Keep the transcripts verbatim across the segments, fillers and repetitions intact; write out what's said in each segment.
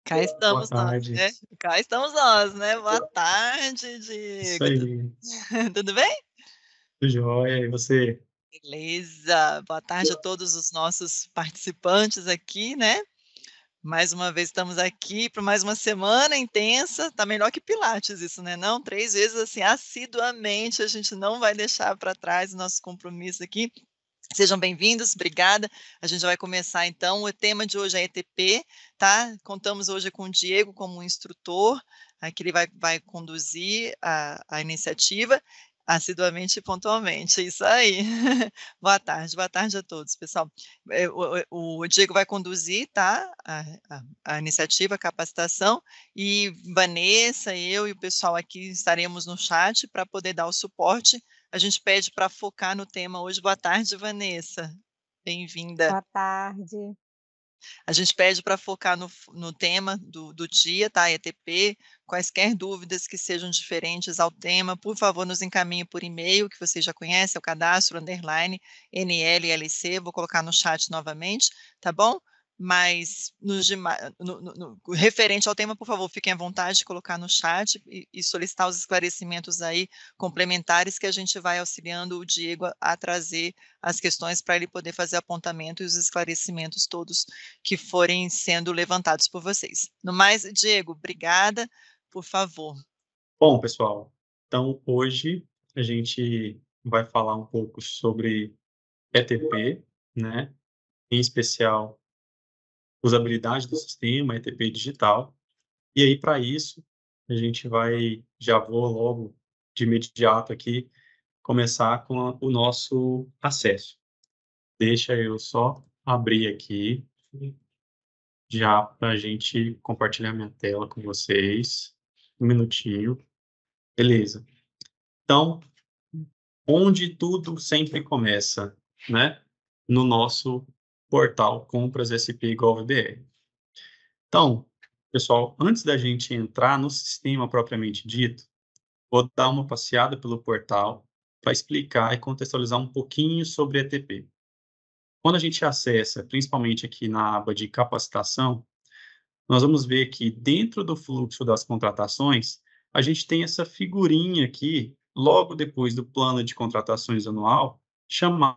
Cá Boa estamos nós, tarde. né. Cá estamos nós, né. Boa tarde, Isso Diego. Tu aí. tudo bem? Tudo jóia. E você? Beleza. Boa tarde a todos os nossos participantes aqui, né. Mais uma vez estamos aqui para mais uma semana intensa. Tá melhor que pilates isso, né não? três vezes, assim, assiduamente, a gente não vai deixar para trás o nosso compromisso aqui. Sejam bem-vindos, obrigada. A gente já vai começar então, o tema de hoje é E-T-P, tá. Contamos hoje com o Diego como instrutor, aqui ele vai vai conduzir a a iniciativa, assiduamente e pontualmente, isso aí. Boa tarde, boa tarde a todos, pessoal. Eh, o o o Diego vai conduzir, tá, a a a iniciativa, a capacitação, e Vanessa, eu e o pessoal aqui estaremos no chat para poder dar o suporte. A gente pede para focar no tema hoje. Boa tarde, Vanessa, bem-vinda. Boa tarde. A gente pede para focar no f no tema do do dia, tá, E-T-P, quaisquer dúvidas que sejam diferentes ao tema, por favor, nos encaminhe por e-mail, que você já conhece, é o cadastro underline N L L C, vou colocar no chat novamente, tá bom? Mas nos dema no no no referente ao tema, por favor, fiquem à vontade de colocar no chat e e solicitar os esclarecimentos aí complementares que a gente vai auxiliando o Diego a a trazer as questões para ele poder fazer apontamento e os esclarecimentos todos que forem sendo levantados por vocês. No mais, Diego, obrigada, por favor. Bom, pessoal, então hoje a gente vai falar um pouco sobre E-T-P, né, em especial usabilidade do sistema, E-T-P digital. E aí, para isso, a gente vai já vou logo de imediato aqui começar com a o nosso acesso. Deixa eu só abrir aqui já para a gente compartilhar minha tela com vocês. Um minutinho. Beleza. Então, onde tudo sempre começa, né? No nosso portal compras s p ponto gov ponto b r. Então, pessoal, antes da gente entrar no sistema propriamente dito, vou dar uma passeada pelo portal para explicar e contextualizar um pouquinho sobre E-T-P. Quando a gente acessa, principalmente aqui na aba de capacitação, nós vamos ver que dentro do fluxo das contratações, a gente tem essa figurinha aqui, logo depois do plano de contratações anual, chamado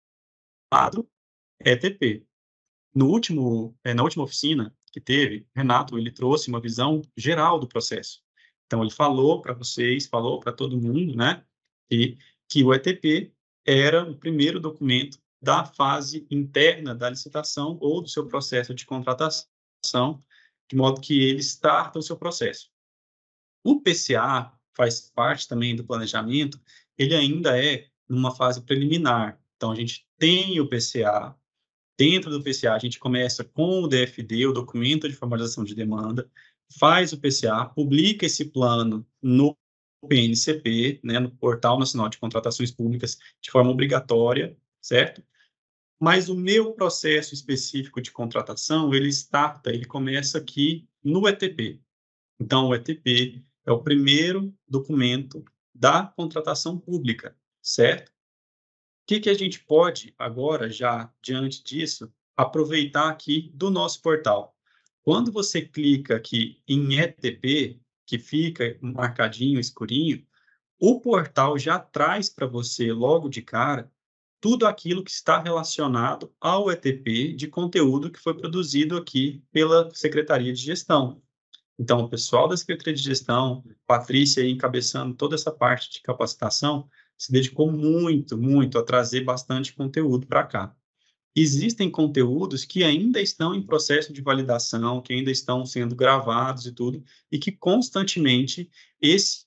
E-T-P. No último, eh, na última oficina que teve, Renato, ele trouxe uma visão geral do processo. Então ele falou para vocês, falou para todo mundo, né, que que o E-T-P era o primeiro documento da fase interna da licitação ou do seu processo de contratação, de modo que ele starta o seu processo. O P C A faz parte também do planejamento, ele ainda é numa fase preliminar. Então a gente tem o P C A, dentro do P C A a gente começa com o D F D, o documento de formalização de demanda, faz o P C A, publica esse plano no P N C P, né, no Portal Nacional de Contratações Públicas, de forma obrigatória, certo? Mas o meu processo específico de contratação, ele starta, ele começa aqui no E-T-P. Então, o E-T-P é o primeiro documento da contratação pública, certo? O que que a gente pode agora, já diante disso, aproveitar aqui do nosso portal? Quando você clica aqui em E-T-P, que fica marcadinho, escurinho, o portal já traz para você, logo de cara, tudo aquilo que está relacionado ao E-T-P de conteúdo que foi produzido aqui pela Secretaria de Gestão. Então, o pessoal da Secretaria de Gestão, Patrícia aí encabeçando toda essa parte de capacitação, se dedicou muito, muito a trazer bastante conteúdo para cá. Existem conteúdos que ainda estão em processo de validação, que ainda estão sendo gravados e tudo, e que constantemente esse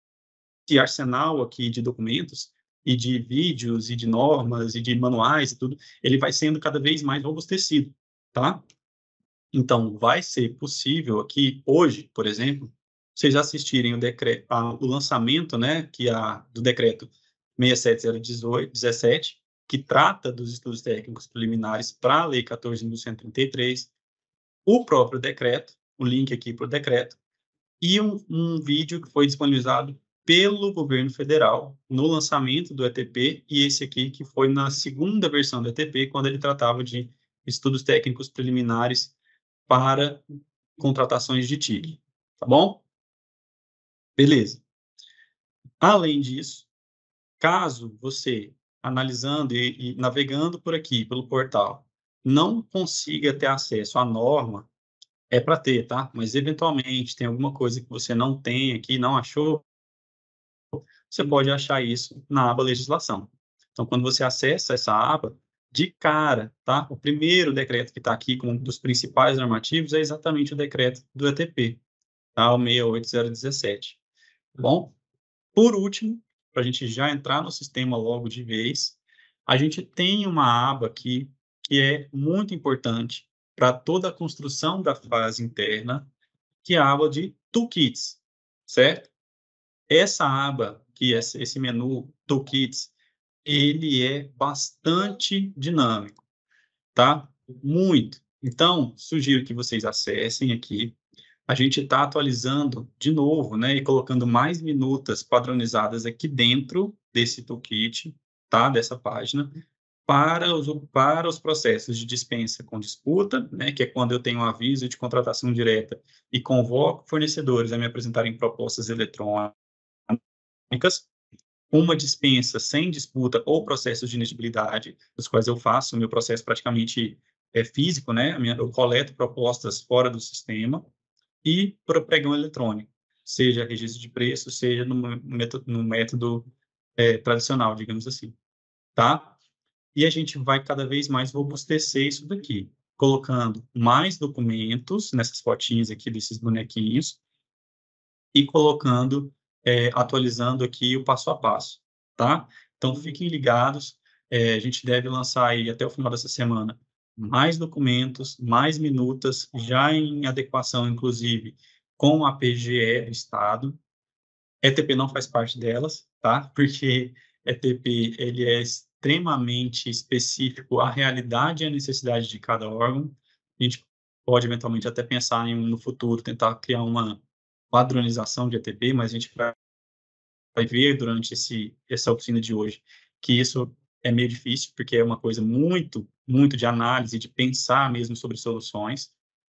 arsenal aqui de documentos e de vídeos e de normas e de manuais e tudo, ele vai sendo cada vez mais robustecido, tá? Então, vai ser possível aqui, hoje, por exemplo, vocês assistirem o, decreto, a, o lançamento, né, que a, do decreto seis sete zero um sete, que trata dos estudos técnicos preliminares para a Lei quatorze mil cento e trinta e três, o próprio decreto, o link aqui para o decreto, e um, um vídeo que foi disponibilizado pelo governo federal no lançamento do E-T-P, e esse aqui que foi na segunda versão do E-T-P, quando ele tratava de estudos técnicos preliminares para contratações de T I C, tá bom? Beleza. Além disso, caso você, analisando e, e navegando por aqui, pelo portal, não consiga ter acesso à norma, é para ter, tá? Mas, eventualmente, tem alguma coisa que você não tem aqui, não achou, você pode achar isso na aba legislação. Então, quando você acessa essa aba, de cara, tá? O primeiro decreto que está aqui como um dos principais normativos é exatamente o decreto do E T P, tá? O seis oito zero um sete. Tá bom? Por último, para a gente já entrar no sistema logo de vez, a gente tem uma aba aqui que é muito importante para toda a construção da fase interna, que é a aba de Toolkits, certo? Essa aba, que é esse menu Toolkits, ele é bastante dinâmico, tá? Muito. Então, sugiro que vocês acessem aqui. A gente está atualizando de novo, né, e colocando mais minutas padronizadas aqui dentro desse toolkit, tá, dessa página, para os, para os processos de dispensa com disputa, né, que é quando eu tenho um aviso de contratação direta e convoco fornecedores a me apresentarem propostas eletrônicas, uma dispensa sem disputa ou processos de inelegibilidade, dos quais eu faço o meu processo praticamente é, físico, né, eu coleto propostas fora do sistema, e para o pregão eletrônico, seja registro de preço, seja no método, no método é, tradicional, digamos assim, tá? E a gente vai cada vez mais robustecer isso daqui, colocando mais documentos nessas fotinhas aqui desses bonequinhos e colocando, é, atualizando aqui o passo a passo, tá? Então, fiquem ligados, é, a gente deve lançar aí até o final dessa semana mais documentos, mais minutas, já em adequação, inclusive, com a P G E do Estado. E T P não faz parte delas, tá? Porque E T P, ele é extremamente específico à realidade e à necessidade de cada órgão. A gente pode, eventualmente, até pensar em, no futuro, tentar criar uma padronização de E T P, mas a gente vai, vai ver durante esse, essa oficina de hoje que isso é meio difícil, porque é uma coisa muito, muito de análise, de pensar mesmo sobre soluções.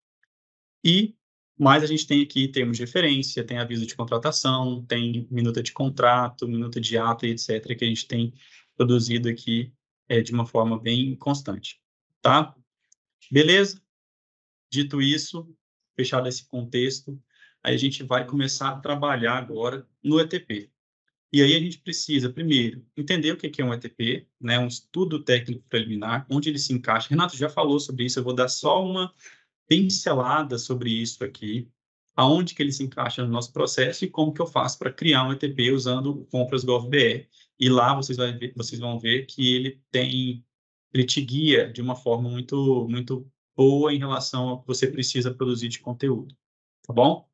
E mais a gente tem aqui termos de referência, tem aviso de contratação, tem minuta de contrato, minuta de ata, etcétera, que a gente tem produzido aqui é, de uma forma bem constante, tá? Beleza? Dito isso, fechado esse contexto, aí a gente vai começar a trabalhar agora no E T P. E aí a gente precisa, primeiro, entender o que é um E T P, né, um estudo técnico preliminar, onde ele se encaixa. Renato já falou sobre isso, eu vou dar só uma pincelada sobre isso aqui, aonde que ele se encaixa no nosso processo e como que eu faço para criar um E T P usando o Compras Gov.br. E lá vocês, vai ver, vocês vão ver que ele tem, ele te guia de uma forma muito, muito boa em relação ao que você precisa produzir de conteúdo, tá bom?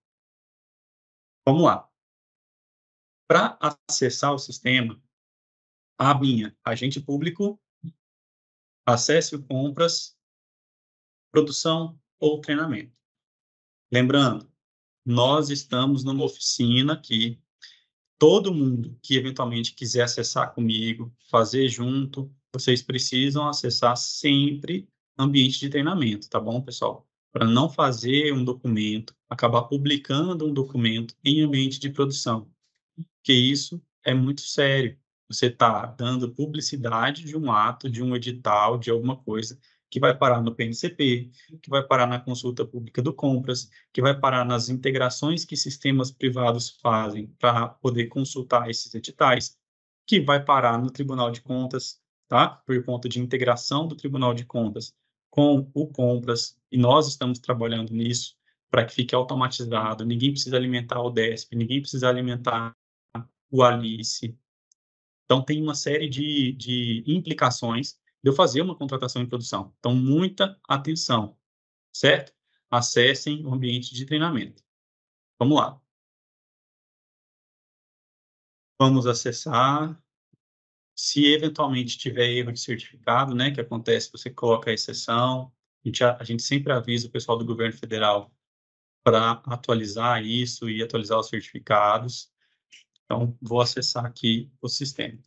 Vamos lá. Para acessar o sistema, a minha agente público, acesse o Compras, produção ou treinamento. Lembrando, nós estamos numa oficina aqui. Todo mundo que eventualmente quiser acessar comigo, fazer junto, vocês precisam acessar sempre ambiente de treinamento, tá bom, pessoal? Para não fazer um documento, acabar publicando um documento em ambiente de produção, porque isso é muito sério. Você está dando publicidade de um ato, de um edital, de alguma coisa que vai parar no P N C P, que vai parar na consulta pública do Compras, que vai parar nas integrações que sistemas privados fazem para poder consultar esses editais, que vai parar no Tribunal de Contas, tá? Por conta de integração do Tribunal de Contas com o Compras, e nós estamos trabalhando nisso para que fique automatizado, ninguém precisa alimentar o D E S P, ninguém precisa alimentar o Alice. Então, tem uma série de, de implicações de eu fazer uma contratação em produção. Então, muita atenção, certo? Acessem o ambiente de treinamento. Vamos lá. Vamos acessar. Se eventualmente tiver erro de certificado, né, que acontece, você coloca a exceção. A gente, a gente sempre avisa o pessoal do governo federal para atualizar isso e atualizar os certificados. Então, vou acessar aqui o sistema.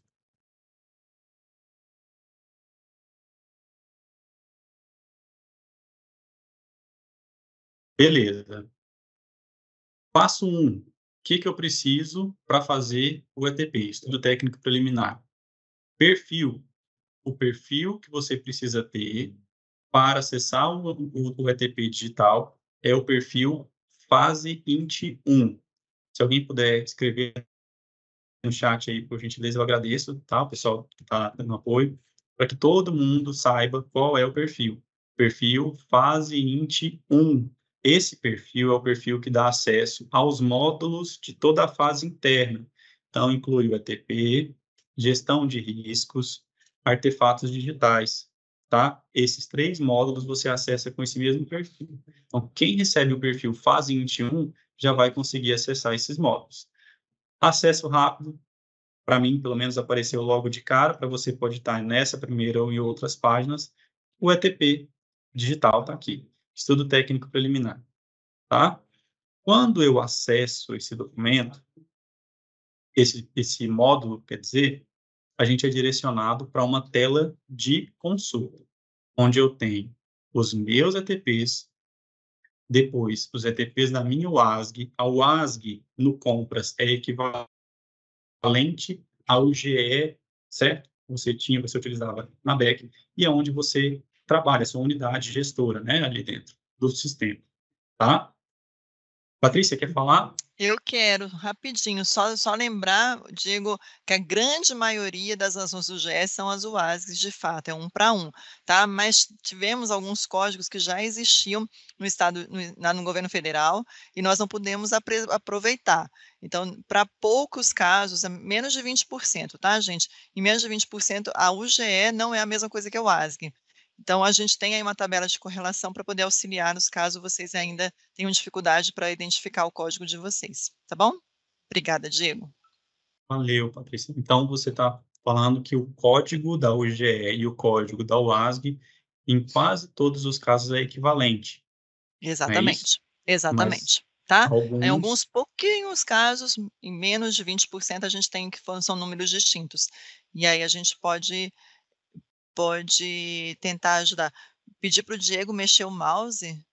Beleza. Passo um. O que, que eu preciso para fazer o E T P, Estudo Técnico Preliminar? Perfil. O perfil que você precisa ter para acessar o, o, o E T P digital é o perfil Fase Int um. Se alguém puder escrever no chat aí, por gentileza, eu agradeço, tá? O pessoal que está dando apoio, para que todo mundo saiba qual é o perfil. Perfil Fase Int um. Esse perfil é o perfil que dá acesso aos módulos de toda a fase interna. Então, inclui o E T P, gestão de riscos, artefatos digitais, tá? Esses três módulos você acessa com esse mesmo perfil. Então, quem recebe o perfil Fase Int um já vai conseguir acessar esses módulos. Acesso rápido, para mim, pelo menos, apareceu logo de cara, para você pode estar nessa primeira ou em outras páginas. O E T P digital está aqui, Estudo Técnico Preliminar, tá? Quando eu acesso esse documento, esse, esse módulo, quer dizer, a gente é direcionado para uma tela de consulta, onde eu tenho os meus E T Ps, depois os E T Ps da minha WASG. A WASG no Compras é equivalente ao G E, certo? Você tinha, você utilizava na B E C, e é onde você trabalha, sua unidade gestora, né, ali dentro do sistema, tá? Patrícia, quer falar? Eu quero, rapidinho, só só lembrar, Diego, que a grande maioria das ações do G E são as WASGs, de fato, é um para um, tá? Mas tivemos alguns códigos que já existiam no estado, no, na, no governo federal, e nós não pudemos apre, aproveitar. Então, para poucos casos, é menos de vinte por cento, tá, gente? Em menos de vinte por cento, a U G E não é a mesma coisa que a WASG. Então, a gente tem aí uma tabela de correlação para poder auxiliar-nos caso vocês ainda tenham dificuldade para identificar o código de vocês, tá bom? Obrigada, Diego. Valeu, Patrícia. Então, você está falando que o código da U G E e o código da WASG, em quase todos os casos, é equivalente, não é isso? Exatamente, Mas exatamente, tá? Em alguns alguns... pouquinhos casos, em menos de vinte por cento, a gente tem que são números distintos. E aí a gente pode, pode tentar ajudar. Pedir para o Diego mexer o mouse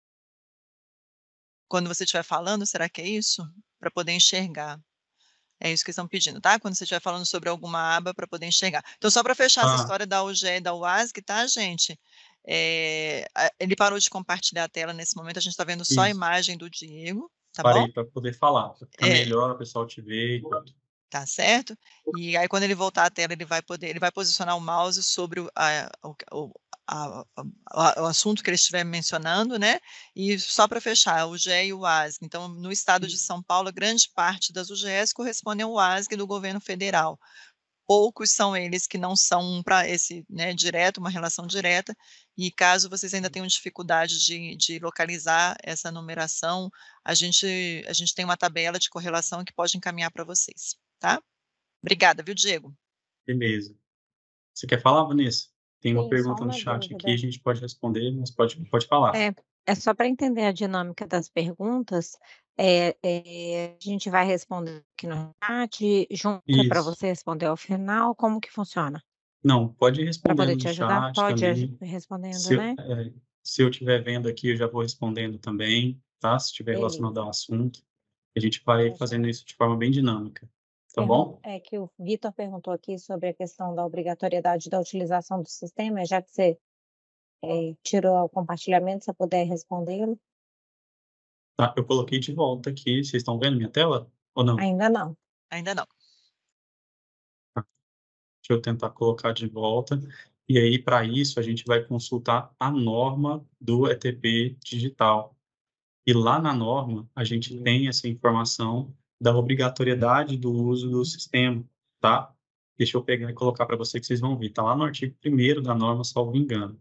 quando você estiver falando, será que é isso? Para poder enxergar. É isso que estão pedindo, tá? Quando você estiver falando sobre alguma aba para poder enxergar. Então, só para fechar essa Ah, história da U G E e da WASG, tá, gente? É, a, ele parou de compartilhar a tela nesse momento, a gente está vendo só a isso. imagem do Diego, tá bom? Parei para poder falar. Fica É, melhor, o pessoal te ver e tudo. tá certo? E aí, quando ele voltar à tela, ele vai poder, ele vai posicionar o mouse sobre o, a, o, a, a, o assunto que ele estiver mencionando, né? E só para fechar, o G E e o WASG. Então, no estado de São Paulo, grande parte das U G Es correspondem ao WASG do governo federal. Poucos são eles que não são para esse, né, direto, uma relação direta, e caso vocês ainda tenham dificuldade de, de localizar essa numeração, a gente, a gente tem uma tabela de correlação que pode encaminhar para vocês, tá? Obrigada, viu, Diego? Beleza. Você quer falar, Vanessa? Tem uma Sim, só pergunta no uma chat aqui, a dúvida. gente pode responder, mas pode, pode falar. É, é só para entender a dinâmica das perguntas, é, é, a gente vai responder aqui no chat, junta para Isso. você responder ao final, como que funciona? Não, pode ir Para respondendo poder no te ajudar? chat Pode aj- também. respondendo, Se eu, né? é, se eu estiver vendo aqui, eu já vou respondendo também, tá? Se estiver relacionado Beleza. ao assunto. A gente vai Tá fazendo joia. isso de forma bem dinâmica, tá Pergun- bom? É que o Vitor perguntou aqui sobre a questão da obrigatoriedade da utilização do sistema, já que você é, tirou o compartilhamento, se você puder respondê-lo. Tá, eu coloquei de volta aqui. Vocês estão vendo minha tela ou não? Ainda não. Ainda não. Tá, deixa eu tentar colocar de volta. E aí, para isso, a gente vai consultar a norma do E T P digital. E lá na norma, a gente tem essa informação da obrigatoriedade do uso do sistema, tá? Deixa eu pegar e colocar para você que vocês vão ver. Está lá no artigo primeiro da norma, salvo engano.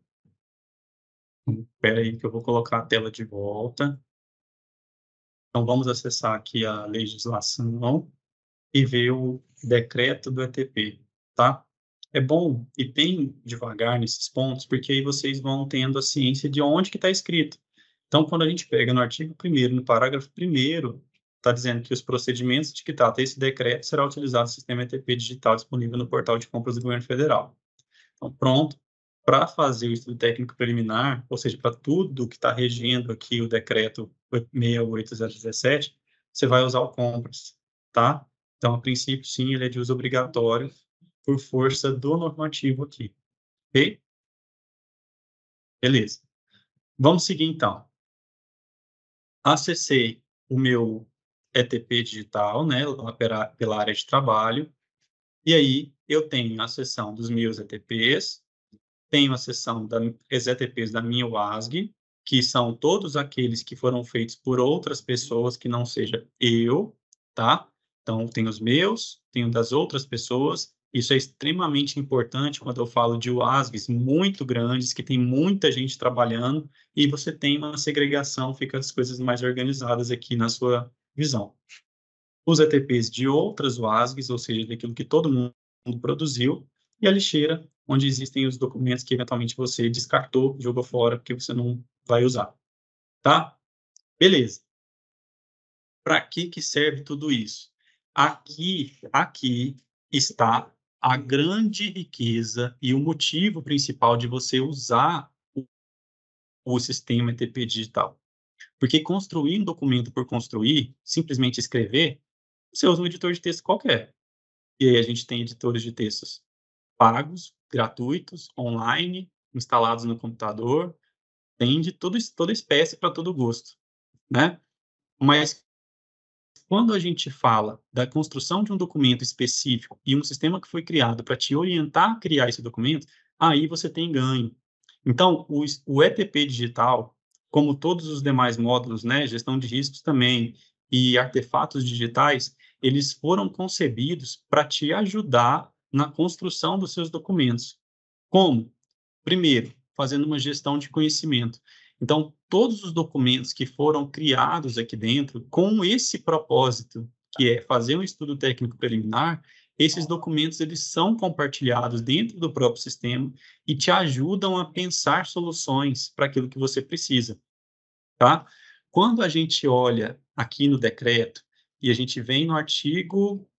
Espera aí que eu vou colocar a tela de volta. Então, vamos acessar aqui a legislação e ver o decreto do E T P, tá? É bom e bem devagar nesses pontos, porque aí vocês vão tendo a ciência de onde que está escrito. Então, quando a gente pega no artigo primeiro, no parágrafo primeiro, está dizendo que os procedimentos de que trata esse decreto será utilizado no sistema E T P digital disponível no portal de compras do governo federal. Então, pronto, para fazer o estudo técnico preliminar, ou seja, para tudo que está regendo aqui o decreto seis mil oitocentos e dezessete, você vai usar o COMPASS, tá? Então, a princípio, sim, ele é de uso obrigatório por força do normativo aqui, ok? Beleza. Vamos seguir, então. Acessei o meu E T P digital, né, pela, pela área de trabalho, e aí eu tenho a seção dos meus E T Ps, tenho a seção das E T Ps da minha WASG, que são todos aqueles que foram feitos por outras pessoas que não seja eu, tá? Então, tem os meus, tenho das outras pessoas. Isso é extremamente importante quando eu falo de WASGs muito grandes, que tem muita gente trabalhando, e você tem uma segregação, fica as coisas mais organizadas aqui na sua visão. Os E T Ps de outras WASGs, ou seja, daquilo que todo mundo produziu, e a lixeira, onde existem os documentos que eventualmente você descartou, jogou fora, porque você não vai usar. Tá? Beleza. Para que que serve tudo isso? Aqui, aqui está a grande riqueza e o motivo principal de você usar o, o sistema E T P digital. Porque construir um documento por construir, simplesmente escrever, você usa um editor de texto qualquer. E aí a gente tem editores de textos pagos, gratuitos, online, instalados no computador, tem de tudo, toda espécie para todo gosto, né? Mas quando a gente fala da construção de um documento específico e um sistema que foi criado para te orientar a criar esse documento, aí você tem ganho. Então, o, o E T P digital, como todos os demais módulos, né, gestão de riscos também, e artefatos digitais, eles foram concebidos para te ajudar na construção dos seus documentos. Como? Primeiro, fazendo uma gestão de conhecimento. Então, todos os documentos que foram criados aqui dentro, com esse propósito, que é fazer um estudo técnico preliminar, esses documentos eles são compartilhados dentro do próprio sistema e te ajudam a pensar soluções para aquilo que você precisa, tá? Quando a gente olha aqui no decreto e a gente vem no artigo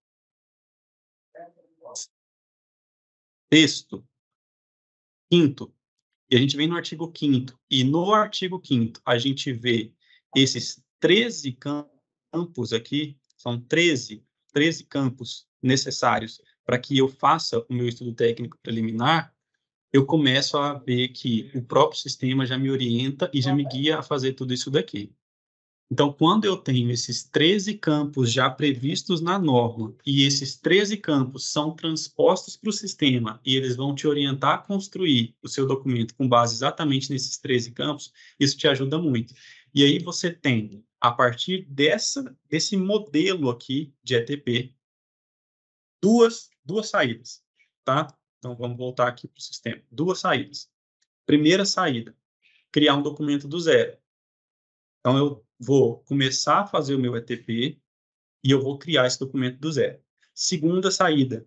texto quinto, e a gente vem no artigo quinto, e no artigo quinto a gente vê esses treze campos aqui, são treze, treze campos necessários para que eu faça o meu estudo técnico preliminar, eu começo a ver que o próprio sistema já me orienta e já me guia a fazer tudo isso daqui. Então, quando eu tenho esses treze campos já previstos na norma e esses treze campos são transpostos para o sistema e eles vão te orientar a construir o seu documento com base exatamente nesses treze campos, isso te ajuda muito. E aí você tem, a partir dessa, desse modelo aqui de E T P, duas, duas saídas, tá? Então, vamos voltar aqui para o sistema. Duas saídas. Primeira saída, criar um documento do zero. Então, eu vou começar a fazer o meu E T P e eu vou criar esse documento do zero. Segunda saída,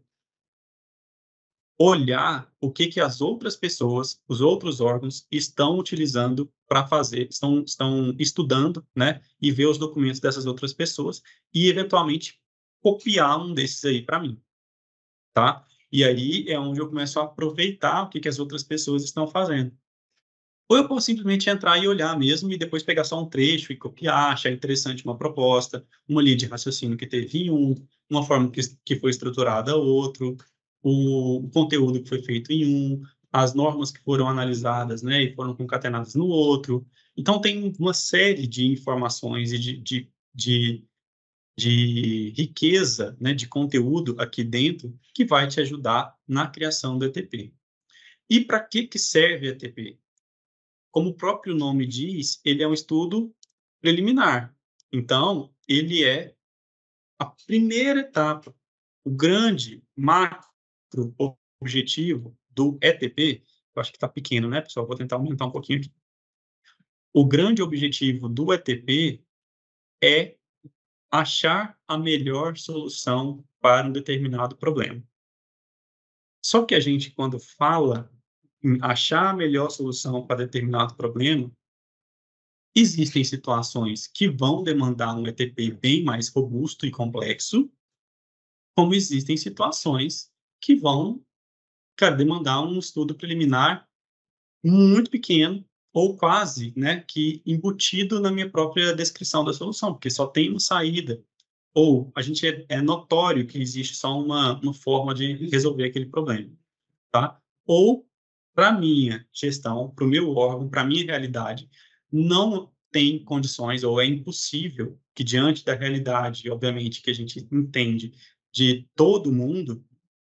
olhar o que, que as outras pessoas, os outros órgãos estão utilizando para fazer, estão, estão estudando, né, e ver os documentos dessas outras pessoas e, eventualmente, copiar um desses aí para mim, tá? E aí é onde eu começo a aproveitar o que, que as outras pessoas estão fazendo. Ou eu posso simplesmente entrar e olhar mesmo e depois pegar só um trecho e copiar, achar interessante uma proposta, uma linha de raciocínio que teve em um, uma forma que, que foi estruturada outro, o, o conteúdo que foi feito em um, as normas que foram analisadas, né, e foram concatenadas no outro. Então, tem uma série de informações e de, de, de, de riqueza, né, de conteúdo aqui dentro que vai te ajudar na criação do E T P. E para que, que serve o E T P? Como o próprio nome diz, ele é um estudo preliminar. Então, ele é a primeira etapa, o grande macro objetivo do E T P. Eu acho que está pequeno, né, pessoal? Vou tentar aumentar um pouquinho aqui. O grande objetivo do E T P é achar a melhor solução para um determinado problema. Só que a gente, quando fala em achar a melhor solução para determinado problema, existem situações que vão demandar um E T P bem mais robusto e complexo, como existem situações que vão, cara, demandar um estudo preliminar muito pequeno, ou quase, né, que embutido na minha própria descrição da solução, porque só tem uma saída, ou a gente é, é notório que existe só uma, uma forma de resolver aquele problema, tá? Ou, para minha gestão, para o meu órgão, para a minha realidade, não tem condições, ou é impossível que, diante da realidade, obviamente, que a gente entende de todo mundo,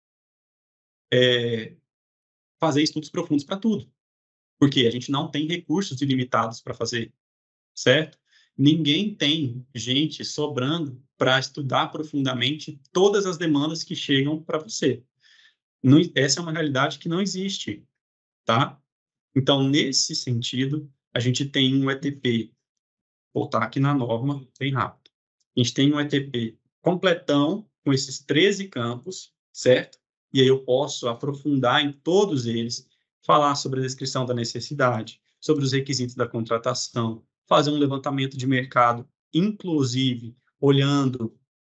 é, fazer estudos profundos para tudo. Porque a gente não tem recursos ilimitados para fazer, certo? Ninguém tem gente sobrando para estudar profundamente todas as demandas que chegam para você. Não, essa é uma realidade que não existe, tá? Então, nesse sentido, a gente tem um E T P, vou voltar aqui na norma, bem rápido. A gente tem um E T P completão, com esses treze campos, certo? E aí eu posso aprofundar em todos eles, falar sobre a descrição da necessidade, sobre os requisitos da contratação, fazer um levantamento de mercado, inclusive olhando,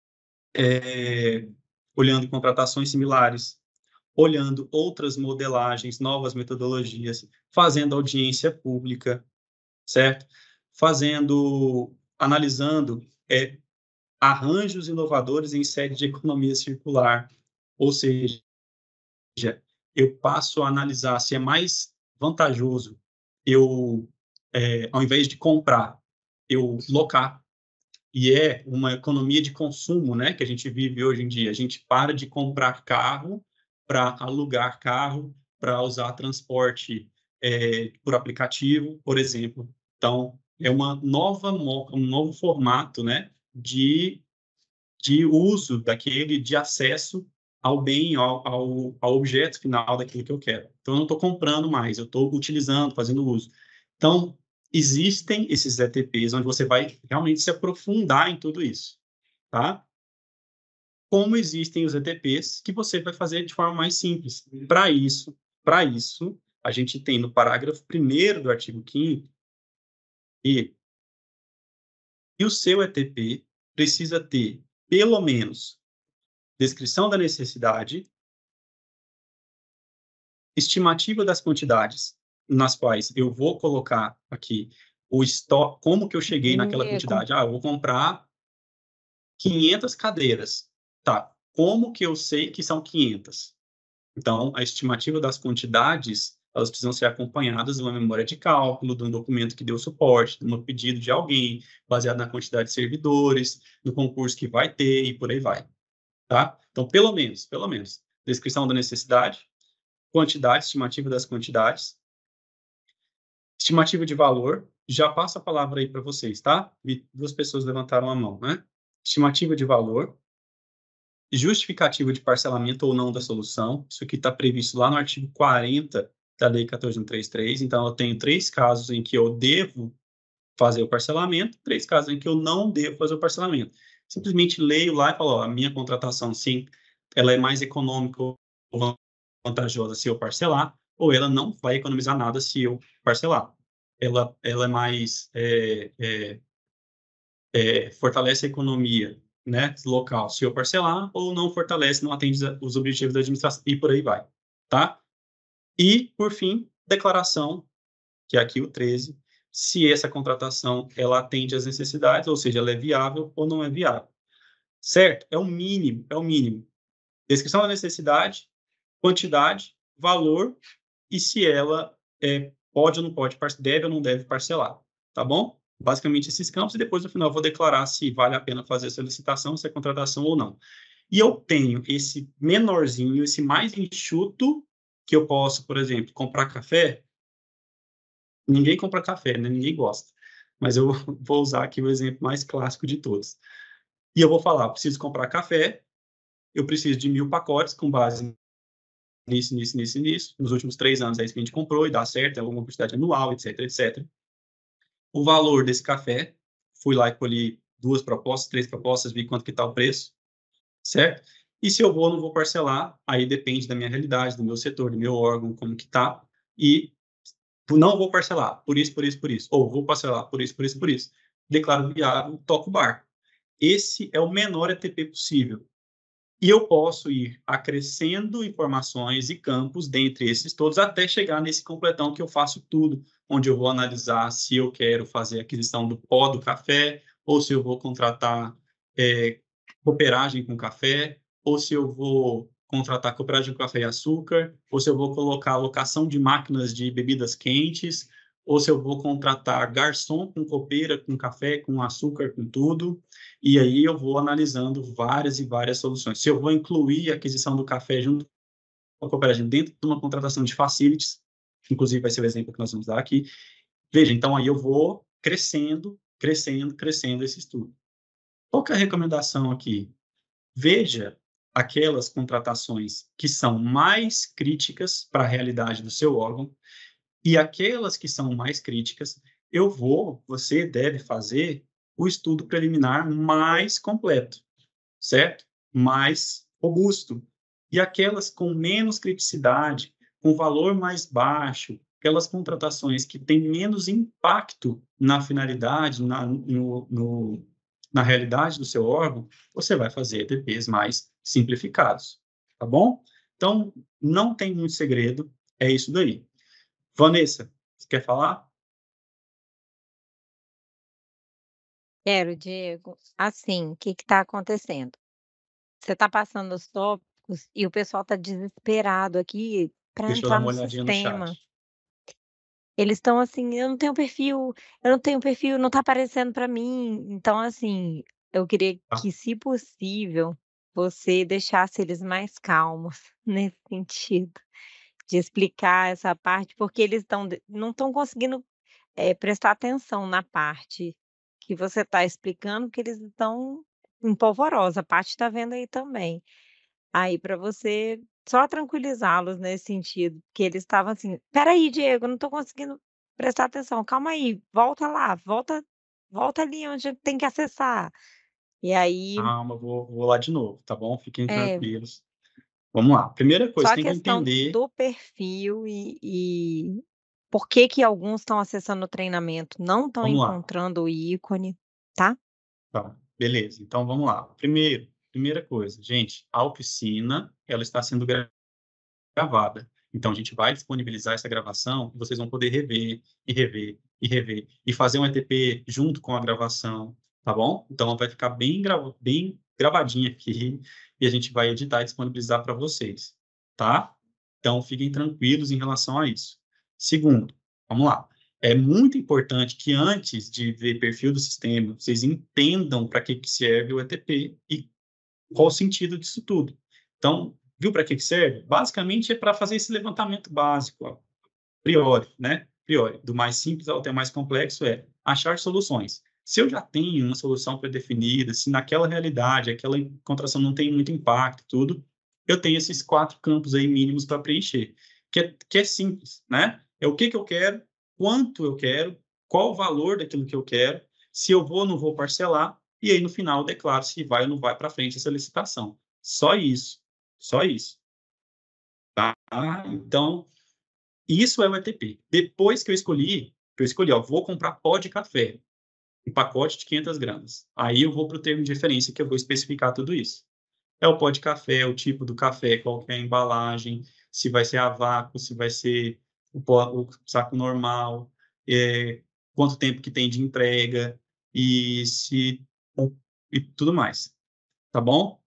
é, olhando contratações similares, olhando outras modelagens, novas metodologias, fazendo audiência pública, certo? Fazendo, analisando é, arranjos inovadores em sede de economia circular, ou seja, eu passo a analisar se é mais vantajoso eu, é, ao invés de comprar, eu locar, e é uma economia de consumo, né, que a gente vive hoje em dia. A gente para de comprar carro para alugar carro, para usar transporte é, por aplicativo, por exemplo. Então, é uma nova, um novo formato, né, de, de uso daquele, de acesso ao bem, ao, ao, ao objeto final daquilo que eu quero. Então, eu não estou comprando mais, eu estou utilizando, fazendo uso. Então, existem esses E T Ps onde você vai realmente se aprofundar em tudo isso, tá? Como existem os E T Ps que você vai fazer de forma mais simples. Para isso, para isso, a gente tem no parágrafo primeiro do artigo quinto e, e o seu E T P precisa ter, pelo menos, descrição da necessidade, estimativa das quantidades nas quais eu vou colocar aqui o estoque, como que eu cheguei naquela quantidade. Ah, eu vou comprar quinhentas cadeiras. Tá, como que eu sei que são quinhentas? Então, a estimativa das quantidades, elas precisam ser acompanhadas de uma memória de cálculo, de um documento que deu suporte, de um pedido de alguém, baseado na quantidade de servidores, no concurso que vai ter e por aí vai, tá? Então, pelo menos, pelo menos, descrição da necessidade, quantidade, estimativa das quantidades, estimativa de valor, já passo a palavra aí para vocês, tá? Vi, duas pessoas levantaram a mão, né? Estimativa de valor, justificativa de parcelamento ou não da solução, isso aqui está previsto lá no artigo quarenta da Lei quatorze mil trezentos e trinta e três, então eu tenho três casos em que eu devo fazer o parcelamento, três casos em que eu não devo fazer o parcelamento. Simplesmente leio lá e falo, ó, a minha contratação, sim, ela é mais econômica ou vantajosa se eu parcelar, ou ela não vai economizar nada se eu parcelar. Ela, ela é mais... É, é, é, fortalece a economia, né, local, se eu parcelar, ou não fortalece, não atende os objetivos da administração, e por aí vai, tá? E, por fim, declaração, que é aqui o treze, se essa contratação, ela atende às necessidades, ou seja, ela é viável ou não é viável. Certo? É o mínimo, é o mínimo. Descrição da necessidade, quantidade, valor, e se ela é, pode ou não pode, deve ou não deve parcelar, tá bom? Basicamente esses campos, e depois no final eu vou declarar se vale a pena fazer a solicitação, se é contratação ou não. E eu tenho esse menorzinho, esse mais enxuto, que eu posso, por exemplo, comprar café. Ninguém compra café, né? Ninguém gosta. Mas eu vou usar aqui o exemplo mais clássico de todos. E eu vou falar, preciso comprar café, eu preciso de mil pacotes com base nisso, nisso, nisso, nisso. Nos últimos três anos é isso que a gente comprou e dá certo, é uma quantidade anual, etc, etcétera. O valor desse café, fui lá e colhi duas propostas, três propostas, vi quanto que está o preço, certo? E se eu vou ou não vou parcelar, aí depende da minha realidade, do meu setor, do meu órgão, como que está, e não vou parcelar, por isso, por isso, por isso, ou vou parcelar por isso, por isso, por isso. Declaro viável, toco o barco. Esse é o menor E T P possível. E eu posso ir acrescendo informações e campos dentre esses todos até chegar nesse completão que eu faço tudo, onde eu vou analisar se eu quero fazer aquisição do pó do café, ou se eu vou contratar é, cooperagem com café, ou se eu vou contratar cooperagem com café e açúcar, ou se eu vou colocar alocação de máquinas de bebidas quentes, ou se eu vou contratar garçom com copeira, com café, com açúcar, com tudo. E aí eu vou analisando várias e várias soluções. Se eu vou incluir a aquisição do café junto com a cooperagem dentro de uma contratação de facilities, inclusive vai ser o exemplo que nós vamos dar aqui. Veja, então aí eu vou crescendo, crescendo, crescendo esse estudo. Qual que é a recomendação aqui? Veja aquelas contratações que são mais críticas para a realidade do seu órgão e aquelas que são mais críticas, eu vou, você deve fazer o estudo preliminar mais completo, certo? Mais robusto. E aquelas com menos criticidade, com valor mais baixo, aquelas contratações que têm menos impacto na finalidade, na, no, no, na realidade do seu órgão, você vai fazer E T Ps mais simplificados, tá bom? Então, não tem muito segredo, é isso daí. Vanessa, você quer falar? Quero, Diego. Assim, o que está acontecendo? Você está passando os tópicos e o pessoal está desesperado aqui para Deixa eu dar entrar uma no olhadinha no sistema. chat. Eles estão assim: "Eu não tenho perfil, eu não tenho perfil, não está aparecendo para mim". Então, assim, eu queria Tá? que, se possível, você deixasse eles mais calmos nesse sentido, de explicar essa parte, porque eles estão de não estão conseguindo, eh, prestar atenção na parte que você está explicando, porque eles estão em polvorosa, a Paty está vendo aí também. Aí, para você só tranquilizá-los nesse sentido, porque eles estavam assim: "Espera aí, Diego, eu não estou conseguindo prestar atenção, calma aí, volta lá, volta volta ali onde tem que acessar". E aí Calma, vou, vou lá de novo, tá bom? Fiquem é, tranquilos. Vamos lá. Primeira só coisa, a tem que questão entender. do perfil e e por que que alguns estão acessando o treinamento, não estão Vamos lá. encontrando o ícone, tá? Tá, beleza. Então, vamos lá. Primeiro, primeira coisa, gente, a oficina, ela está sendo gra- gravada. Então, a gente vai disponibilizar essa gravação e vocês vão poder rever, e rever, e rever, e fazer um E T P junto com a gravação, tá bom? Então, vai ficar bem, grava bem gravadinha aqui e a gente vai editar e disponibilizar para vocês, tá? Então, fiquem tranquilos em relação a isso. Segundo, vamos lá. É muito importante que antes de ver perfil do sistema, vocês entendam para que, que serve o E T P e qual o sentido disso tudo. Então, viu para que, que serve? Basicamente é para fazer esse levantamento básico, ó, priori, né? Priori, do mais simples ao até mais complexo é achar soluções. Se eu já tenho uma solução pré-definida, se naquela realidade aquela contração não tem muito impacto, tudo, eu tenho esses quatro campos aí mínimos para preencher, que é, que é simples, né? É o que, que eu quero, quanto eu quero, qual o valor daquilo que eu quero, se eu vou ou não vou parcelar, e aí no final eu declaro se vai ou não vai para frente essa licitação. Só isso, só isso. Tá? Então, isso é o E T P. Depois que eu escolhi, que eu escolhi, ó, vou comprar pó de café, um pacote de quinhentas gramas. Aí eu vou para o termo de referência que eu vou especificar tudo isso. É o pó de café, o tipo do café, qual que é a embalagem, se vai ser a vácuo, se vai ser o, pó, o saco normal, é, quanto tempo que tem de entrega e se e tudo mais, tá bom?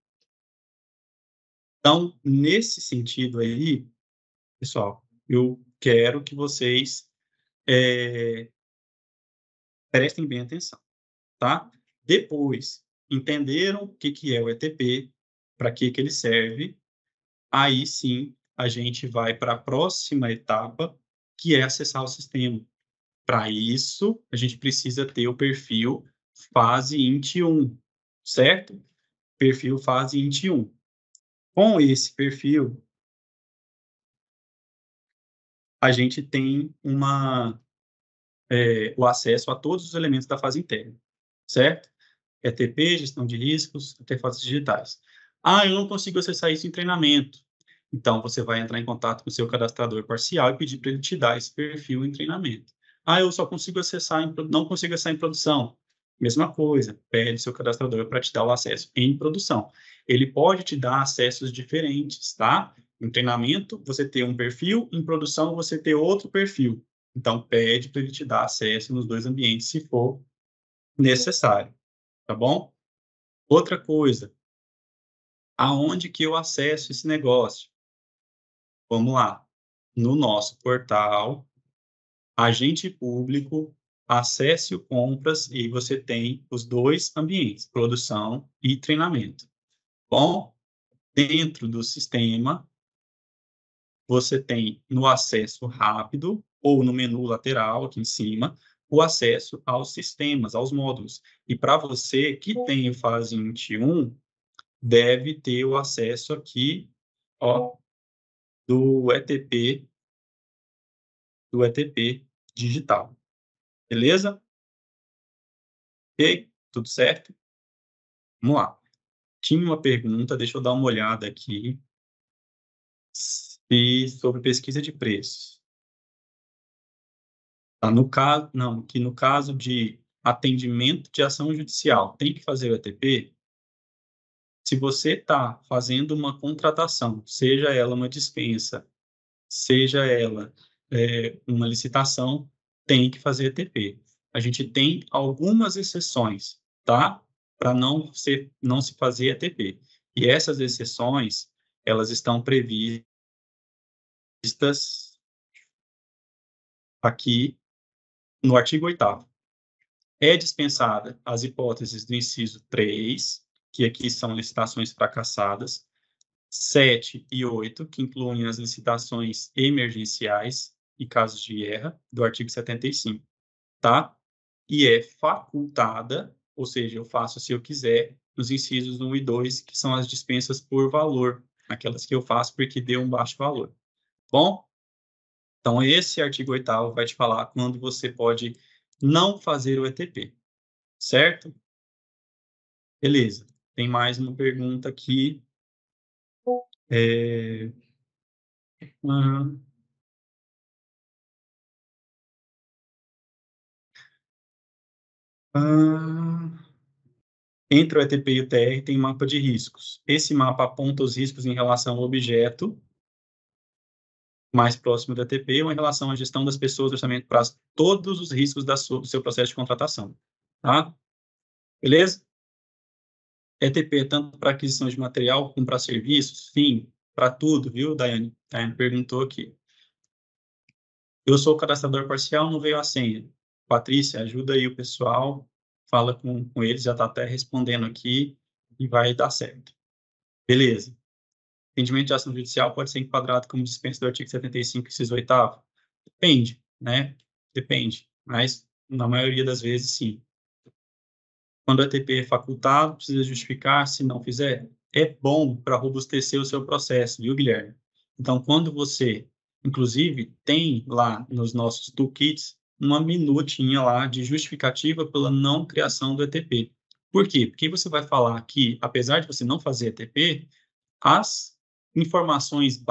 Então, nesse sentido aí, pessoal, eu quero que vocês é, prestem bem atenção, tá? Depois, entenderam o que, que é o E T P, para que, que ele serve, aí sim a gente vai para a próxima etapa, que é acessar o sistema. Para isso, a gente precisa ter o perfil fase int um, certo? Perfil fase int um. Com esse perfil, a gente tem uma, é, o acesso a todos os elementos da fase interna, certo? E T P, gestão de riscos, interfaces digitais. Ah, eu não consigo acessar isso em treinamento. Então, você vai entrar em contato com o seu cadastrador parcial e pedir para ele te dar esse perfil em treinamento. Ah, eu só consigo acessar, em, não consigo acessar em produção. mesma coisa, pede seu cadastrador para te dar o acesso em produção. Ele pode te dar acessos diferentes, tá? Em treinamento, você tem um perfil, em produção, você tem outro perfil. Então, pede para ele te dar acesso nos dois ambientes, se for necessário, tá bom? Outra coisa, aonde que eu acesso esse negócio? Vamos lá, no nosso portal, agente público, acesse o compras e você tem os dois ambientes, produção e treinamento. Bom, dentro do sistema, você tem no acesso rápido ou no menu lateral aqui em cima, o acesso aos sistemas, aos módulos. E para você que tem o Fase vinte e um, deve ter o acesso aqui, ó, do E T P, do E T P digital. Beleza? Ok? Tudo certo? Vamos lá. Tinha uma pergunta, deixa eu dar uma olhada aqui, se, sobre pesquisa de preços. Tá, no caso, não, que no caso de atendimento de ação judicial, tem que fazer o E T P? Se você está fazendo uma contratação, seja ela uma dispensa, seja ela é, uma licitação, tem que fazer E T P. A gente tem algumas exceções, tá? Para não se, não se fazer E T P. E essas exceções, elas estão previstas aqui no artigo oitavo. É dispensada as hipóteses do inciso três, que aqui são licitações fracassadas, sete e oito, que incluem as licitações emergenciais e casos de erra, do artigo setenta e cinco, tá? E é facultada, ou seja, eu faço se eu quiser, nos incisos um e dois, que são as dispensas por valor, aquelas que eu faço porque deu um baixo valor. Bom? Então, esse artigo oitavo vai te falar quando você pode não fazer o E T P, certo? Beleza. Tem mais uma pergunta aqui. É... Uhum. Ah, entre o E T P e o T R tem mapa de riscos. Esse mapa aponta os riscos em relação ao objeto mais próximo do E T P ou em relação à gestão das pessoas, orçamento, prazo, todos os riscos da sua, do seu processo de contratação. Tá? Beleza? E T P é tanto para aquisição de material como para serviços? Sim, para tudo, viu, Daiane? Daiane perguntou aqui. Eu sou o cadastrador parcial, não veio a senha. Patrícia, ajuda aí o pessoal, fala com, com eles, já está até respondendo aqui e vai dar certo. Beleza. Atendimento de ação judicial pode ser enquadrado como dispensa do artigo setenta e cinco, inciso oitavo? Depende, né? Depende, mas na maioria das vezes, sim. Quando o E T P é facultado, precisa justificar, se não fizer, é bom para robustecer o seu processo, viu, Guilherme? Então, quando você, inclusive, tem lá nos nossos toolkits uma minutinha lá de justificativa pela não criação do E T P. Por quê? Porque você vai falar que, apesar de você não fazer E T P, as informações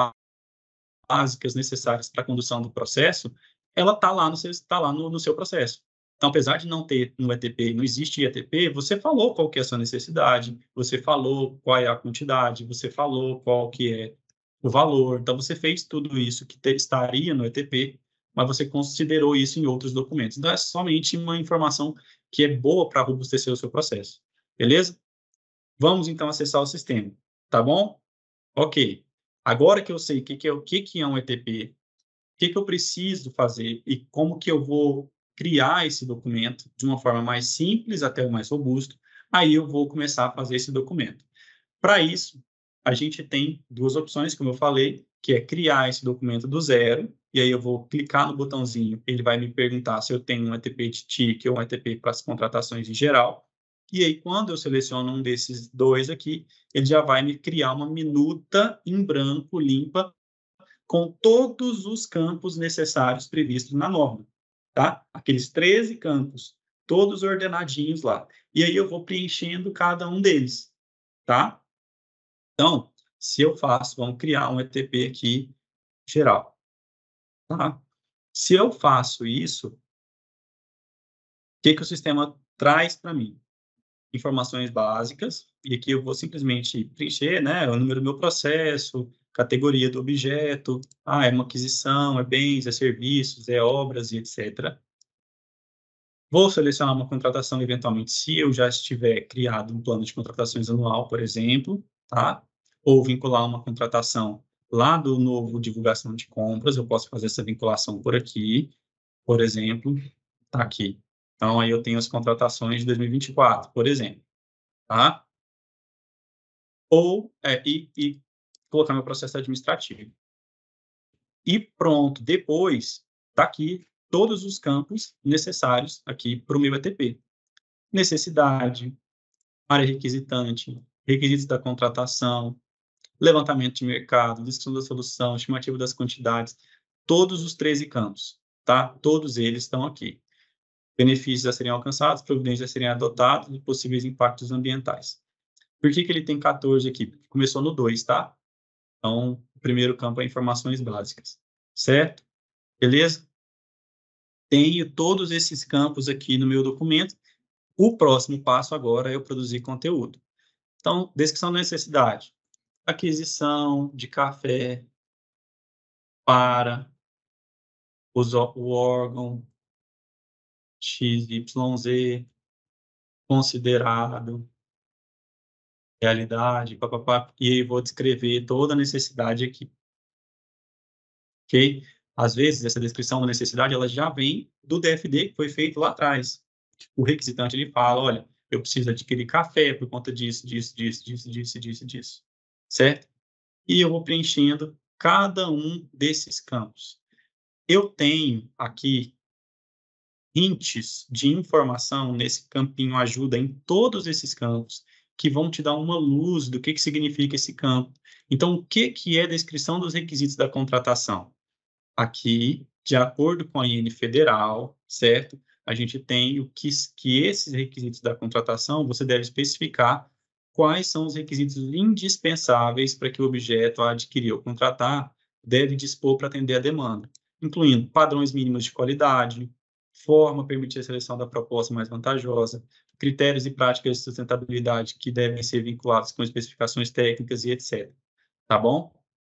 básicas necessárias para a condução do processo, ela está lá, no seu, tá lá no, no seu processo. Então, apesar de não ter um E T P, não existe E T P, você falou qual que é a sua necessidade, você falou qual é a quantidade, você falou qual que é o valor. Então, você fez tudo isso que ter, estaria no E T P, mas você considerou isso em outros documentos. Então, é somente uma informação que é boa para robustecer o seu processo. Beleza? Vamos, então, acessar o sistema. Tá bom? Ok. Agora que eu sei o que, que, é, o que, que é um E T P, o que, que eu preciso fazer e como que eu vou criar esse documento de uma forma mais simples até o mais robusto, aí eu vou começar a fazer esse documento. Para isso, a gente tem duas opções, como eu falei, que é criar esse documento do zero, e aí eu vou clicar no botãozinho, ele vai me perguntar se eu tenho um E T P de T I C ou um E T P para as contratações em geral, e aí quando eu seleciono um desses dois aqui, ele já vai me criar uma minuta em branco, limpa, com todos os campos necessários previstos na norma, tá? Aqueles treze campos, todos ordenadinhos lá. E aí eu vou preenchendo cada um deles, tá? Então, se eu faço, vamos criar um E T P aqui geral, tá? Se eu faço isso, o que, que o sistema traz para mim informações básicas, e aqui eu vou simplesmente preencher, né, o número do meu processo, categoria do objeto, ah, é uma aquisição, é bens, é serviços, é obras e etcétera. Vou selecionar uma contratação, eventualmente, se eu já estiver criado um plano de contratações anual, por exemplo, tá? Ou vincular uma contratação lá do novo divulgação de compras, eu posso fazer essa vinculação por aqui, por exemplo, tá aqui. Então, aí eu tenho as contratações de dois mil e vinte e quatro, por exemplo, tá? Ou, é, e, e colocar meu processo administrativo. E pronto, depois, tá aqui todos os campos necessários aqui para o meu E T P. Necessidade, área requisitante, requisitos da contratação, levantamento de mercado, descrição da solução, estimativa das quantidades, todos os treze campos, tá? Todos eles estão aqui. Benefícios a serem alcançados, providências a serem adotadas e possíveis impactos ambientais. Por que que ele tem quatorze aqui? Porque começou no dois, tá? Então, o primeiro campo é informações básicas, certo? Beleza? Tenho todos esses campos aqui no meu documento. O próximo passo agora é eu produzir conteúdo. Então, descrição da necessidade. Aquisição de café para os, o órgão X Y Z, considerado, realidade, papapá, e aí vou descrever toda a necessidade aqui. Ok? Às vezes, essa descrição da necessidade, ela já vem do D F D que foi feito lá atrás. O requisitante, ele fala, olha, eu preciso adquirir café por conta disso, disso, disso, disso, disso, disso, disso. Certo? E eu vou preenchendo cada um desses campos. Eu tenho aqui hints de informação nesse campinho ajuda em todos esses campos, que vão te dar uma luz do que, que significa esse campo. Então, o que, que é a descrição dos requisitos da contratação? Aqui, de acordo com a I N Federal, certo? A gente tem o que, que esses requisitos da contratação, você deve especificar quais são os requisitos indispensáveis para que o objeto a adquirir ou contratar deve dispor para atender a demanda, incluindo padrões mínimos de qualidade, forma permitir a seleção da proposta mais vantajosa, critérios e práticas de sustentabilidade que devem ser vinculados com especificações técnicas e etcétera. Tá bom?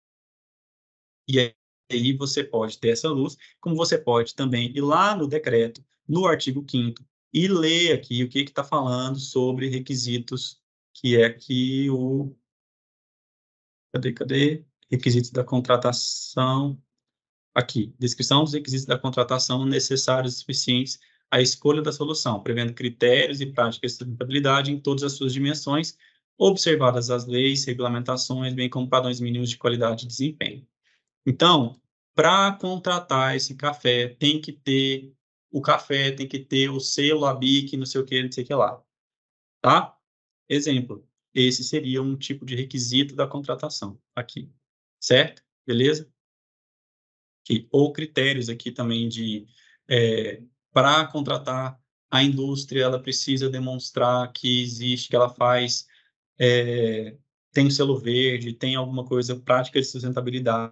E aí, aí você pode ter essa luz, como você pode também ir lá no decreto, no artigo quinto, e ler aqui o que está falando sobre requisitos, que é aqui o... Cadê, cadê? Requisitos da contratação. Aqui, descrição dos requisitos da contratação necessários e suficientes à escolha da solução, prevendo critérios e práticas de sustentabilidade em todas as suas dimensões, observadas as leis, regulamentações, bem como padrões mínimos de qualidade e desempenho. Então, para contratar esse café, tem que ter o café, tem que ter o selo, a B I C, não sei o que, não sei o que lá. Tá? Exemplo, esse seria um tipo de requisito da contratação aqui. Certo? Beleza? Aqui. Ou critérios aqui também de... É, para contratar a indústria, ela precisa demonstrar que existe, que ela faz... É, tem o selo verde, tem alguma coisa, prática de sustentabilidade,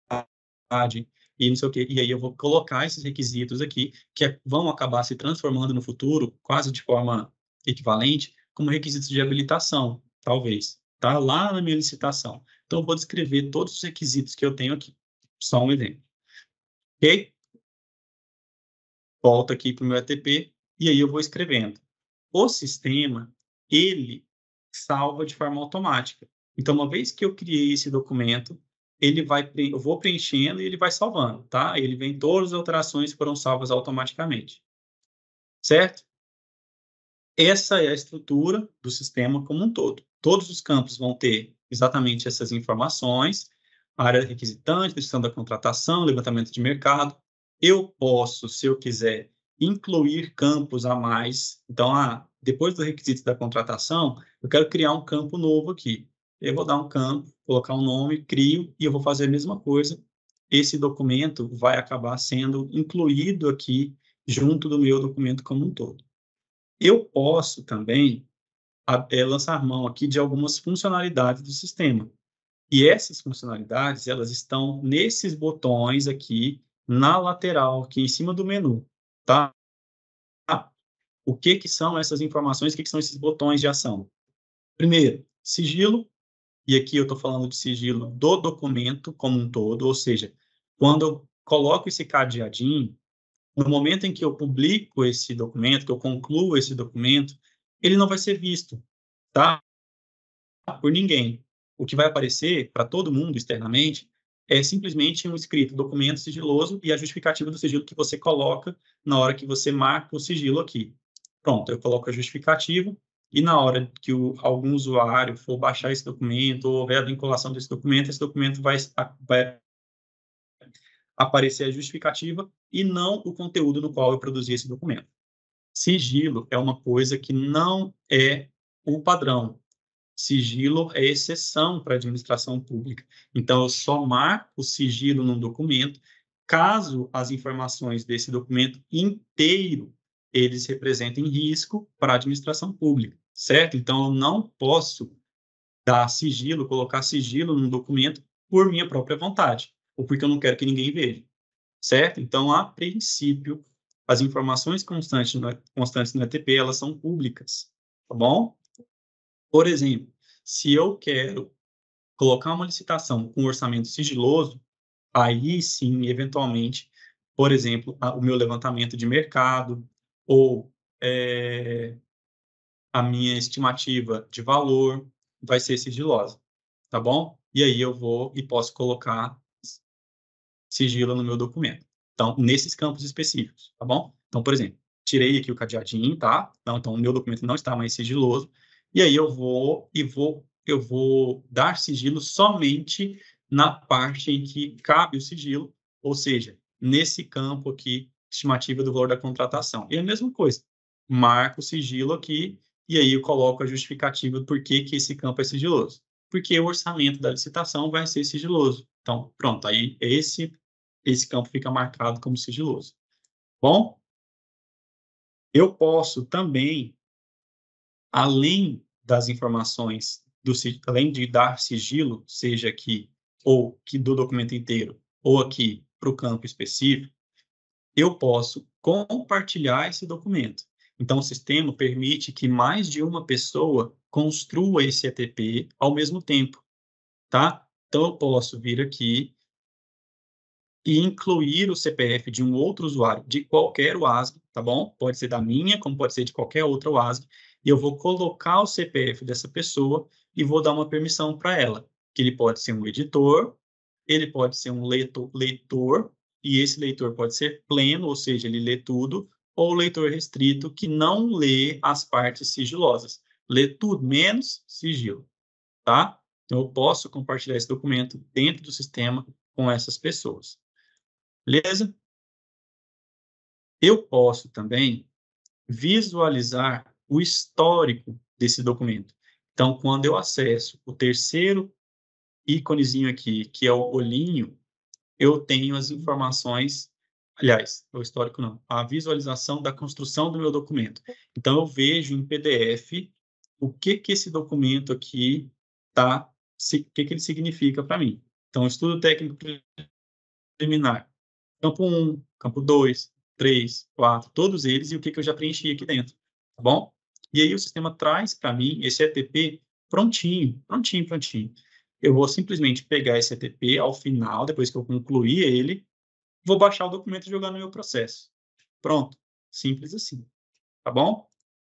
e não sei o quê. E aí eu vou colocar esses requisitos aqui, que vão acabar se transformando no futuro, quase de forma equivalente, como requisitos de habilitação, talvez. Tá lá na minha licitação. Então, eu vou descrever todos os requisitos que eu tenho aqui. Só um exemplo. Ok? Volto aqui para o meu E T P, e aí eu vou escrevendo. O sistema, ele salva de forma automática. Então, uma vez que eu criei esse documento, ele vai, eu vou preenchendo e ele vai salvando, tá? Ele vem, todas as alterações foram salvas automaticamente. Certo? Essa é a estrutura do sistema como um todo. Todos os campos vão ter exatamente essas informações, área requisitante, descrição da contratação, levantamento de mercado. Eu posso, se eu quiser, incluir campos a mais. Então, ah, depois dos requisitos da contratação, eu quero criar um campo novo aqui. Eu vou dar um campo, colocar um nome, crio, e eu vou fazer a mesma coisa. Esse documento vai acabar sendo incluído aqui junto do meu documento como um todo. Eu posso também é, lançar mão aqui de algumas funcionalidades do sistema. E essas funcionalidades, elas estão nesses botões aqui, na lateral, aqui em cima do menu, tá? O que, que são essas informações, o que, que são esses botões de ação? Primeiro, sigilo, e aqui eu estou falando de sigilo do documento como um todo, ou seja, quando eu coloco esse cadeadinho, no momento em que eu publico esse documento, que eu concluo esse documento, ele não vai ser visto, tá? Por ninguém. O que vai aparecer para todo mundo externamente é simplesmente um escrito, documento sigiloso e a justificativa do sigilo que você coloca na hora que você marca o sigilo aqui. Pronto, eu coloco a justificativa e na hora que o, algum usuário for baixar esse documento ou houver a vinculação desse documento, esse documento vai, vai aparecer a justificativa e não o conteúdo no qual eu produzi esse documento. Sigilo é uma coisa que não é o padrão. Sigilo é exceção para a administração pública. Então, eu só marco o sigilo num documento caso as informações desse documento inteiro eles representem risco para a administração pública, certo? Então, eu não posso dar sigilo, colocar sigilo num documento por minha própria vontade, ou porque eu não quero que ninguém veja, certo? Então, a princípio, as informações constantes no, constantes no E T P, elas são públicas, tá bom? Por exemplo, se eu quero colocar uma licitação com orçamento sigiloso, aí sim, eventualmente, por exemplo, a, o meu levantamento de mercado ou é, a minha estimativa de valor vai ser sigilosa, tá bom? E aí eu vou e posso colocar sigilo no meu documento. Então, nesses campos específicos, tá bom? Então, por exemplo, tirei aqui o cadeadinho, tá? Então, então o meu documento não está mais sigiloso. E aí eu vou e vou eu vou dar sigilo somente na parte em que cabe o sigilo, ou seja, nesse campo aqui, estimativa do valor da contratação. E a mesma coisa, marco o sigilo aqui e aí eu coloco a justificativa do porquê que esse campo é sigiloso. Porque o orçamento da licitação vai ser sigiloso. Então, pronto, aí esse esse campo fica marcado como sigiloso. Bom, eu posso também, além das informações, do, além de dar sigilo, seja aqui, ou que do documento inteiro, ou aqui para o campo específico, eu posso compartilhar esse documento. Então, o sistema permite que mais de uma pessoa construa esse E T P ao mesmo tempo, tá? Então, eu posso vir aqui e incluir o C P F de um outro usuário, de qualquer W A S G, tá bom? Pode ser da minha, como pode ser de qualquer outra W A S G, e eu vou colocar o C P F dessa pessoa e vou dar uma permissão para ela, que ele pode ser um editor, ele pode ser um leitor, leitor, e esse leitor pode ser pleno, ou seja, ele lê tudo, ou leitor restrito, que não lê as partes sigilosas. Lê tudo, menos sigilo, tá? Então, eu posso compartilhar esse documento dentro do sistema com essas pessoas. Beleza? Eu posso também visualizar o histórico desse documento. Então, quando eu acesso o terceiro íconezinho aqui, que é o olhinho, eu tenho as informações, aliás, o histórico não, a visualização da construção do meu documento. Então, eu vejo em P D F o que que esse documento aqui tá, o que que ele significa para mim. Então, estudo técnico preliminar. Campo um, campo dois, três, quatro, todos eles e o que, que eu já preenchi aqui dentro, tá bom? E aí o sistema traz para mim esse E T P prontinho, prontinho, prontinho. Eu vou simplesmente pegar esse E T P ao final, depois que eu concluir ele, vou baixar o documento e jogar no meu processo. Pronto, simples assim, tá bom?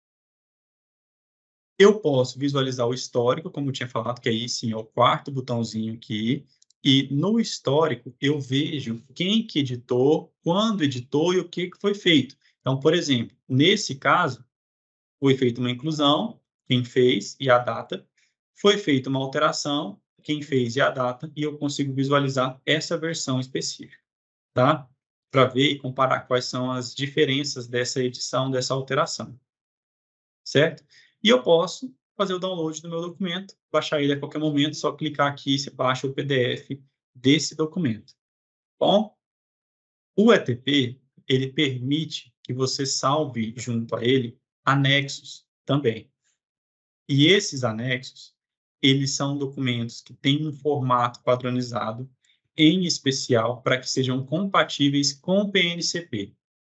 Eu posso visualizar o histórico, como eu tinha falado, que aí sim é o quarto botãozinho aqui, e no histórico eu vejo quem que editou, quando editou e o que, que foi feito. Então, por exemplo, nesse caso, foi feita uma inclusão, quem fez e a data, foi feita uma alteração, quem fez e a data, e eu consigo visualizar essa versão específica, tá? Para ver e comparar quais são as diferenças dessa edição, dessa alteração, certo? E eu posso fazer o download do meu documento, baixar ele a qualquer momento, só clicar aqui e você baixa o P D F desse documento. Bom, o E T P, ele permite que você salve junto a ele anexos também. E esses anexos, eles são documentos que têm um formato padronizado, em especial para que sejam compatíveis com o P N C P.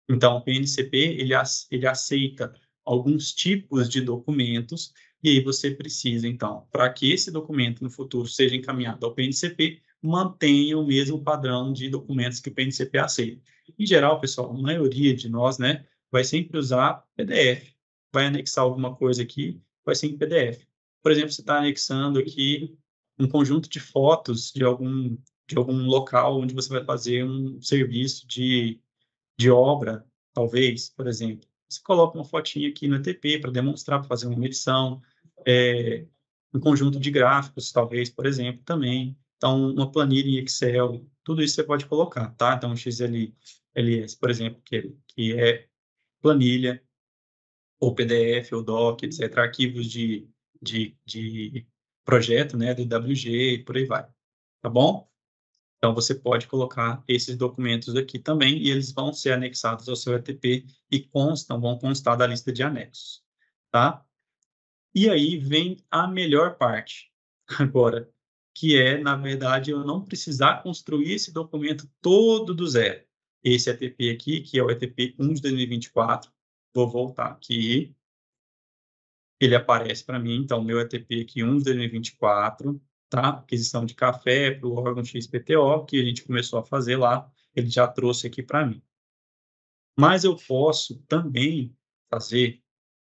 Então, o P N C P, ele, ele aceita alguns tipos de documentos, e aí você precisa, então, para que esse documento no futuro seja encaminhado ao P N C P, mantenha o mesmo padrão de documentos que o P N C P aceita. Em geral, pessoal, a maioria de nós, né, vai sempre usar P D F. Vai anexar alguma coisa aqui, vai ser em P D F. Por exemplo, você está anexando aqui um conjunto de fotos de algum, de algum local onde você vai fazer um serviço de, de obra, talvez, por exemplo. Você coloca uma fotinha aqui no E T P para demonstrar, para fazer uma medição, é, um conjunto de gráficos, talvez, por exemplo, também. Então, uma planilha em Excel, tudo isso você pode colocar, tá? Então, X L S, por exemplo, que, que é planilha, ou P D F, ou doc, etcétera, arquivos de, de, de projeto, né, do W G, e por aí vai, tá bom? Então, você pode colocar esses documentos aqui também, e eles vão ser anexados ao seu E T P e constam, vão constar da lista de anexos, tá? E aí vem a melhor parte, agora, que é, na verdade, eu não precisar construir esse documento todo do zero. Esse E T P aqui, que é o E T P um de dois mil e vinte e quatro, vou voltar aqui, ele aparece para mim, então, meu E T P aqui, um de dois mil e vinte e quatro, tá? Aquisição de café para o órgão X P T O, que a gente começou a fazer lá, ele já trouxe aqui para mim. Mas eu posso também fazer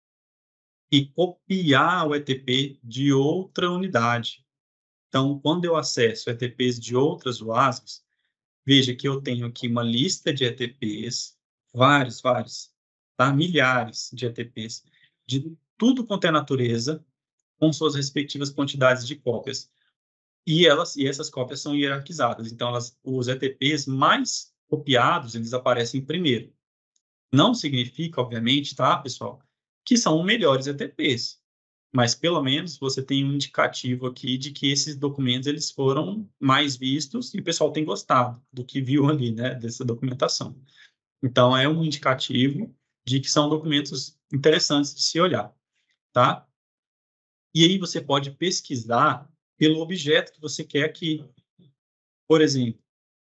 e copiar o E T P de outra unidade. Então, quando eu acesso E T Ps de outras U A S Ps, veja que eu tenho aqui uma lista de E T Ps, vários, vários, tá? Milhares de E T Ps, de tudo quanto é natureza, com suas respectivas quantidades de cópias. E, elas, e essas cópias são hierarquizadas. Então, elas, os E T Ps mais copiados, eles aparecem primeiro. Não significa, obviamente, tá, pessoal, que são melhores E T Ps. Mas, pelo menos, você tem um indicativo aqui de que esses documentos eles foram mais vistos e o pessoal tem gostado do que viu ali, né, dessa documentação. Então, é um indicativo de que são documentos interessantes de se olhar, tá? E aí você pode pesquisar pelo objeto que você quer aqui. Por exemplo,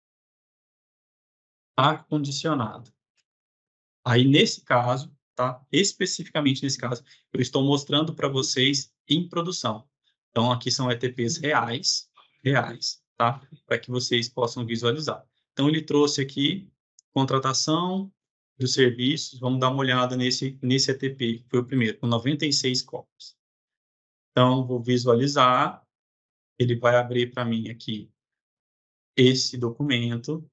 ar-condicionado. Aí, nesse caso, tá? Especificamente nesse caso, eu estou mostrando para vocês em produção. Então, aqui são E T Ps reais, reais, tá? Para que vocês possam visualizar. Então, ele trouxe aqui contratação dos serviços. Vamos dar uma olhada nesse, nesse E T P, que foi o primeiro, com noventa e seis cópias. Então, vou visualizar. Ele vai abrir para mim aqui esse documento.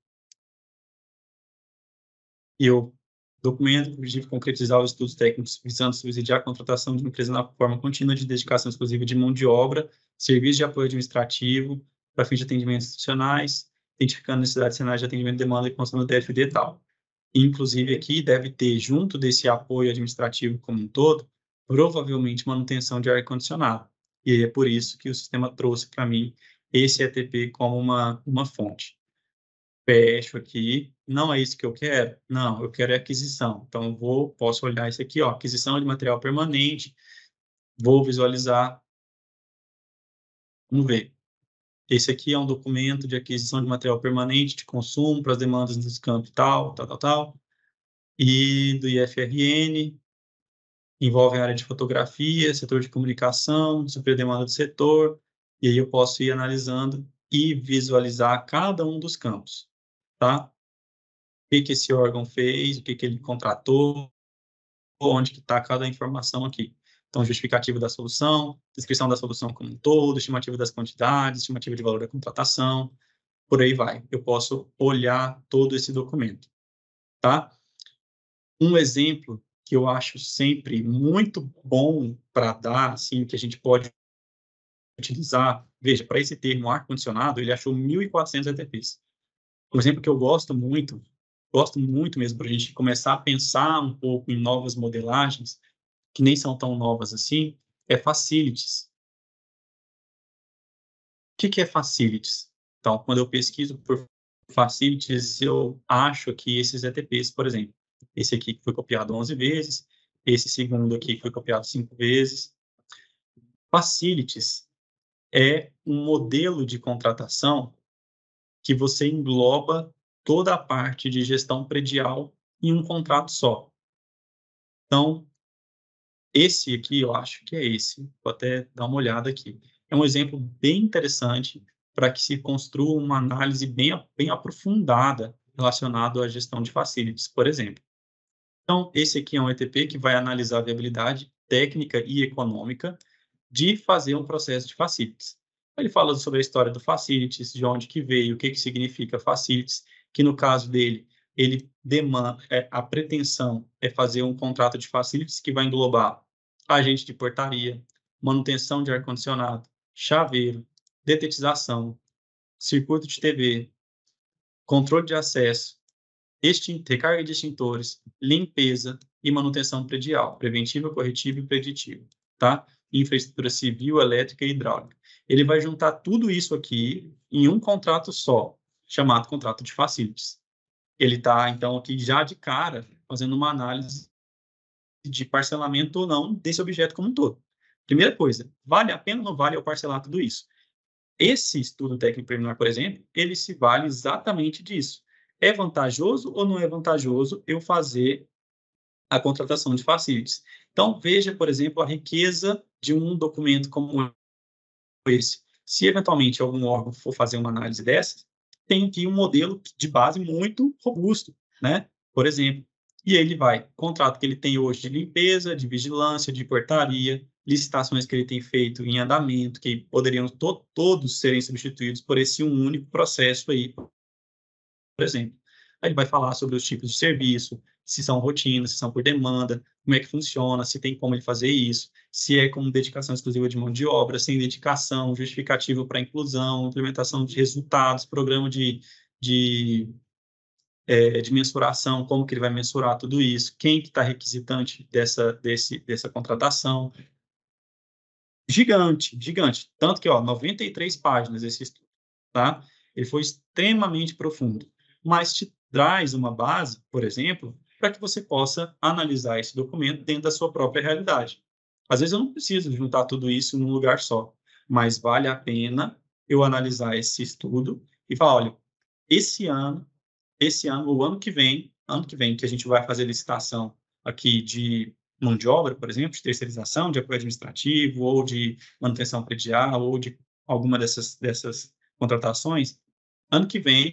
E eu documento, objetivo de concretizar os estudos técnicos visando subsidiar a contratação de uma empresa na forma contínua de dedicação exclusiva de mão de obra, serviço de apoio administrativo, para fins de atendimento institucionais, identificando necessidades cenários de atendimento de demanda e construção do D F D e tal. Inclusive, aqui deve ter, junto desse apoio administrativo como um todo, provavelmente manutenção de ar-condicionado. E é por isso que o sistema trouxe para mim esse E T P como uma, uma fonte. Fecho aqui, não é isso que eu quero? Não, eu quero aquisição. Então, vou, posso olhar isso aqui, ó, aquisição de material permanente, vou visualizar, vamos ver. Esse aqui é um documento de aquisição de material permanente de consumo para as demandas dos campos tal, tal, tal, tal, e do I F R N, envolve a área de fotografia, setor de comunicação, suprir a demanda do setor, e aí eu posso ir analisando e visualizar cada um dos campos, tá? O que, que esse órgão fez, o que, que ele contratou, onde que está cada informação aqui. Então, justificativo da solução, descrição da solução como um todo, estimativa das quantidades, estimativa de valor da contratação, por aí vai. Eu posso olhar todo esse documento, tá? Um exemplo que eu acho sempre muito bom para dar, assim, que a gente pode utilizar, veja, para esse termo ar-condicionado, ele achou mil e quatrocentos E T Ps. Um exemplo que eu gosto muito, gosto muito mesmo, para a gente começar a pensar um pouco em novas modelagens, que nem são tão novas assim, é facilities. O que, que é facilities? Então, quando eu pesquiso por facilities, eu acho que esses E T Ps, por exemplo, esse aqui que foi copiado onze vezes, esse segundo aqui que foi copiado cinco vezes. Facilities é um modelo de contratação que você engloba toda a parte de gestão predial em um contrato só. Então, esse aqui, eu acho que é esse. Vou até dar uma olhada aqui. É um exemplo bem interessante para que se construa uma análise bem, bem aprofundada relacionada à gestão de facilities, por exemplo. Então, esse aqui é um E T P que vai analisar a viabilidade técnica e econômica de fazer um processo de facilities. Ele fala sobre a história do facilities, de onde que veio, o que, que significa facilities, que no caso dele, ele demanda, é, a pretensão é fazer um contrato de facilities que vai englobar agente de portaria, manutenção de ar-condicionado, chaveiro, detetização, circuito de T V, controle de acesso, extin- recarga de extintores, limpeza e manutenção predial, preventiva, corretiva e preditiva, tá? Infraestrutura civil, elétrica e hidráulica. Ele vai juntar tudo isso aqui em um contrato só, chamado contrato de facilities. Ele está, então, aqui já de cara, fazendo uma análise de parcelamento ou não desse objeto como um todo. Primeira coisa, vale a pena ou não vale eu parcelar tudo isso? Esse estudo técnico preliminar, por exemplo, ele se vale exatamente disso. É vantajoso ou não é vantajoso eu fazer a contratação de facilities? Então, veja, por exemplo, a riqueza de um documento como esse. Se eventualmente algum órgão for fazer uma análise dessa, tem aqui um modelo de base muito robusto, né? Por exemplo, e ele vai, contrato que ele tem hoje de limpeza, de vigilância, de portaria, licitações que ele tem feito em andamento, que poderiam to todos serem substituídos por esse um único processo aí, por exemplo. Aí ele vai falar sobre os tipos de serviço, se são rotinas, se são por demanda, como é que funciona, se tem como ele fazer isso, se é com dedicação exclusiva de mão de obra, sem dedicação, justificativa para inclusão, implementação de resultados, programa de, de, é, de mensuração, como que ele vai mensurar tudo isso, quem que está requisitante dessa, desse, dessa contratação. Gigante, gigante. Tanto que, ó, noventa e três páginas esse estudo, tá? Ele foi extremamente profundo, mas te traz uma base, por exemplo, para que você possa analisar esse documento dentro da sua própria realidade. Às vezes eu não preciso juntar tudo isso num lugar só, mas vale a pena eu analisar esse estudo e falar, olha, esse ano, esse ano, o ano que vem, ano que vem que a gente vai fazer licitação aqui de mão de obra, por exemplo, de terceirização, de apoio administrativo, ou de manutenção predial, ou de alguma dessas, dessas contratações, ano que vem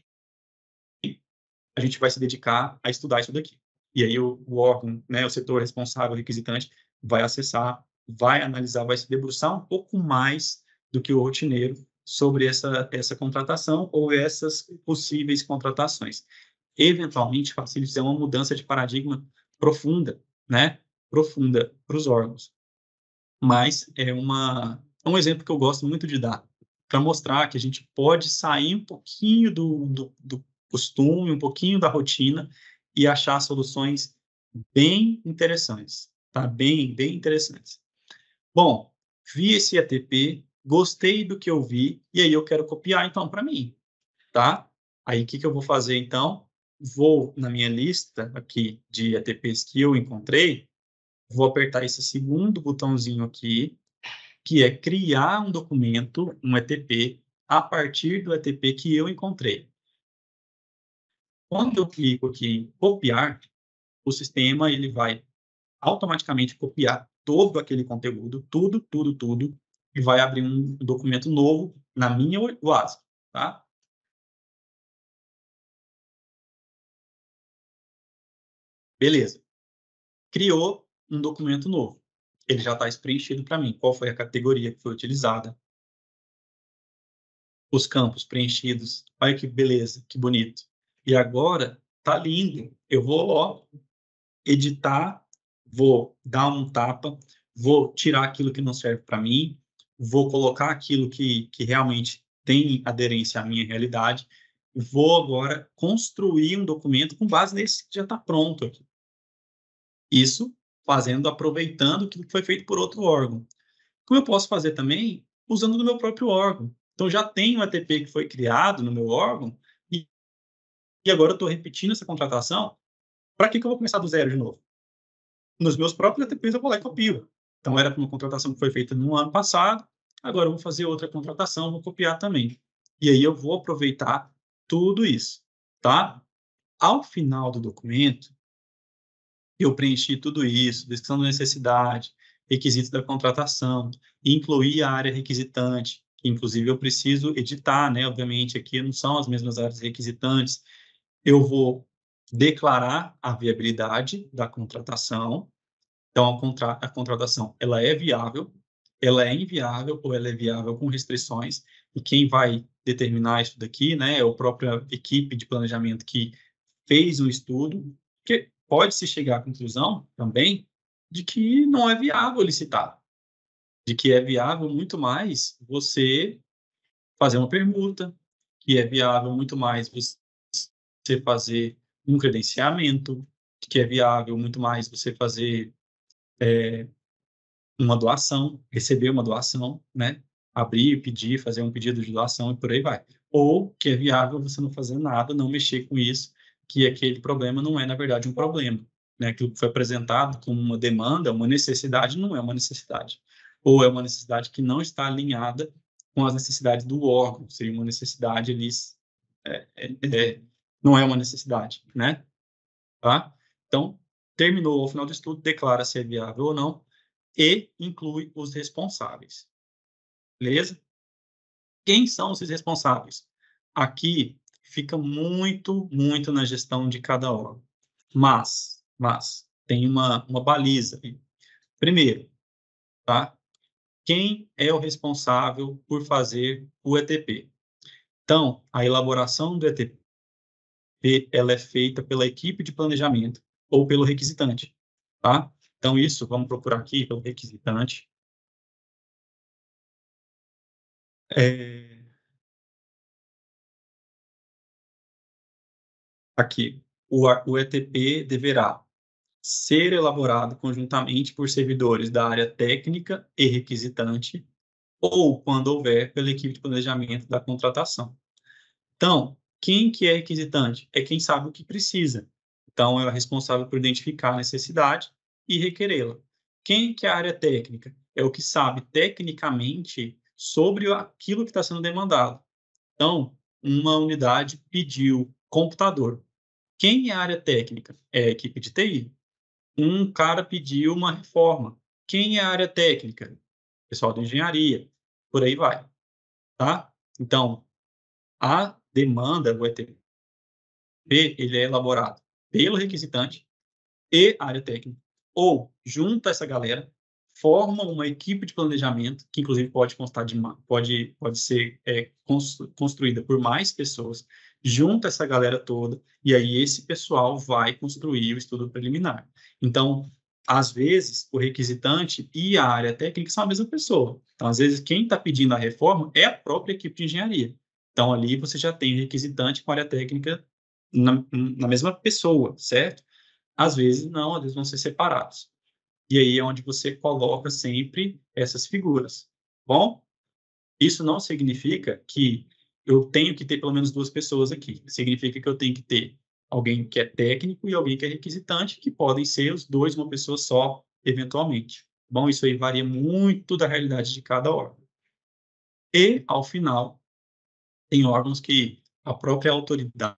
a gente vai se dedicar a estudar isso daqui. E aí o, o órgão, né, o setor responsável, o requisitante, vai acessar, vai analisar, vai se debruçar um pouco mais do que o rotineiro sobre essa, essa contratação ou essas possíveis contratações. Eventualmente, facilitar uma mudança de paradigma profunda, né? Profunda para os órgãos. Mas é, uma, é um exemplo que eu gosto muito de dar, para mostrar que a gente pode sair um pouquinho do, do, do costume, um pouquinho da rotina e achar soluções bem interessantes, tá? Bem, bem interessantes. Bom, vi esse E T P, gostei do que eu vi, e aí eu quero copiar, então, para mim, tá? Aí, o que, que eu vou fazer, então? Vou na minha lista aqui de E T Ps que eu encontrei, vou apertar esse segundo botãozinho aqui, que é criar um documento, um E T P, a partir do E T P que eu encontrei. Quando eu clico aqui em copiar, o sistema ele vai automaticamente copiar todo aquele conteúdo, tudo, tudo, tudo, e vai abrir um documento novo na minha WASP, tá? Beleza. Criou um documento novo. Ele já está preenchido para mim. Qual foi a categoria que foi utilizada? Os campos preenchidos. Olha que beleza, que bonito. E agora, tá lindo. Eu vou, ó, editar, vou dar um tapa, vou tirar aquilo que não serve para mim, vou colocar aquilo que, que realmente tem aderência à minha realidade, vou agora construir um documento com base nesse que já está pronto aqui. Isso fazendo, aproveitando aquilo que foi feito por outro órgão. Como eu posso fazer também usando no meu próprio órgão. Então, já tem um E T P que foi criado no meu órgão e, e agora eu estou repetindo essa contratação. Para que, que eu vou começar do zero de novo? Nos meus próprios E T Ps eu vou lá e copio. Então, era para uma contratação que foi feita no ano passado, agora eu vou fazer outra contratação, vou copiar também. E aí eu vou aproveitar tudo isso, tá? Ao final do documento, eu preenchi tudo isso, descrição da necessidade, requisitos da contratação, incluí a área requisitante, que inclusive eu preciso editar, né? Obviamente, aqui não são as mesmas áreas requisitantes. Eu vou declarar a viabilidade da contratação. Então, a, contra a contratação, ela é viável, ela é inviável ou ela é viável com restrições, e quem vai determinar isso daqui, né, é a própria equipe de planejamento que fez um estudo, que pode-se chegar à conclusão também de que não é viável licitar, de que é viável muito mais você fazer uma permuta, que é viável muito mais você fazer um credenciamento, que é viável muito mais você fazer é, uma doação, receber uma doação, né? Abrir, pedir, fazer um pedido de doação e por aí vai. Ou que é viável você não fazer nada, não mexer com isso, que aquele problema não é, na verdade, um problema. Né? Aquilo que foi apresentado como uma demanda, uma necessidade, não é uma necessidade. Ou é uma necessidade que não está alinhada com as necessidades do órgão, seria uma necessidade ali, é, é, é, não é uma necessidade, né? Tá? Então, terminou ao final do estudo, declara se é viável ou não, e inclui os responsáveis. Beleza? Quem são esses responsáveis? Aqui fica muito, muito na gestão de cada órgão. Mas, mas, tem uma, uma baliza aí. Primeiro, tá? Quem é o responsável por fazer o E T P? Então, a elaboração do E T P, ela é feita pela equipe de planejamento ou pelo requisitante, tá? Então, isso, vamos procurar aqui pelo requisitante. É... Aqui, o, o E T P deverá ser elaborado conjuntamente por servidores da área técnica e requisitante, ou, quando houver, pela equipe de planejamento da contratação. Então, quem que é requisitante? É quem sabe o que precisa. Então, é o responsável por identificar a necessidade e requerê-la. Quem que é a área técnica? É o que sabe tecnicamente sobre aquilo que está sendo demandado. Então, uma unidade pediu computador. Quem é a área técnica? É a equipe de T I. Um cara pediu uma reforma. Quem é a área técnica? Pessoal da engenharia. Por aí vai. Tá? Então, a demanda, o E T P, ele é elaborado pelo requisitante e área técnica. Ou junta essa galera, forma uma equipe de planejamento, que inclusive pode constar de pode pode ser é, construída por mais pessoas, junta essa galera toda e aí esse pessoal vai construir o estudo preliminar. Então, às vezes, o requisitante e a área técnica são a mesma pessoa. Então, às vezes, quem está pedindo a reforma é a própria equipe de engenharia. Então, ali você já tem o requisitante com a área técnica na, na mesma pessoa, certo? Às vezes não, às vezes vão ser separados. E aí é onde você coloca sempre essas figuras. Bom, isso não significa que eu tenho que ter pelo menos duas pessoas aqui. Significa que eu tenho que ter alguém que é técnico e alguém que é requisitante, que podem ser os dois, uma pessoa só, eventualmente. Bom, isso aí varia muito da realidade de cada órgão. E, ao final, tem órgãos que a própria autoridade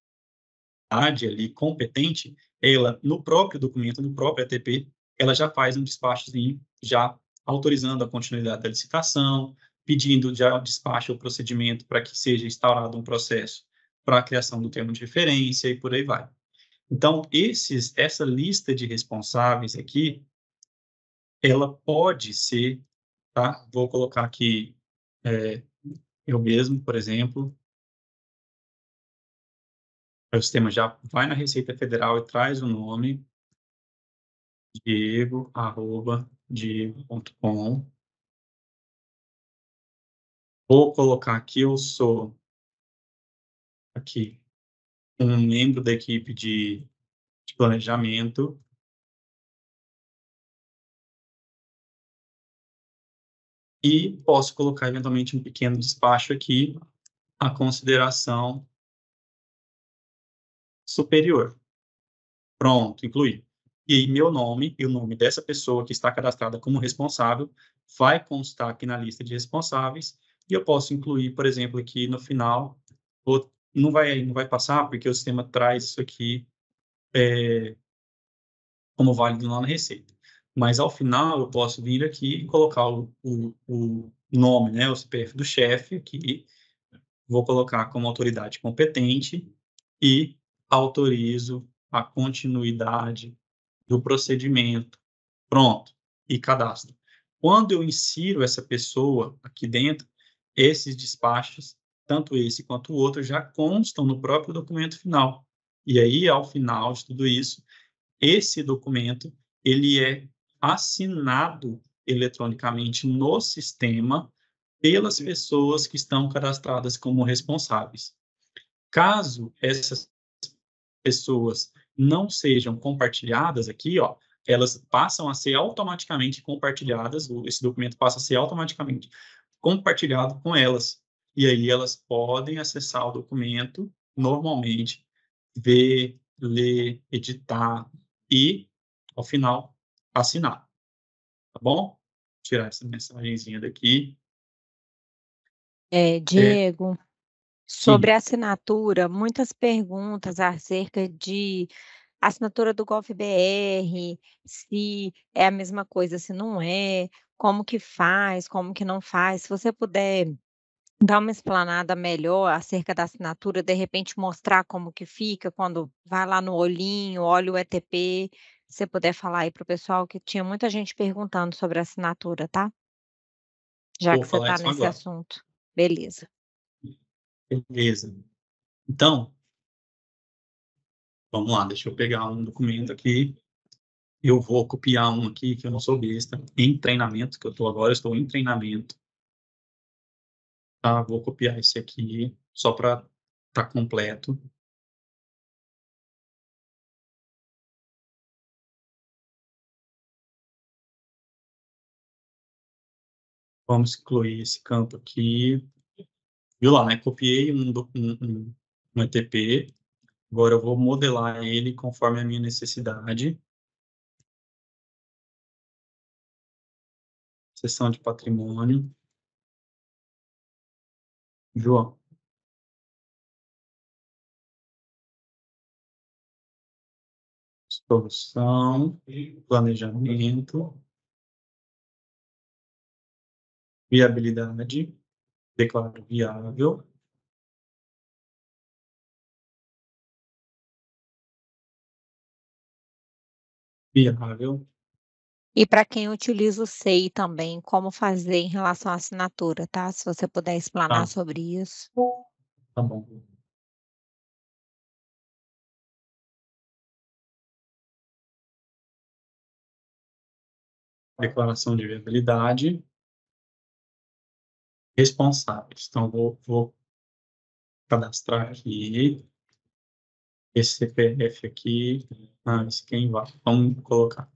ali competente, ela, no próprio documento, no próprio E T P, ela já faz um despachozinho, já autorizando a continuidade da licitação, pedindo já despacho o procedimento para que seja instaurado um processo para a criação do termo de referência e por aí vai. Então, esses, essa lista de responsáveis aqui, ela pode ser, tá? Vou colocar aqui é, eu mesmo, por exemplo, o sistema já vai na Receita Federal e traz o nome, diego, arroba, diego ponto com. Vou colocar aqui, eu sou, aqui, um membro da equipe de, de planejamento. E posso colocar, eventualmente, um pequeno despacho aqui, a consideração superior. Pronto, incluí. E aí, meu nome e o nome dessa pessoa que está cadastrada como responsável vai constar aqui na lista de responsáveis e eu posso incluir, por exemplo, aqui no final, vou, não vai não vai passar porque o sistema traz isso aqui é, como válido lá na receita. Mas, ao final, eu posso vir aqui e colocar o, o, o nome, né, o C P F do chefe aqui, vou colocar como autoridade competente e autorizo a continuidade do procedimento. Pronto, e cadastro. Quando eu insiro essa pessoa aqui dentro, esses despachos, tanto esse quanto o outro, já constam no próprio documento final. E aí, ao final de tudo isso, esse documento, ele é assinado eletronicamente no sistema pelas pessoas que estão cadastradas como responsáveis. Caso essas pessoas não sejam compartilhadas aqui, ó, elas passam a ser automaticamente compartilhadas, esse documento passa a ser automaticamente compartilhado com elas. E aí elas podem acessar o documento normalmente, ver, ler, editar e, ao final, assinar. Tá bom? Vou tirar essa mensagenzinha daqui. É, Diego, sobre Sim. a assinatura, muitas perguntas acerca de assinatura do GovBR, se é a mesma coisa, se não é, como que faz, como que não faz. Se você puder dar uma explanada melhor acerca da assinatura, de repente mostrar como que fica quando vai lá no olhinho, olha o E T P, se você puder falar aí para o pessoal, que tinha muita gente perguntando sobre a assinatura, tá? Já Vou que você falar está isso nesse agora. assunto. Beleza. Beleza. Então, vamos lá, deixa eu pegar um documento aqui. Eu vou copiar um aqui, que eu não sou besta, em treinamento, que eu estou agora, eu estou em treinamento. Tá? Vou copiar esse aqui, só para estar tá completo. Vamos excluir esse campo aqui. Viu lá, né? Copiei um, um, um E T P. Agora eu vou modelar ele conforme a minha necessidade. Seção de patrimônio. João. Solução, planejamento, viabilidade, declaro viável. Viável. E para quem utiliza o S E I também, como fazer em relação à assinatura, tá? Se você puder explanar Tá, sobre isso. tá bom. Declaração de viabilidade. Responsáveis. Então, vou, vou cadastrar aqui. Esse C P F aqui. Ah, esse quem vai. Vamos colocar.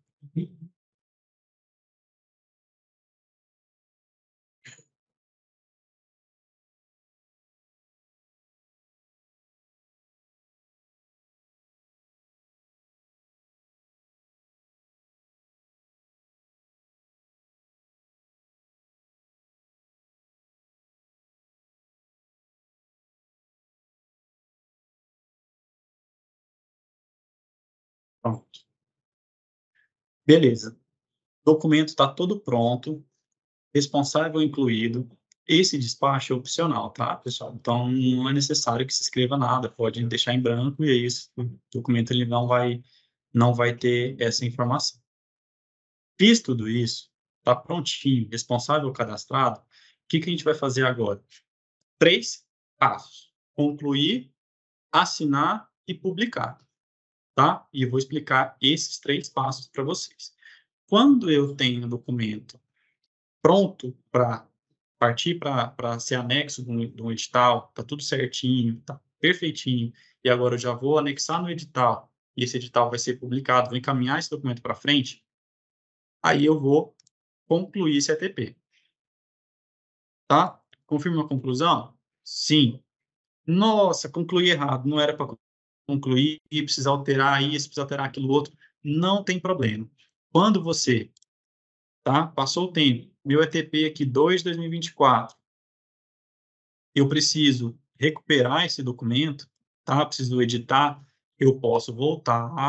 Pronto. Beleza. O documento está todo pronto. Responsável incluído. Esse despacho é opcional, tá, pessoal? Então, não é necessário que se escreva nada. Pode deixar em branco e aí o documento ele não vai, não vai ter essa informação. Fiz tudo isso, está prontinho, responsável cadastrado. O que, que a gente vai fazer agora? Três passos: concluir, assinar e publicar, tá? E eu vou explicar esses três passos para vocês. Quando eu tenho o documento pronto para partir para ser anexo de um, de um edital, tá tudo certinho, tá perfeitinho, e agora eu já vou anexar no edital, e esse edital vai ser publicado, vou encaminhar esse documento para frente, aí eu vou concluir esse E T P. Tá? Confirma a conclusão? Sim. Nossa, concluí errado, não era para concluir, precisa alterar isso, precisa alterar aquilo outro. Não tem problema. Quando você, tá? Passou o tempo, meu E T P aqui, dois de dois mil e vinte e quatro, eu preciso recuperar esse documento, tá? Preciso editar, eu posso voltar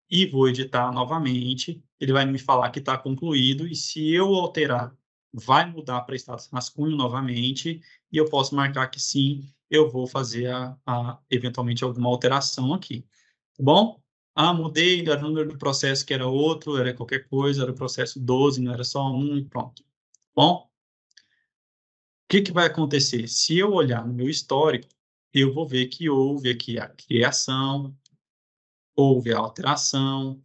e vou editar novamente. Ele vai me falar que está concluído, e se eu alterar, vai mudar para status rascunho novamente, e eu posso marcar que sim, eu vou fazer, a, a, eventualmente, alguma alteração aqui. Tá bom? Ah, mudei, era o número do processo que era outro, era qualquer coisa, era o processo doze, não era só um, e pronto. Bom, o que, que vai acontecer? Se eu olhar no meu histórico, eu vou ver que houve aqui a criação, houve a alteração,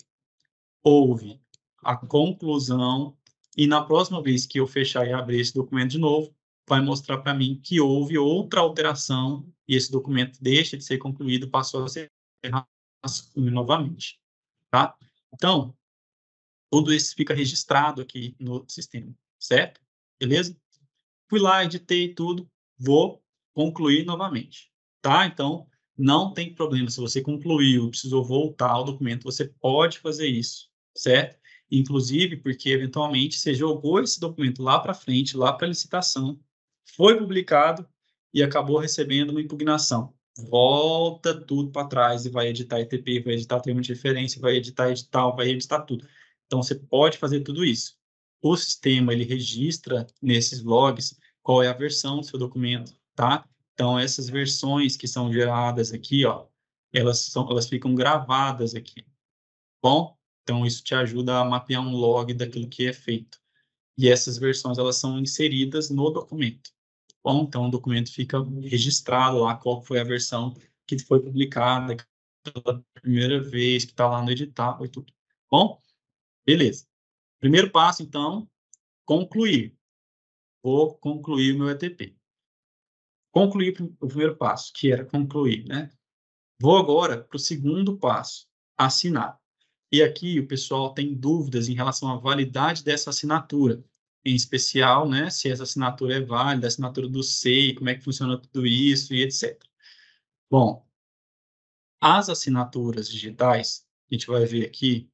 houve a conclusão, e na próxima vez que eu fechar e abrir esse documento de novo, vai mostrar para mim que houve outra alteração e esse documento deixa de ser concluído, passou a ser rascunho novamente, tá? Então, tudo isso fica registrado aqui no sistema, certo? Beleza? Fui lá, editei tudo, vou concluir novamente, tá? Então, não tem problema, se você concluiu, precisou voltar ao documento, você pode fazer isso, certo? Inclusive, porque eventualmente você jogou esse documento lá para frente, lá para licitação, foi publicado e acabou recebendo uma impugnação. Volta tudo para trás e vai editar E T P, vai editar termo de referência, vai editar edital, vai editar tudo. Então, você pode fazer tudo isso. O sistema, ele registra nesses logs qual é a versão do seu documento, tá? Então, essas versões que são geradas aqui, ó, elas, são, elas ficam gravadas aqui, bom? Então, isso te ajuda a mapear um log daquilo que é feito. E essas versões, elas são inseridas no documento, bom? Então, o documento fica registrado lá qual foi a versão que foi publicada pela primeira vez, que está lá no edital e tudo, bom? Beleza. Primeiro passo, então, concluir. Vou concluir o meu E T P. Concluir o primeiro passo, que era concluir, né? Vou agora para o segundo passo, assinar. E aqui o pessoal tem dúvidas em relação à validade dessa assinatura, em especial, né, se essa assinatura é válida, a assinatura do S E I, como é que funciona tudo isso e etcétera. Bom, as assinaturas digitais, a gente vai ver aqui,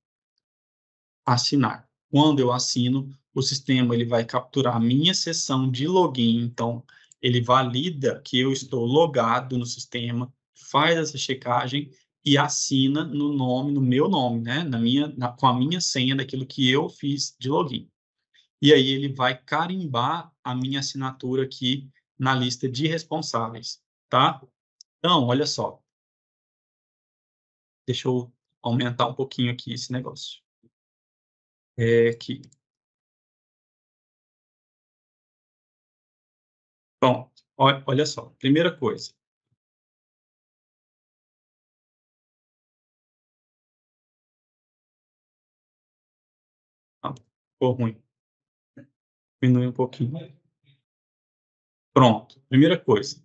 assinar. Quando eu assino, o sistema ele vai capturar a minha sessão de login, então ele valida que eu estou logado no sistema, faz essa checagem e assina no nome, no meu nome, né? Na minha, na, com a minha senha daquilo que eu fiz de login. E aí ele vai carimbar a minha assinatura aqui na lista de responsáveis, tá? Então, olha só. Deixa eu aumentar um pouquinho aqui esse negócio. É que Bom, olha só, primeira coisa. Ah, ficou ruim. Diminui um pouquinho. Pronto, primeira coisa.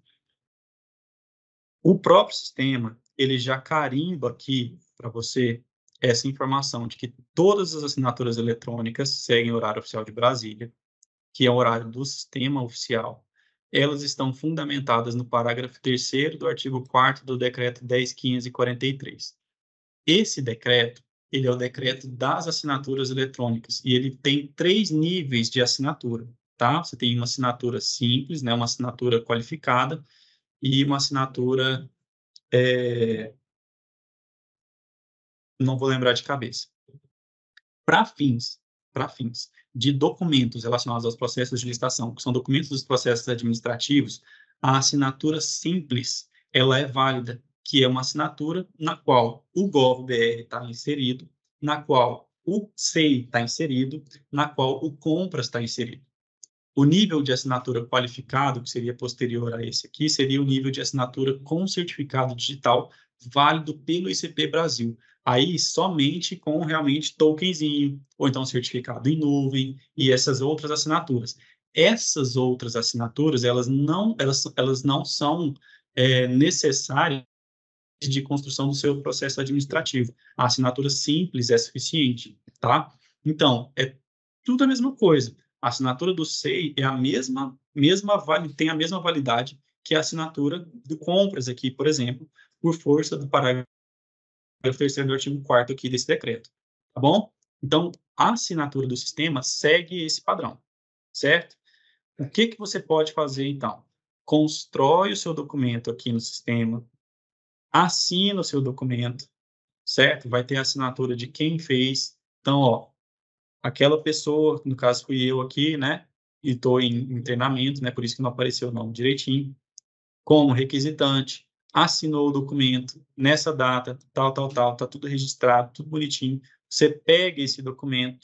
O próprio sistema, ele já carimba aqui para você essa informação de que todas as assinaturas eletrônicas seguem o horário oficial de Brasília, que é o horário do sistema oficial. Elas estão fundamentadas no parágrafo terceiro do artigo quarto do decreto dez mil quinhentos e quarenta e três. Esse decreto, ele é o decreto das assinaturas eletrônicas, e ele tem três níveis de assinatura, tá? Você tem uma assinatura simples, né, uma assinatura qualificada, e uma assinatura, é... não vou lembrar de cabeça. Para fins, para fins de documentos relacionados aos processos de licitação, que são documentos dos processos administrativos, a assinatura simples, ela é válida, que é uma assinatura na qual o Gov.br está inserido, na qual o S E I está inserido, na qual o Compras está inserido. O nível de assinatura qualificado, que seria posterior a esse aqui, seria o nível de assinatura com certificado digital válido pelo I C P Brasil. Aí, somente com realmente tokenzinho, ou então certificado em nuvem, e essas outras assinaturas. Essas outras assinaturas, elas não, elas, elas não são é, necessárias de construção do seu processo administrativo. A assinatura simples é suficiente, tá? Então, é tudo a mesma coisa. A assinatura do S E I é a mesma, mesma tem a mesma validade que a assinatura do Compras aqui, por exemplo, por força do parágrafo terceiro do artigo quarto aqui desse decreto, tá bom? Então, a assinatura do sistema segue esse padrão, certo? O que que você pode fazer, então? Constrói o seu documento aqui no sistema, assina o seu documento, certo? Vai ter a assinatura de quem fez. Então, ó, aquela pessoa, no caso fui eu aqui, né? E estou em, em treinamento, né? Por isso que não apareceu o nome direitinho. Como requisitante, assinou o documento nessa data, tal, tal, tal, tá tudo registrado, tudo bonitinho. Você pega esse documento,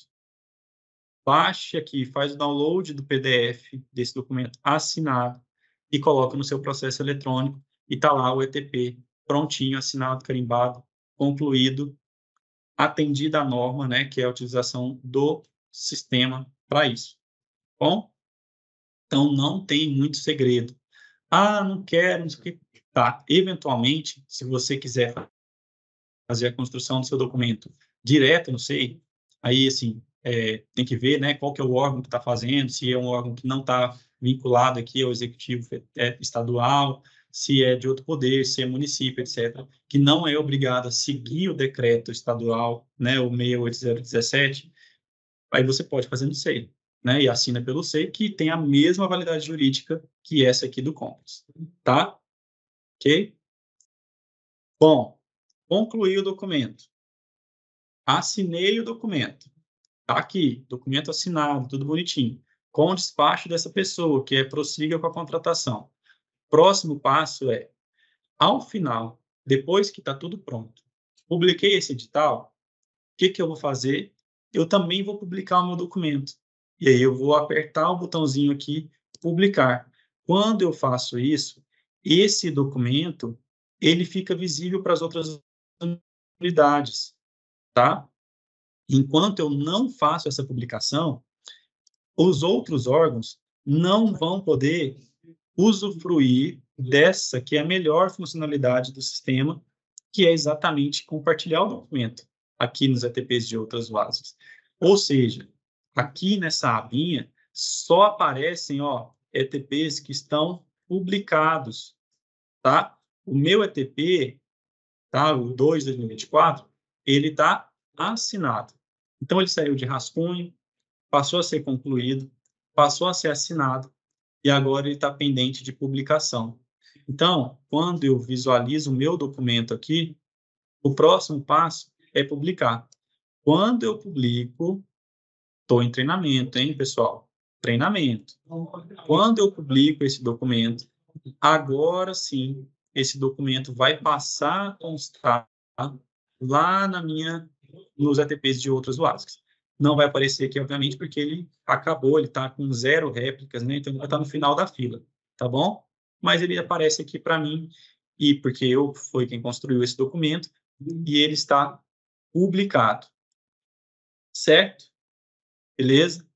baixa aqui, faz o download do P D F desse documento assinado e coloca no seu processo eletrônico e tá lá o E T P prontinho, assinado, carimbado, concluído, atendida a norma, né, que é a utilização do sistema para isso. Bom, então não tem muito segredo. Ah, não quero, não sei o que. Tá, eventualmente, se você quiser fazer a construção do seu documento direto, não sei, aí, assim, é, tem que ver, né, qual que é o órgão que está fazendo, se é um órgão que não está vinculado aqui ao executivo é, estadual, se é de outro poder, se é município, etcétera, que não é obrigado a seguir o decreto estadual, né, o seis oito zero um sete, aí você pode fazer no S E I, né, e assina pelo S E I, que tem a mesma validade jurídica que essa aqui do Compass, tá? Ok? Bom, concluí o documento. Assinei o documento. Tá aqui, documento assinado, tudo bonitinho. Com o despacho dessa pessoa, que é prossiga com a contratação. Próximo passo é, ao final, depois que está tudo pronto, publiquei esse edital, o que, que eu vou fazer? Eu também vou publicar o meu documento. E aí eu vou apertar o botãozinho aqui, publicar. Quando eu faço isso, esse documento, ele fica visível para as outras unidades, tá? Enquanto eu não faço essa publicação, os outros órgãos não vão poder usufruir dessa, que é a melhor funcionalidade do sistema, que é exatamente compartilhar o documento aqui nos E T Ps de outras bases. Ou seja, aqui nessa abinha só aparecem, ó, E T Ps que estão publicados, tá? O meu E T P, tá? O dois de dois mil e vinte e quatro, ele está assinado. Então, ele saiu de rascunho, passou a ser concluído, passou a ser assinado, e agora ele está pendente de publicação. Então, quando eu visualizo o meu documento aqui, o próximo passo é publicar. Quando eu publico, estou em treinamento, hein, pessoal? Treinamento. Quando eu publico esse documento, agora sim, esse documento vai passar a constar lá na minha, nos E T Ps de outras U A S Cs. Não vai aparecer aqui, obviamente, porque ele acabou, ele está com zero réplicas, né? Então, ele vai estar no final da fila, tá bom? Mas ele aparece aqui para mim, e porque eu fui quem construiu esse documento, e ele está publicado. Certo? Beleza?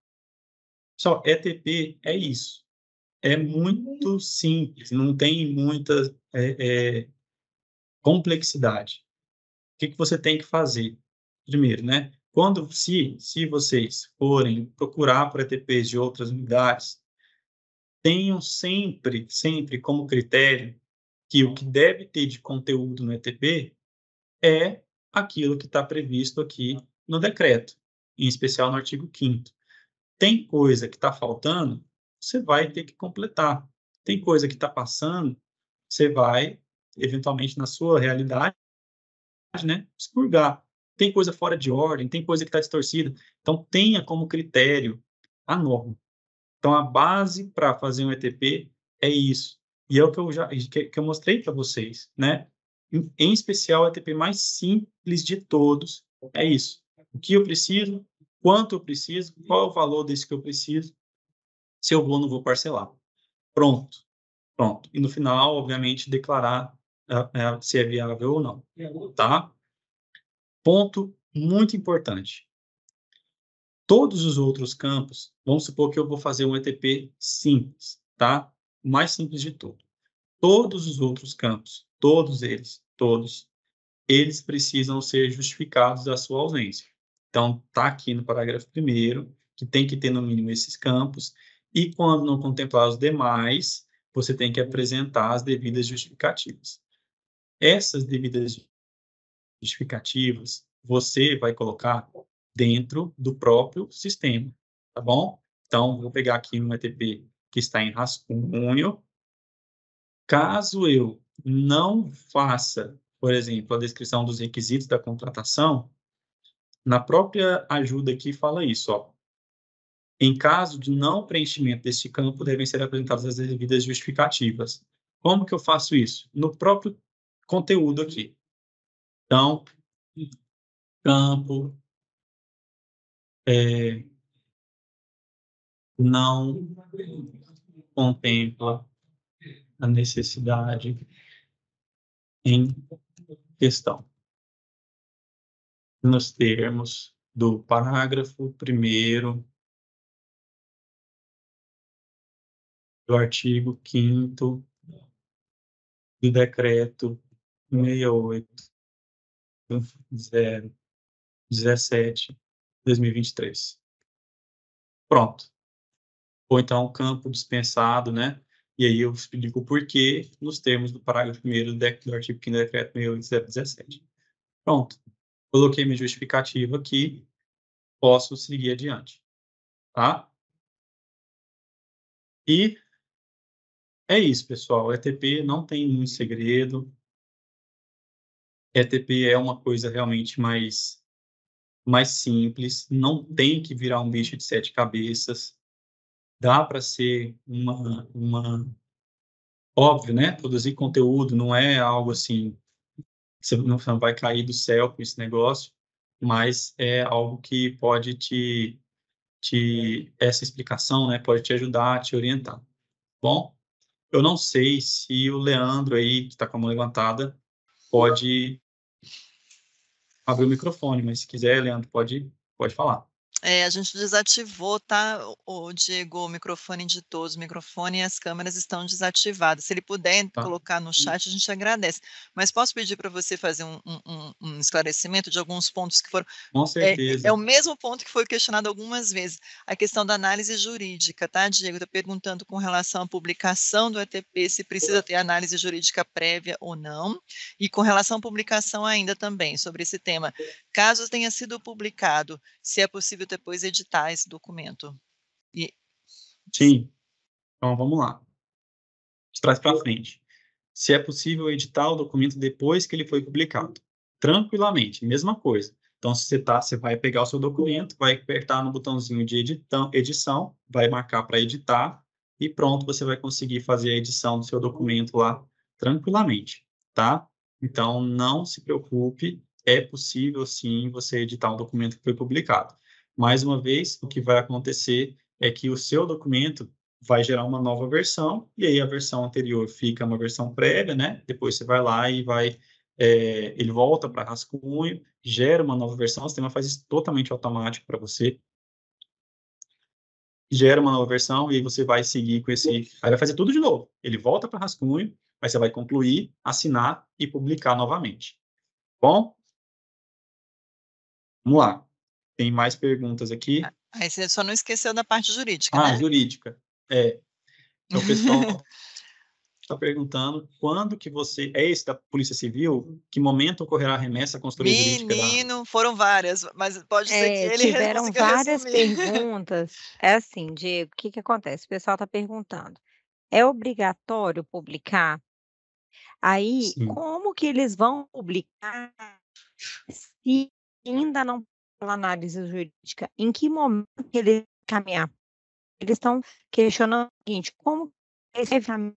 Só E T P é isso. É muito simples, não tem muita é, é, complexidade. O que, que você tem que fazer? Primeiro, né? Quando, se, se vocês forem procurar por E T Ps de outras unidades, tenham sempre, sempre como critério que o que deve ter de conteúdo no E T P é aquilo que está previsto aqui no decreto, em especial no artigo quinto. Tem coisa que está faltando, você vai ter que completar. Tem coisa que está passando, você vai, eventualmente, na sua realidade, né, expurgar. Tem coisa fora de ordem, tem coisa que está distorcida. Então, tenha como critério a norma. Então, a base para fazer um E T P é isso. E é o que eu já que, que eu mostrei para vocês, né? Em, em especial, o E T P mais simples de todos é isso. O que eu preciso, quanto eu preciso, qual é o valor desse que eu preciso, se eu vou ou não vou parcelar. Pronto. Pronto. E no final, obviamente, declarar uh, uh, se é viável ou não. Tá? Ponto muito importante. Todos os outros campos, vamos supor que eu vou fazer um E T P simples, tá? O mais simples de tudo. Todos os outros campos, todos eles, todos, eles precisam ser justificados a sua ausência. Então, tá aqui no parágrafo primeiro, que tem que ter no mínimo esses campos, e quando não contemplar os demais, você tem que apresentar as devidas justificativas. Essas devidas justificativas, você vai colocar dentro do próprio sistema, tá bom? Então, vou pegar aqui um E T P que está em rascunho. Caso eu não faça por exemplo, a descrição dos requisitos da contratação, na própria ajuda aqui fala isso, ó. Em caso de não preenchimento deste campo, devem ser apresentadas as devidas justificativas. Como que eu faço isso? No próprio conteúdo aqui. Então, campo é, não contempla a necessidade em questão. Nos termos do parágrafo primeiro do artigo quinto do decreto sessenta e oito, zero dezessete, dois mil e vinte e três. Pronto. Ou então, campo dispensado, né? E aí eu explico o porquê nos termos do parágrafo primeiro do, do artigo quinto do decreto sessenta e oito, zero dezessete. Pronto. Coloquei minha justificativa aqui, posso seguir adiante. Tá? E é isso, pessoal. E T P não tem muito segredo. E T P é uma coisa realmente mais, mais simples. Não tem que virar um bicho de sete cabeças. Dá para ser uma, uma... Óbvio, né? Produzir conteúdo não é algo assim... Você não vai cair do céu com esse negócio, mas é algo que pode te... te essa explicação, né? Pode te ajudar, te orientar. Bom, eu não sei se o Leandro aí, que está com a mão levantada, pode abrir o microfone, mas se quiser, Leandro, pode, pode falar. É, a gente desativou, tá, o, o Diego, o microfone de todos, o microfone e as câmeras estão desativadas. Se ele puder Tá. colocar no chat, a gente agradece. Mas posso pedir para você fazer um, um, um esclarecimento de alguns pontos que foram... Com É, certeza. é o mesmo ponto que foi questionado algumas vezes, a questão da análise jurídica, tá, Diego? Está perguntando com relação à publicação do E T P, se precisa ter análise jurídica prévia ou não, e com relação à publicação ainda também, sobre esse tema. Caso tenha sido publicado, se é possível depois editar esse documento. E... Sim. Então, vamos lá. De trás para frente. Se é possível editar o documento depois que ele foi publicado. Tranquilamente, mesma coisa. Então, se você tá, você vai pegar o seu documento, vai apertar no botãozinho de editão, edição, vai marcar para editar, e pronto, você vai conseguir fazer a edição do seu documento lá tranquilamente, tá? Então, não se preocupe, é possível sim você editar um documento que foi publicado. Mais uma vez, o que vai acontecer é que o seu documento vai gerar uma nova versão, e aí a versão anterior fica uma versão prévia, né? Depois você vai lá e vai, é, ele volta para rascunho, gera uma nova versão, o sistema faz isso totalmente automático para você, gera uma nova versão, e aí você vai seguir com esse, aí vai fazer tudo de novo, ele volta para rascunho, aí você vai concluir, assinar e publicar novamente. Bom? Vamos lá. Tem mais perguntas aqui. Aí você só não esqueceu da parte jurídica, ah, né? jurídica. É. Então, o pessoal está perguntando quando que você... É esse da Polícia Civil? Que momento ocorrerá a remessa à consultoria jurídica da... Menino, foram várias, mas pode ser que É, ele re- tiveram consiga várias resumir. perguntas. É assim, Diego, o que que acontece? O pessoal está perguntando: é obrigatório publicar? Aí, Sim. como que eles vão publicar se ainda não pela análise jurídica? Em que momento que eles caminhar? Eles estão questionando o seguinte: como esse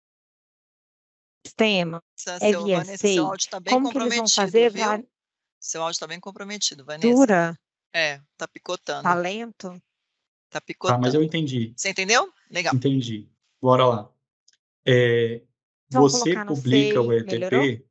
sistema Essa, é seu, via Vanessa, seu S E I? áudio está bem Como que eles vão comprometido, fazer? viu? Vai Seu áudio está bem comprometido, Vanessa. dura, É, tá picotando. talento? Tá Tá, picotando. mas eu entendi. Você entendeu? Legal. Entendi. Bora lá. É, Vão você colocar no publica o S E I, E T melhorou? P...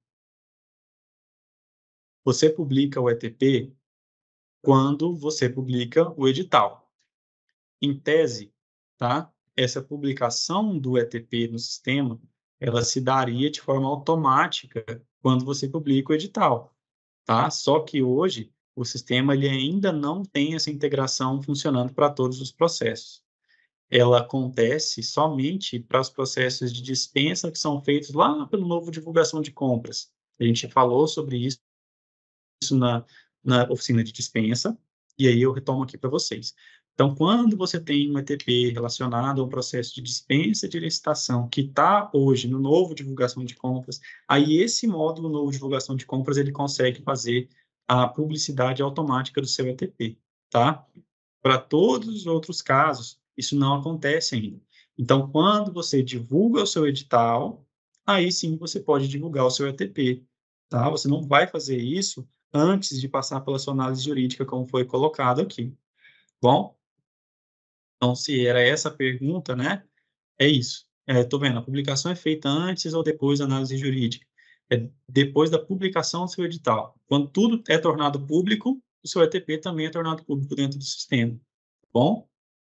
Você publica o E T P quando você publica o edital. Em tese, tá? Essa publicação do E T P no sistema, ela se daria de forma automática quando você publica o edital, tá? Só que hoje o sistema ele ainda não tem essa integração funcionando para todos os processos. Ela acontece somente para os processos de dispensa que são feitos lá pelo novo divulgação de compras. A gente falou sobre isso, isso na, na oficina de dispensa, e aí eu retomo aqui para vocês. Então, quando você tem um E T P relacionado ao processo de dispensa de licitação, que está hoje no novo divulgação de compras, aí esse módulo novo divulgação de compras, ele consegue fazer a publicidade automática do seu E T P, tá? Para todos os outros casos, isso não acontece ainda. Então, quando você divulga o seu edital, aí sim você pode divulgar o seu E T P, tá? Você não vai fazer isso antes de passar pela sua análise jurídica, como foi colocado aqui. Bom? Então, se era essa a pergunta, né? É isso. É, tô vendo, a publicação é feita antes ou depois da análise jurídica? É depois da publicação do seu edital. Quando tudo é tornado público, o seu E T P também é tornado público dentro do sistema. Tá bom?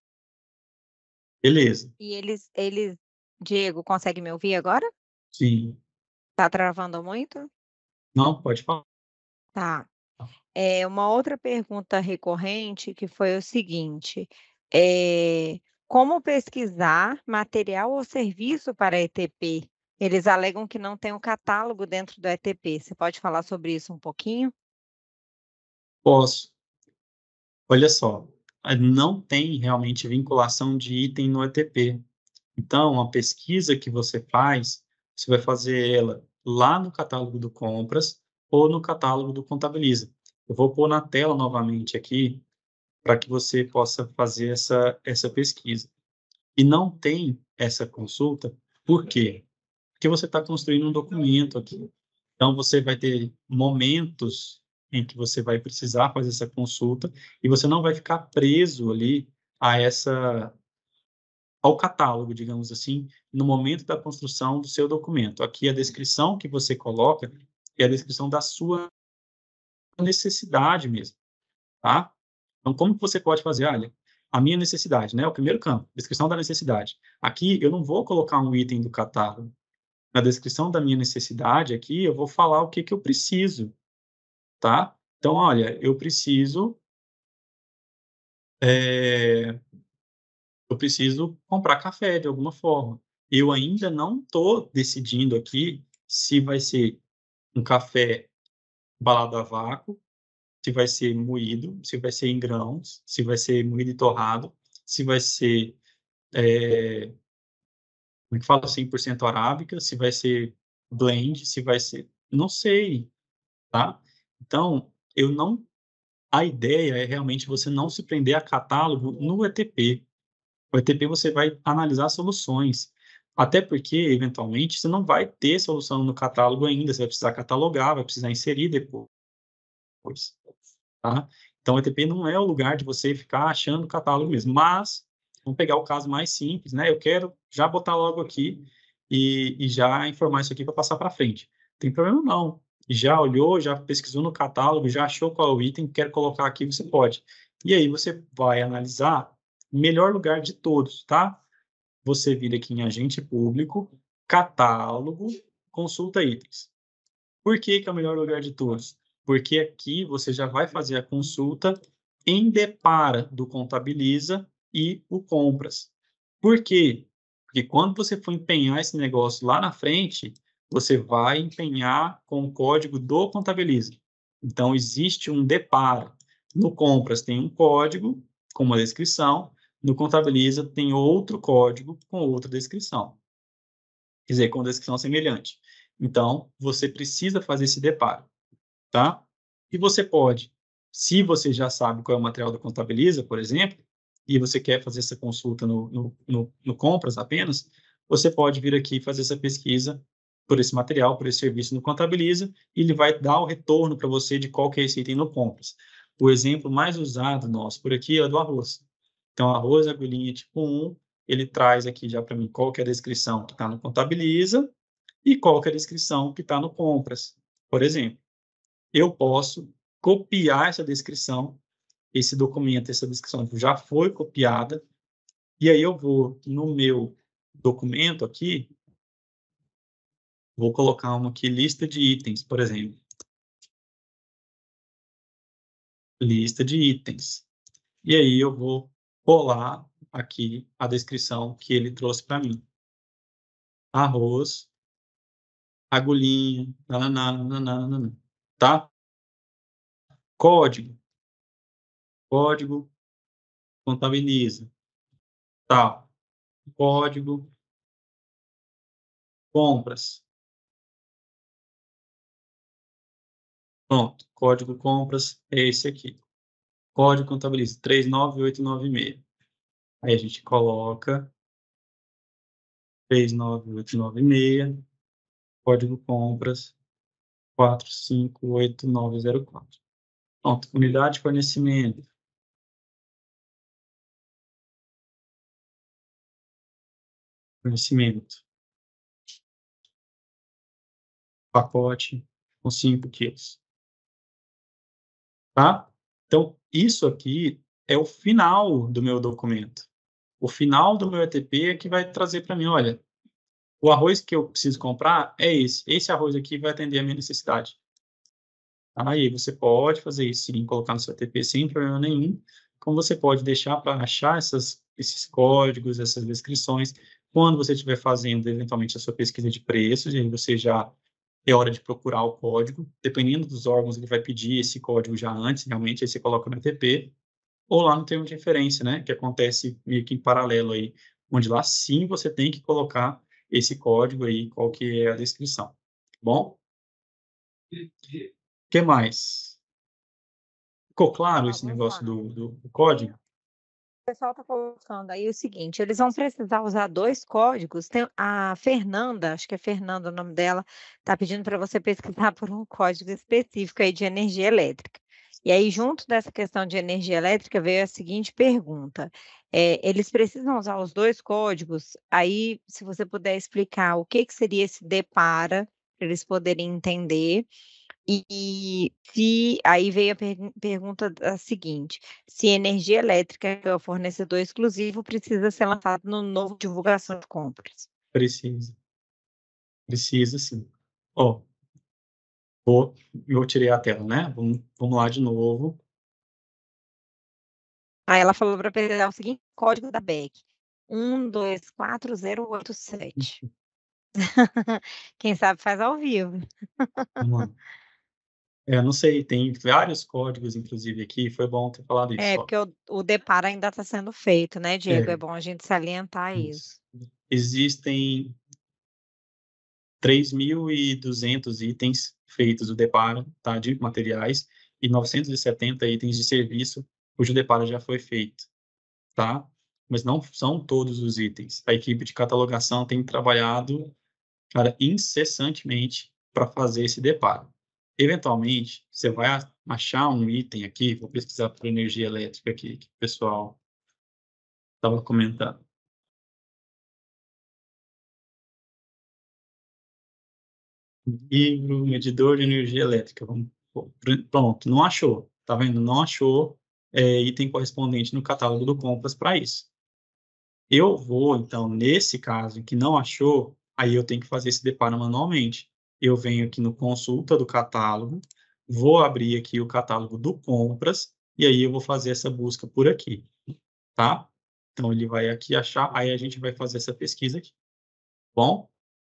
Beleza. E eles eles Diego, consegue me ouvir agora? Sim. Tá travando muito? Não, pode falar. Tá. É, uma outra pergunta recorrente que foi o seguinte, eh, como pesquisar material ou serviço para E T P? Eles alegam que não tem um catálogo dentro do E T P. Você pode falar sobre isso um pouquinho? Posso. Olha só, ah, não tem realmente vinculação de item no E T P. Então, a pesquisa que você faz, você vai fazer ela lá no catálogo do Compras ou no catálogo do Contabiliza. Eu vou pôr na tela novamente aqui para que você possa fazer essa, essa pesquisa. E não tem essa consulta, por quê? Porque você está construindo um documento aqui. Então, você vai ter momentos em que você vai precisar fazer essa consulta e você não vai ficar preso ali a essa ao catálogo, digamos assim, no momento da construção do seu documento. Aqui a descrição que você coloca é a descrição da sua necessidade mesmo, tá? Então, como que você pode fazer? Olha, a minha necessidade, né? O primeiro campo, descrição da necessidade. Aqui eu não vou colocar um item do catálogo. Na descrição da minha necessidade aqui, eu vou falar o que que eu preciso, tá? Então, olha, eu preciso, é, eu preciso comprar café de alguma forma. Eu ainda não estou decidindo aqui se vai ser um café balado a vácuo, se vai ser moído, se vai ser em grãos, se vai ser moído e torrado, se vai ser, é, como é que fala, cem por cento arábica, se vai ser blend, se vai ser... Não sei, tá? Então, eu não... A ideia é realmente você não se prender a catálogo no E T P. O E T P você vai analisar soluções. Até porque, eventualmente, você não vai ter solução no catálogo ainda, você vai precisar catalogar, vai precisar inserir depois, tá? Então, o E T P não é o lugar de você ficar achando o catálogo mesmo, mas vamos pegar o caso mais simples, né? Eu quero já botar logo aqui e, e já informar isso aqui para passar para frente. Não tem problema não. Já olhou, já pesquisou no catálogo, já achou qual é o item, quer colocar aqui, você pode. E aí você vai analisar o melhor lugar de todos, tá? Você vira aqui em agente público, catálogo, consulta itens. Por que que é o melhor lugar de todos? Porque aqui você já vai fazer a consulta em depara do Contabiliza e o Compras. Por quê? Porque quando você for empenhar esse negócio lá na frente, você vai empenhar com o código do Contabiliza. Então, existe um depara. No Compras tem um código com uma descrição, no Contabiliza tem outro código com outra descrição. Quer dizer, com descrição semelhante. Então, você precisa fazer esse deparo, tá? E você pode, se você já sabe qual é o material do Contabiliza, por exemplo, e você quer fazer essa consulta no, no, no, no Compras apenas, você pode vir aqui fazer essa pesquisa por esse material, por esse serviço no Contabiliza, e ele vai dar o retorno para você de qual que é esse item no Compras. O exemplo mais usado nosso por aqui é o do arroz. Então, arroz agulhinha tipo um, ele traz aqui já para mim qual que é a descrição que está no Contabiliza e qual que é a descrição que está no Compras. Por exemplo, eu posso copiar essa descrição, esse documento, essa descrição já foi copiada, e aí eu vou no meu documento aqui, vou colocar uma aqui, lista de itens, por exemplo. Lista de itens. E aí eu vou colar aqui a descrição que ele trouxe para mim. Arroz, agulhinha, nananana, nananana, tá? Código. Código contabiliza. Tá. Código. Compras. Pronto. Código compras é esse aqui. Código contabiliza três nove oito nove seis. Aí a gente coloca três nove oito nove seis, código compras quatro cinco oito nove zero quatro. Pronto. Unidade de fornecimento. Fornecimento. Pacote com cinco quilos. Tá? Então, isso aqui é o final do meu documento. O final do meu E T P é que vai trazer para mim, olha, o arroz que eu preciso comprar é esse. Esse arroz aqui vai atender a minha necessidade. Aí você pode fazer isso, sim, colocar no seu E T P sem problema nenhum. Como você pode deixar para achar essas, esses códigos, essas descrições, quando você estiver fazendo, eventualmente, a sua pesquisa de preços, e aí você já é hora de procurar o código. Dependendo dos órgãos, ele vai pedir esse código já antes, realmente, aí você coloca no E T P, ou lá no termo de referência, né, que acontece meio que em paralelo aí, onde lá sim você tem que colocar esse código aí, qual que é a descrição. Tá bom? O que mais? Ficou claro Ó, esse vamos negócio lá. do, do, do código? O pessoal está colocando aí o seguinte, eles vão precisar usar dois códigos. Tem a Fernanda, acho que é Fernanda o nome dela, está pedindo para você pesquisar por um código específico aí de energia elétrica. E aí, junto dessa questão de energia elétrica, veio a seguinte pergunta: eh, eles precisam usar os dois códigos? Aí, se você puder explicar o que que seria esse DEPARA, para eles poderem entender. E se aí veio a pergun pergunta a seguinte: se energia elétrica é o fornecedor exclusivo, precisa ser lançado no novo divulgação de compras. Precisa. Precisa, sim. Ó, vou, eu tirei a tela, né? Vamos, vamos lá de novo. Aí ela falou para pegar o seguinte código da B E C, um dois quatro zero oito sete. Quem sabe faz ao vivo. Vamos lá. É, não sei, tem vários códigos, inclusive, aqui. Foi bom ter falado É, isso, ó. porque o o DEPAR ainda está sendo feito, né, Diego? É É, bom a gente salientar isso. isso. Existem três mil e duzentos itens feitos do Depara, tá, de materiais, e novecentos e setenta itens de serviço, cujo Depara já foi feito, tá? Mas não são todos os itens. A equipe de catalogação tem trabalhado, cara, incessantemente para fazer esse Depara. Eventualmente, você vai achar um item aqui, vou pesquisar por energia elétrica aqui, que o pessoal estava comentando. Livro, medidor de energia elétrica. Vamos, pronto, não achou. Tá vendo? Não achou é, item correspondente no catálogo do compras para isso. Eu vou, então, nesse caso em que não achou, aí eu tenho que fazer esse deparo manualmente. Eu venho aqui no consulta do catálogo, vou abrir aqui o catálogo do compras, e aí eu vou fazer essa busca por aqui, tá? Então, ele vai aqui achar, aí a gente vai fazer essa pesquisa aqui. Bom?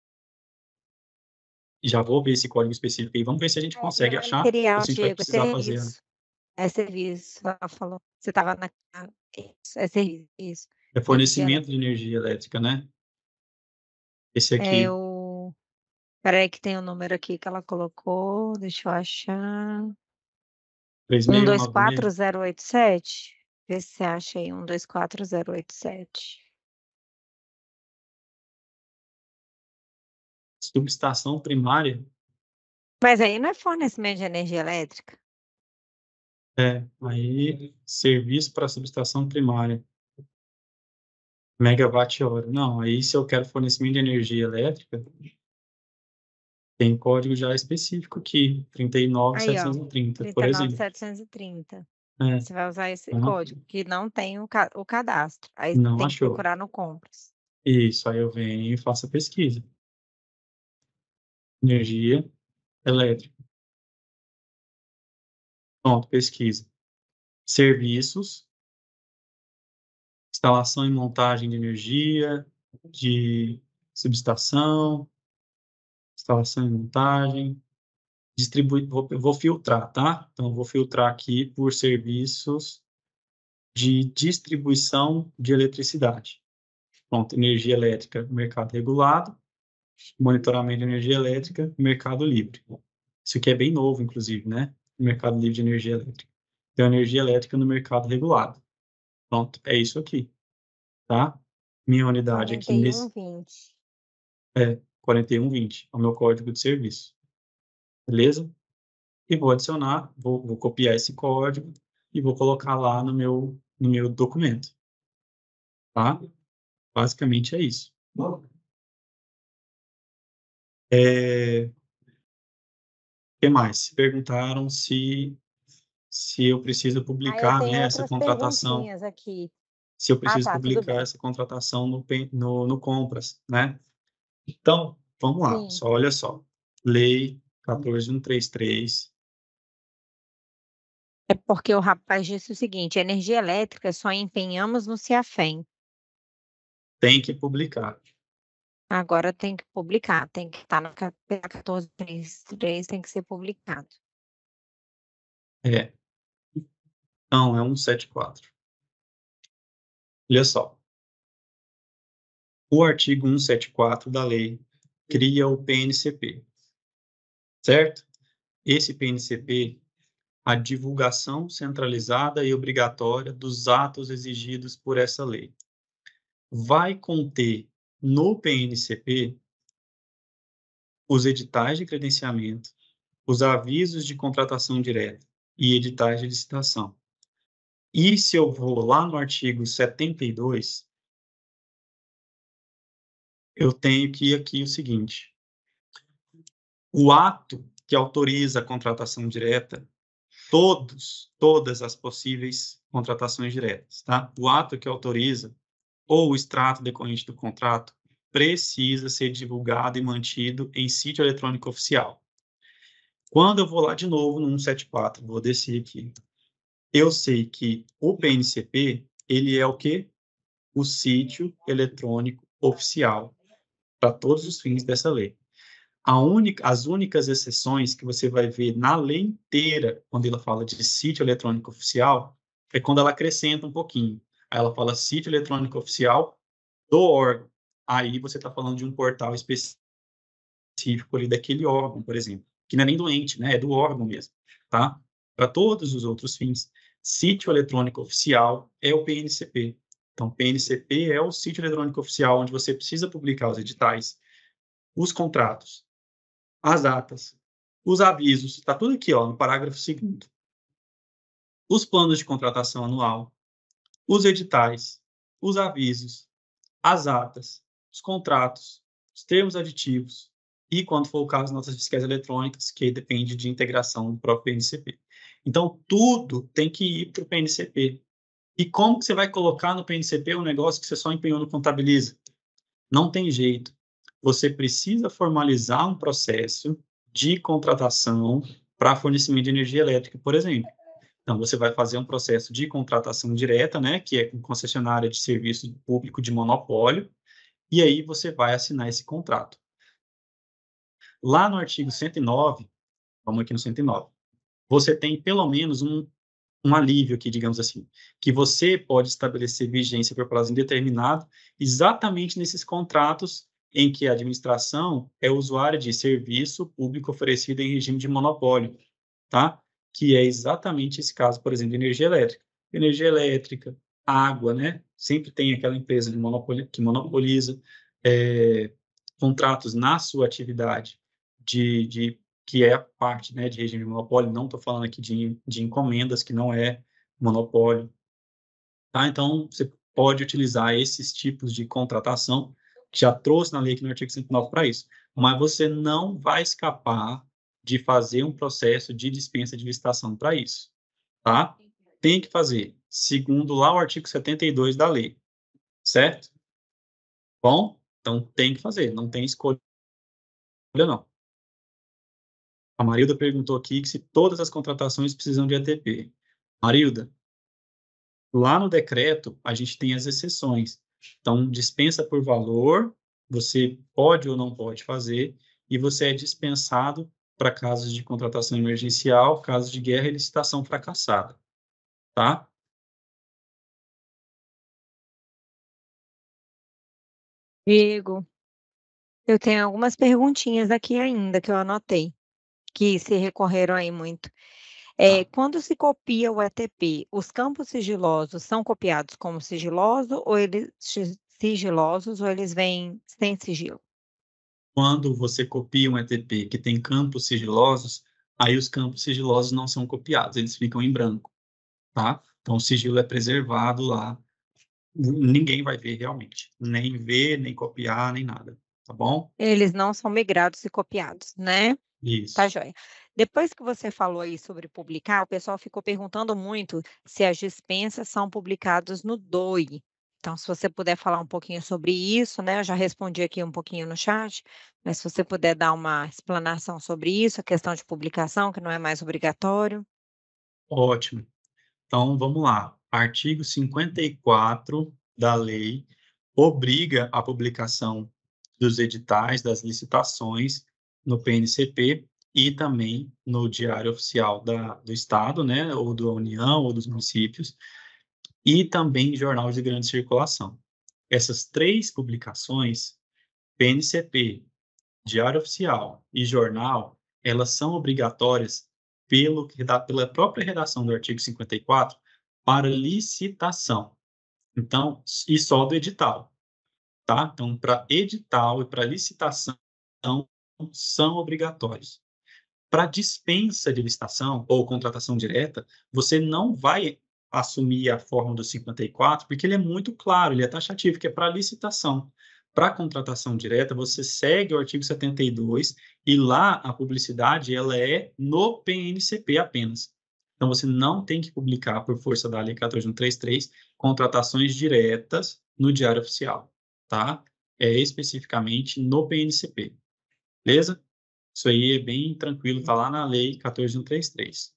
Já vou ver esse código específico aí, vamos ver se a gente É, que consegue não é achar, ou material, se a gente vai Diego, é precisar fazer. serviço. É serviço, ela falou. Você estava na ah, isso, é serviço, isso. É Energia fornecimento de elétrica. energia elétrica, né? Esse É aqui, o espera aí que tem o número aqui que ela colocou, deixa eu achar. um dois quatro três seis nove seis. zero oito sete. Vê se você acha aí, um dois quatro zero oito sete. Subestação primária. Mas aí não é fornecimento de energia elétrica? É, aí, serviço para subestação primária. Megawatt-hora. Não, aí se eu quero fornecimento de energia elétrica, tem código já específico aqui, Aí, ó, trinta e nove mil setecentos e trinta, por trinta e nove mil exemplo. setecentos e trinta. É, Você vai usar esse aham, código, que não tem o ca o cadastro. Aí não tem que achou. procurar no compras. Isso, aí eu venho e faço a pesquisa. Energia elétrica. Pronto, pesquisa. Serviços, instalação e montagem de energia, de subestação, instalação e montagem, distribui, vou, eu vou filtrar, tá? Então, eu vou filtrar aqui por serviços de distribuição de eletricidade. Pronto, energia elétrica, mercado regulado, monitoramento de energia elétrica, mercado livre. Isso aqui é bem novo, inclusive, né? Mercado livre de energia elétrica. Então, energia elétrica no mercado regulado. Pronto, é isso aqui, tá? Minha unidade aqui quarenta e um, nesse... vinte. É, quarenta e um vinte, é o meu código de serviço. Beleza? E vou adicionar, vou, vou copiar esse código e vou colocar lá no meu, no meu documento. Tá? Basicamente é isso. É... O que mais? Perguntaram se, se eu preciso Ah, eu publicar, tenho né, essa outras contratação, perguntinhas aqui. se eu Ah, preciso tá, tudo publicar bem. essa contratação no, Pen- no, no Compras, né? Então, vamos lá, Sim. só olha só. Lei quatorze mil cento e trinta e três. É porque o rapaz disse o seguinte: energia elétrica só empenhamos no CIAFEM. Tem que publicar. Agora tem que publicar, tem que estar na ca- quatorze mil trezentos e trinta e três, tem que ser publicado. É. Não, é cento e setenta e quatro. Olha só. O artigo cento e setenta e quatro da lei cria o P N C P, certo? Esse P N C P, a divulgação centralizada e obrigatória dos atos exigidos por essa lei. Vai conter no P N C P os editais de credenciamento, os avisos de contratação direta e editais de licitação. E se eu vou lá no artigo setenta e dois, eu tenho que ir aqui o seguinte: o ato que autoriza a contratação direta, todos, todas as possíveis contratações diretas, tá? O ato que autoriza ou o extrato decorrente do contrato precisa ser divulgado e mantido em sítio eletrônico oficial. Quando eu vou lá de novo no cento e setenta e quatro, vou descer aqui, eu sei que o P N C P, ele é o quê? O sítio eletrônico oficial para todos os fins dessa lei. A única, as únicas exceções que você vai ver na lei inteira, quando ela fala de sítio eletrônico oficial, é quando ela acrescenta um pouquinho. Aí ela fala sítio eletrônico oficial do órgão. Aí você está falando de um portal específico ali daquele órgão, por exemplo, que não é nem doente, né? É do órgão mesmo, tá? Para todos os outros fins, sítio eletrônico oficial é o P N C P. Então, P N C P é o sítio eletrônico oficial onde você precisa publicar os editais, os contratos, as datas, os avisos, está tudo aqui, ó, no parágrafo segundo. Os planos de contratação anual, os editais, os avisos, as atas, os contratos, os termos aditivos e, quando for o caso, notas fiscais eletrônicas, que depende de integração do próprio P N C P. Então, tudo tem que ir para o P N C P. E como que você vai colocar no P N C P um negócio que você só empenhou no Contabiliza? Não tem jeito. Você precisa formalizar um processo de contratação para fornecimento de energia elétrica, por exemplo. Então, você vai fazer um processo de contratação direta, né, que é com concessionária de serviço público de monopólio, e aí você vai assinar esse contrato. Lá no artigo cento e nove, vamos aqui no cento e nove, você tem pelo menos um, um alívio aqui, digamos assim, que você pode estabelecer vigência por prazo indeterminado exatamente nesses contratos em que a administração é usuária de serviço público oferecido em regime de monopólio, tá? Que é exatamente esse caso, por exemplo, de energia elétrica. Energia elétrica, água, né? Sempre tem aquela empresa de monopoli que monopoliza é, contratos na sua atividade de, de que é a parte, né, de regime de monopólio. Não estou falando aqui de, de encomendas, que não é monopólio, tá? Então, você pode utilizar esses tipos de contratação, que já trouxe na lei aqui no artigo cento e nove para isso, mas você não vai escapar de fazer um processo de dispensa de licitação para isso, tá? Tem que fazer, segundo lá o artigo setenta e dois da lei, certo? Bom, então tem que fazer, não tem escolha não. A Marilda perguntou aqui que se todas as contratações precisam de E T P. Marilda, lá no decreto, a gente tem as exceções. Então, dispensa por valor, você pode ou não pode fazer, e você é dispensado para casos de contratação emergencial, casos de guerra e licitação fracassada, tá? Diego, eu tenho algumas perguntinhas aqui ainda que eu anotei, que se recorreram aí muito. É, Tá. quando se copia o E T P, os campos sigilosos são copiados como sigiloso ou eles si- sigilosos ou eles vêm sem sigilo? Quando você copia um E T P que tem campos sigilosos, aí os campos sigilosos não são copiados, eles ficam em branco, tá? Então o sigilo é preservado lá, ninguém vai ver realmente, nem ver, nem copiar, nem nada, tá bom? Eles não são migrados e copiados, né? Tá Isso. joia. Depois que você falou aí sobre publicar, o pessoal ficou perguntando muito se as dispensas são publicadas no D O I. Então, se você puder falar um pouquinho sobre isso, né? Eu já respondi aqui um pouquinho no chat, mas se você puder dar uma explanação sobre isso, a questão de publicação, que não é mais obrigatório. Ótimo. Então, vamos lá. Artigo cinquenta e quatro da lei obriga a publicação dos editais das licitações no P N C P e também no Diário Oficial da, do Estado, né, ou da União, ou dos municípios, e também em jornais de grande circulação. Essas três publicações, P N C P, Diário Oficial e jornal, elas são obrigatórias pelo, pela própria redação do artigo cinquenta e quatro para licitação. Então, e só do edital, tá? Então, para edital e para licitação são obrigatórios. Para dispensa de licitação ou contratação direta, você não vai assumir a fórmula do cinquenta e quatro, porque ele é muito claro, ele é taxativo, que é para licitação. Para contratação direta, você segue o artigo setenta e dois e lá a publicidade ela é no P N C P apenas. Então, você não tem que publicar, por força da Lei quatorze mil cento e trinta e três, contratações diretas no Diário Oficial, tá? É especificamente no P N C P, beleza? Isso aí é bem tranquilo, está lá na Lei quatorze mil cento e trinta e três.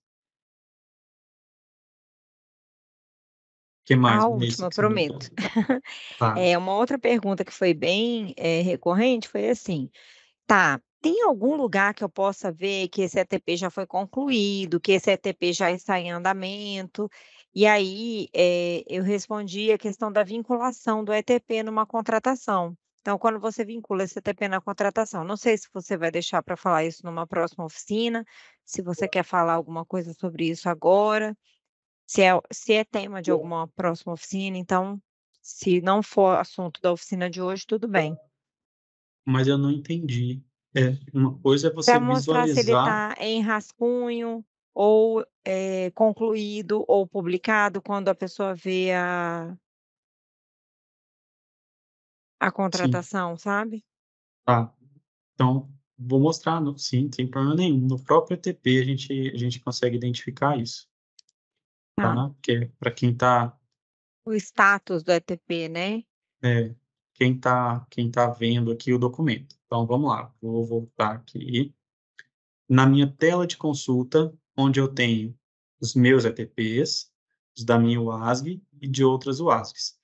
O que mais, A Vanessa, última, que você me prometo. perguntou? Tá, É, uma outra pergunta que foi bem, eh, recorrente foi assim: tá, tem algum lugar que eu possa ver que esse E T P já foi concluído, que esse E T P já está em andamento? E aí, eh, eu respondi a questão da vinculação do E T P numa contratação. Então, quando você vincula esse E T P na contratação, não sei se você vai deixar para falar isso numa próxima oficina, se você quer falar alguma coisa sobre isso agora, se é se é tema de alguma próxima oficina, então, se não for assunto da oficina de hoje, tudo bem. mas eu não entendi. É, uma coisa é você Para mostrar se ele visualizar, está em rascunho ou, eh, concluído ou publicado quando a pessoa vê a a sim, contratação, sabe? tá. Então, vou mostrar, no, sim, sem problema nenhum. No próprio E T P a gente, a gente consegue identificar isso, Tá. tá? Que é para quem está O status do E T P, né? é, quem tá, quem tá vendo aqui o documento. Então, vamos lá. Vou voltar aqui. Na minha tela de consulta, onde eu tenho os meus E T Ps, os da minha UASG e de outras UASGs.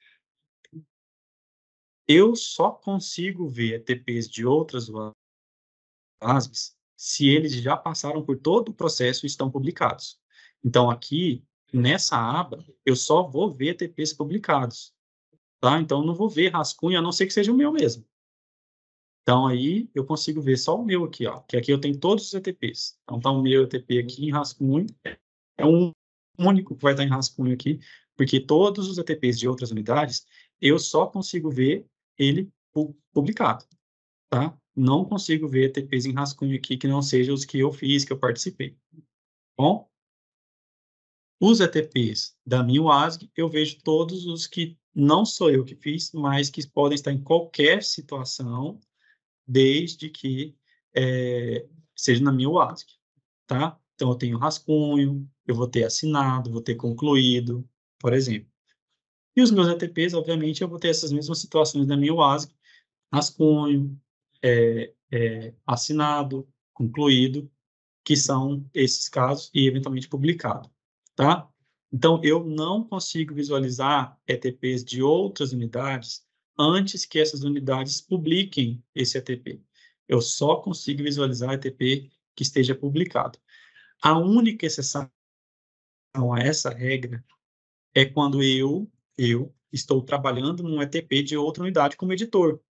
Eu só consigo ver E T Ps de outras UASGs se eles já passaram por todo o processo e estão publicados. Então, aqui, nessa aba, eu só vou ver E T Ps publicados, tá? Então, eu não vou ver rascunho, a não ser que seja o meu mesmo. Então, aí, eu consigo ver só o meu aqui, ó, que aqui eu tenho todos os E T Ps. Então, tá o meu E T P aqui em rascunho, é um único que vai estar em rascunho aqui, porque todos os E T Ps de outras unidades, eu só consigo ver ele publicado, tá? Não consigo ver E T Ps em rascunho aqui que não sejam os que eu fiz, que eu participei. Bom, os E T Ps da minha UASG, eu vejo todos os que não sou eu que fiz, mas que podem estar em qualquer situação, desde que é, seja na minha UASG, tá? Então, eu tenho rascunho, eu vou ter assinado, vou ter concluído, por exemplo. E os meus E T Ps, obviamente, eu vou ter essas mesmas situações da minha UASG, rascunho, é, é, assinado, concluído, que são esses casos, e eventualmente publicado, tá? Então, eu não consigo visualizar E T Ps de outras unidades antes que essas unidades publiquem esse E T P. Eu só consigo visualizar E T P que esteja publicado. A única exceção a essa regra é quando eu, eu estou trabalhando num E T P de outra unidade como editor.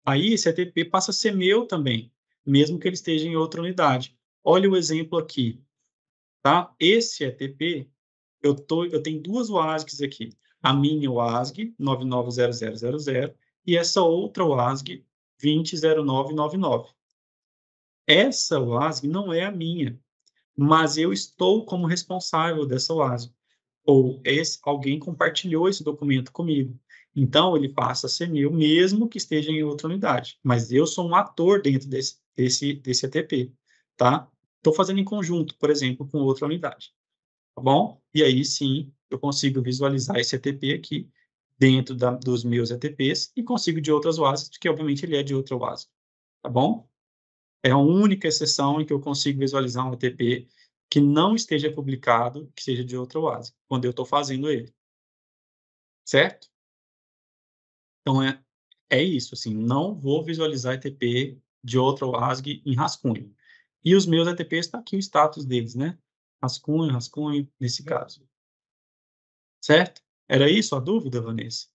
Aí esse E T P passa a ser meu também, mesmo que ele esteja em outra unidade. Olha o exemplo aqui, tá? Esse E T P, eu, tô, eu tenho duas W A S Gs aqui. A minha W A S G nove nove zero zero zero zero e essa outra W A S G vinte zero nove nove nove. Essa W A S G não é a minha, mas eu estou como responsável dessa W A S G. Ou esse, alguém compartilhou esse documento comigo. Então, ele passa a ser meu, mesmo que esteja em outra unidade. Mas eu sou um ator dentro desse, desse, desse E T P, tá? Estou fazendo em conjunto, por exemplo, com outra unidade, tá bom? E aí, sim, eu consigo visualizar esse E T P aqui dentro da, dos meus E T Ps e consigo de outras W A S Gs, que obviamente ele é de outra W A S G, tá bom? É a única exceção em que eu consigo visualizar um E T P que não esteja publicado, que seja de outra W A S G, quando eu estou fazendo ele. Certo? Então, é, é isso, assim, não vou visualizar E T P de outra W A S G em rascunho. E os meus E T Ps, está aqui o status deles, né? Rascunho, rascunho, nesse caso. Certo? Era isso a dúvida, Vanessa?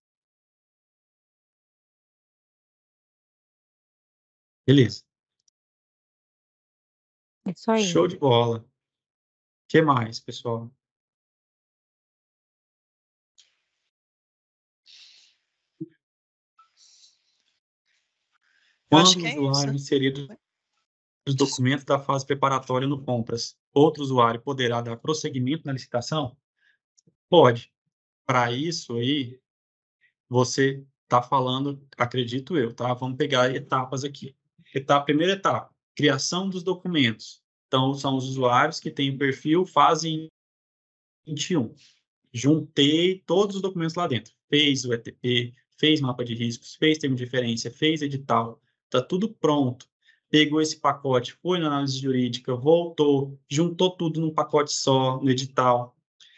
Beleza. É isso aí. Show de bola. O que mais, pessoal? Eu acho Quando o que é isso. usuário inserir os documentos da fase preparatória no Compras, outro usuário poderá dar prosseguimento na licitação? Pode. Para isso aí, você está falando, acredito eu, tá? Vamos pegar etapas aqui. Etapa, primeira etapa, criação dos documentos. Então, são os usuários que têm o perfil fase vinte e um. Juntei todos os documentos lá dentro. Fez o E T P, fez mapa de riscos, fez termo de referência, fez edital. Está tudo pronto. Pegou esse pacote, foi na análise jurídica, voltou, juntou tudo num pacote só, no edital.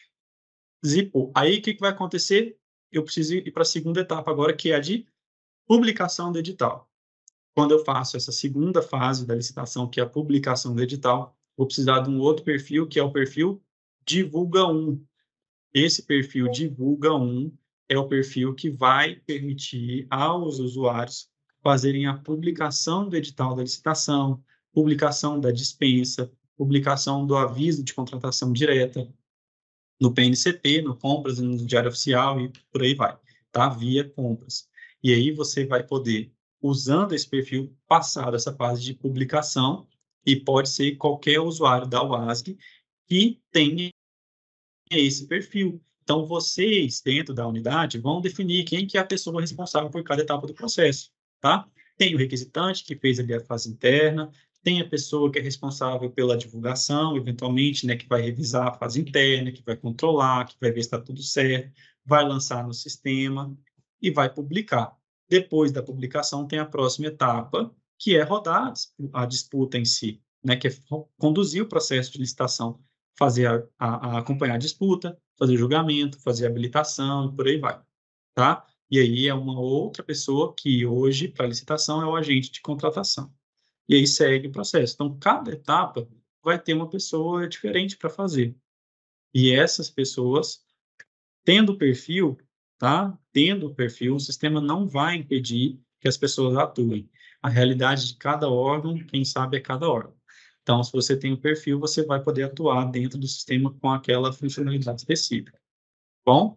Zipou. Aí, o que, que vai acontecer? Eu preciso ir para a segunda etapa agora, que é a de publicação do edital. Quando eu faço essa segunda fase da licitação, que é a publicação do edital, vou precisar de um outro perfil, que é o perfil Divulga um. Esse perfil Divulga um é o perfil que vai permitir aos usuários fazerem a publicação do edital da licitação, publicação da dispensa, publicação do aviso de contratação direta no P N C P, no Compras, no Diário Oficial e por aí vai, tá? Via Compras. E aí você vai poder, usando esse perfil, passar essa fase de publicação e pode ser qualquer usuário da W A S G que tenha esse perfil. Então, vocês, dentro da unidade, vão definir quem que é a pessoa responsável por cada etapa do processo, tá? Tem o requisitante, que fez ali a fase interna, tem a pessoa que é responsável pela divulgação, eventualmente, né, que vai revisar a fase interna, que vai controlar, que vai ver se está tudo certo, vai lançar no sistema e vai publicar. Depois da publicação, tem a próxima etapa, que é rodar a disputa em si, né, que é conduzir o processo de licitação, fazer a, a, a acompanhar a disputa, fazer julgamento, fazer habilitação e por aí vai, tá? E aí é uma outra pessoa que hoje, para licitação, é o agente de contratação. E aí segue o processo. Então, cada etapa vai ter uma pessoa diferente para fazer. E essas pessoas, tendo o perfil, tá? Tendo o perfil, o sistema não vai impedir que as pessoas atuem. A realidade de cada órgão, quem sabe é cada órgão. Então, se você tem o perfil, você vai poder atuar dentro do sistema com aquela funcionalidade específica. Bom?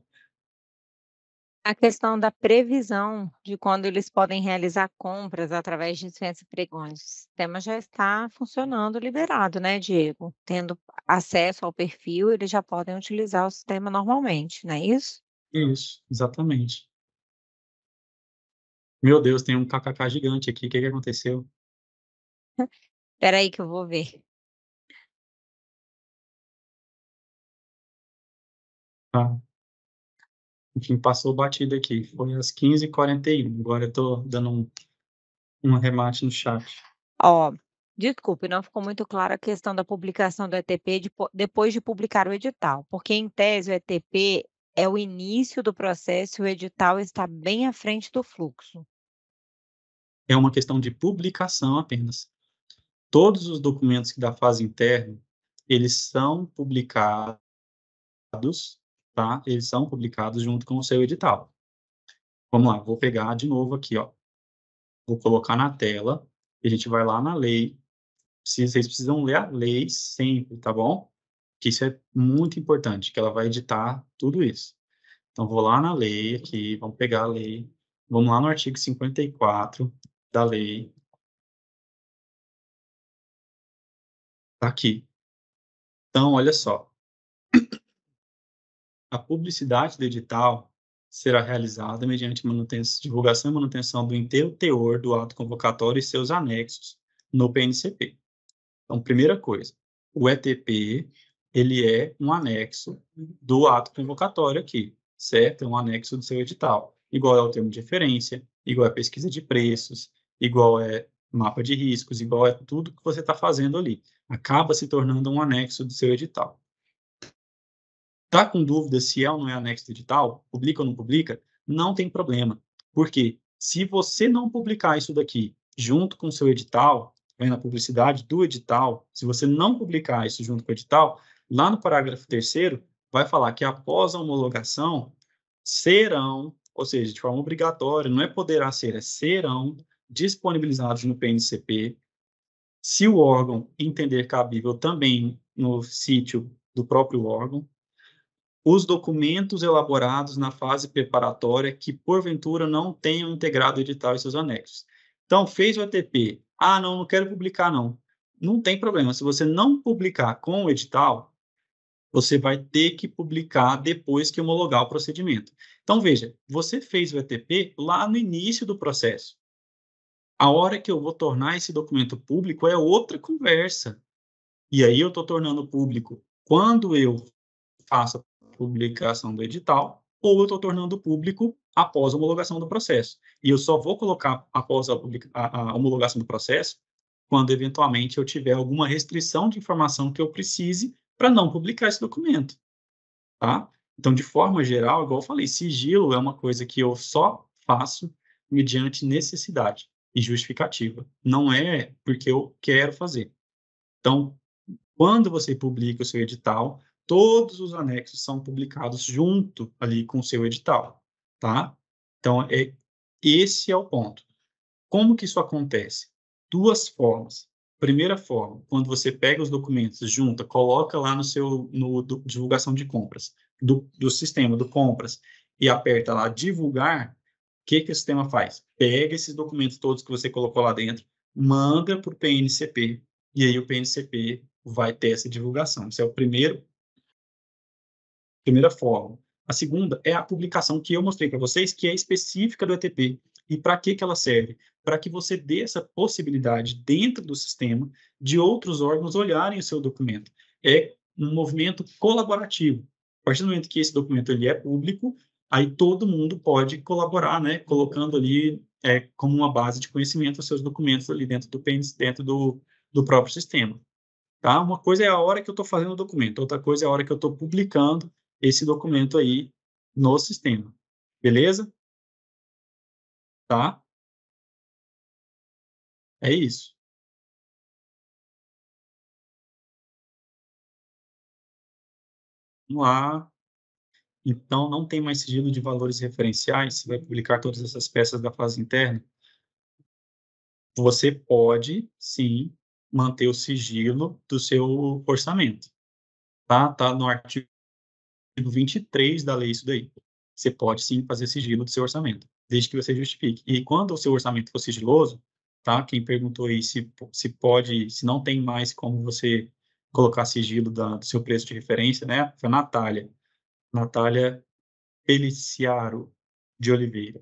A questão da previsão de quando eles podem realizar compras através de dispensa e pregões. O sistema já está funcionando liberado, né, Diego? Tendo acesso ao perfil, eles já podem utilizar o sistema normalmente, não é isso? Isso, exatamente. Meu Deus, tem um kkk gigante aqui. O que que aconteceu? Espera aí que eu vou ver. Ah, enfim, passou batido aqui. Foi às quinze e quarenta e um. Agora eu estou dando um, um arremate no chat. Ó, desculpe, não ficou muito clara a questão da publicação do E T P depo depois de publicar o edital, porque em tese o E T P é o início do processo e o edital está bem à frente do fluxo. É uma questão de publicação apenas. Todos os documentos que da fase interna, eles são publicados, tá? Eles são publicados junto com o seu edital. Vamos lá, vou pegar de novo aqui, ó. vou colocar na tela, e a gente vai lá na lei. Vocês precisam ler a lei sempre, tá bom? Que isso é muito importante, que ela vai editar tudo isso. Então, vou lá na lei aqui, vamos pegar a lei, vamos lá no artigo cinquenta e quatro da lei. Tá aqui. Então, olha só. A publicidade do edital será realizada mediante manutenção, divulgação e manutenção do inteiro teor do ato convocatório e seus anexos no P N C P. Então, primeira coisa, o E T P, ele é um anexo do ato convocatório aqui, certo? É um anexo do seu edital. Igual é o termo de referência, igual é a pesquisa de preços, igual é mapa de riscos, igual é tudo que você está fazendo ali. Acaba se tornando um anexo do seu edital. Tá com dúvida se é ou não é anexo do edital? Publica ou não publica? Não tem problema. Porque se você não publicar isso daqui junto com o seu edital, na publicidade do edital, se você não publicar isso junto com o edital, lá no parágrafo terceiro, vai falar que após a homologação, serão, ou seja, de forma obrigatória, não é poderá ser, é serão disponibilizados no P N C P, se o órgão entender cabível também no sítio do próprio órgão, os documentos elaborados na fase preparatória que, porventura, não tenham integrado o edital e seus anexos. Então, fez o E T P. Ah, não, não quero publicar, não. Não tem problema. Se você não publicar com o edital, você vai ter que publicar depois que homologar o procedimento. Então, veja, você fez o E T P lá no início do processo. A hora que eu vou tornar esse documento público é outra conversa. E aí eu estou tornando público quando eu faço a publicação do edital, ou eu estou tornando público após a homologação do processo. E eu só vou colocar após a, a, a homologação do processo quando, eventualmente, eu tiver alguma restrição de informação que eu precise para não publicar esse documento. Tá? Então, de forma geral, igual eu falei, sigilo é uma coisa que eu só faço mediante necessidade e justificativa. Não é porque eu quero fazer. Então, quando você publica o seu edital, todos os anexos são publicados junto ali com o seu edital, tá? Então, é, esse é o ponto. Como que isso acontece? Duas formas. Primeira forma, quando você pega os documentos, junta, coloca lá no seu, no do, divulgação de compras, do, do sistema, do compras, e aperta lá divulgar, o que que o sistema faz? Pega esses documentos todos que você colocou lá dentro, manda para o P N C P, e aí o P N C P vai ter essa divulgação. Esse é o primeiro, primeira forma. A segunda é a publicação que eu mostrei para vocês, que é específica do E T P. E para que que ela serve? Para que você dê essa possibilidade dentro do sistema de outros órgãos olharem o seu documento. É um movimento colaborativo. A partir do momento que esse documento ele é público, aí todo mundo pode colaborar, né, colocando ali é, como uma base de conhecimento os seus documentos ali dentro do dentro do, do próprio sistema. Tá? Uma coisa é a hora que eu estou fazendo o documento, outra coisa é a hora que eu estou publicando esse documento aí no sistema. Beleza? Tá? É isso. Vamos lá. Então, não tem mais sigilo de valores referenciais, você vai publicar todas essas peças da fase interna. Você pode, sim, manter o sigilo do seu orçamento. Tá? Tá no artigo vinte e três da lei isso daí. Você pode, sim, fazer sigilo do seu orçamento, desde que você justifique. E quando o seu orçamento for sigiloso, tá? Quem perguntou aí se, se pode, se não tem mais como você colocar sigilo da, do seu preço de referência, né? Foi a Natália. Natália Peliciaro de Oliveira.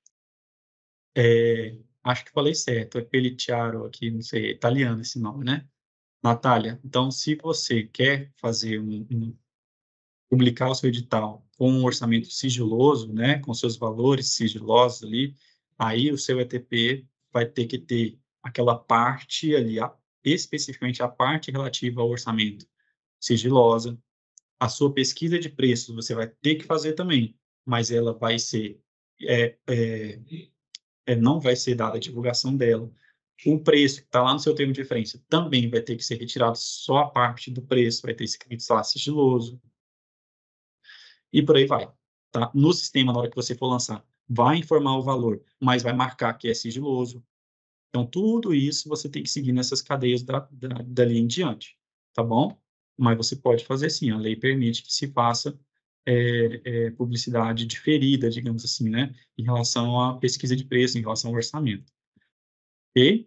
É, acho que falei certo, é Peliciaro aqui, não sei, é italiano esse nome, né? Natália, então, se você quer fazer um, um publicar o seu edital com um orçamento sigiloso, né, com seus valores sigilosos ali, aí o seu E T P vai ter que ter aquela parte ali, a, especificamente a parte relativa ao orçamento sigilosa. A sua pesquisa de preços você vai ter que fazer também, mas ela vai ser, é, é, é, não vai ser dada a divulgação dela. O preço que está lá no seu termo de referência também vai ter que ser retirado só a parte do preço, vai ter escrito lá sigiloso, e por aí vai. Tá? No sistema, na hora que você for lançar, vai informar o valor, mas vai marcar que é sigiloso. Então, tudo isso você tem que seguir nessas cadeias da, da, dali em diante, tá bom? Mas você pode fazer sim, a lei permite que se faça é, é, publicidade diferida, digamos assim, né? Em relação à pesquisa de preço, em relação ao orçamento. Ok?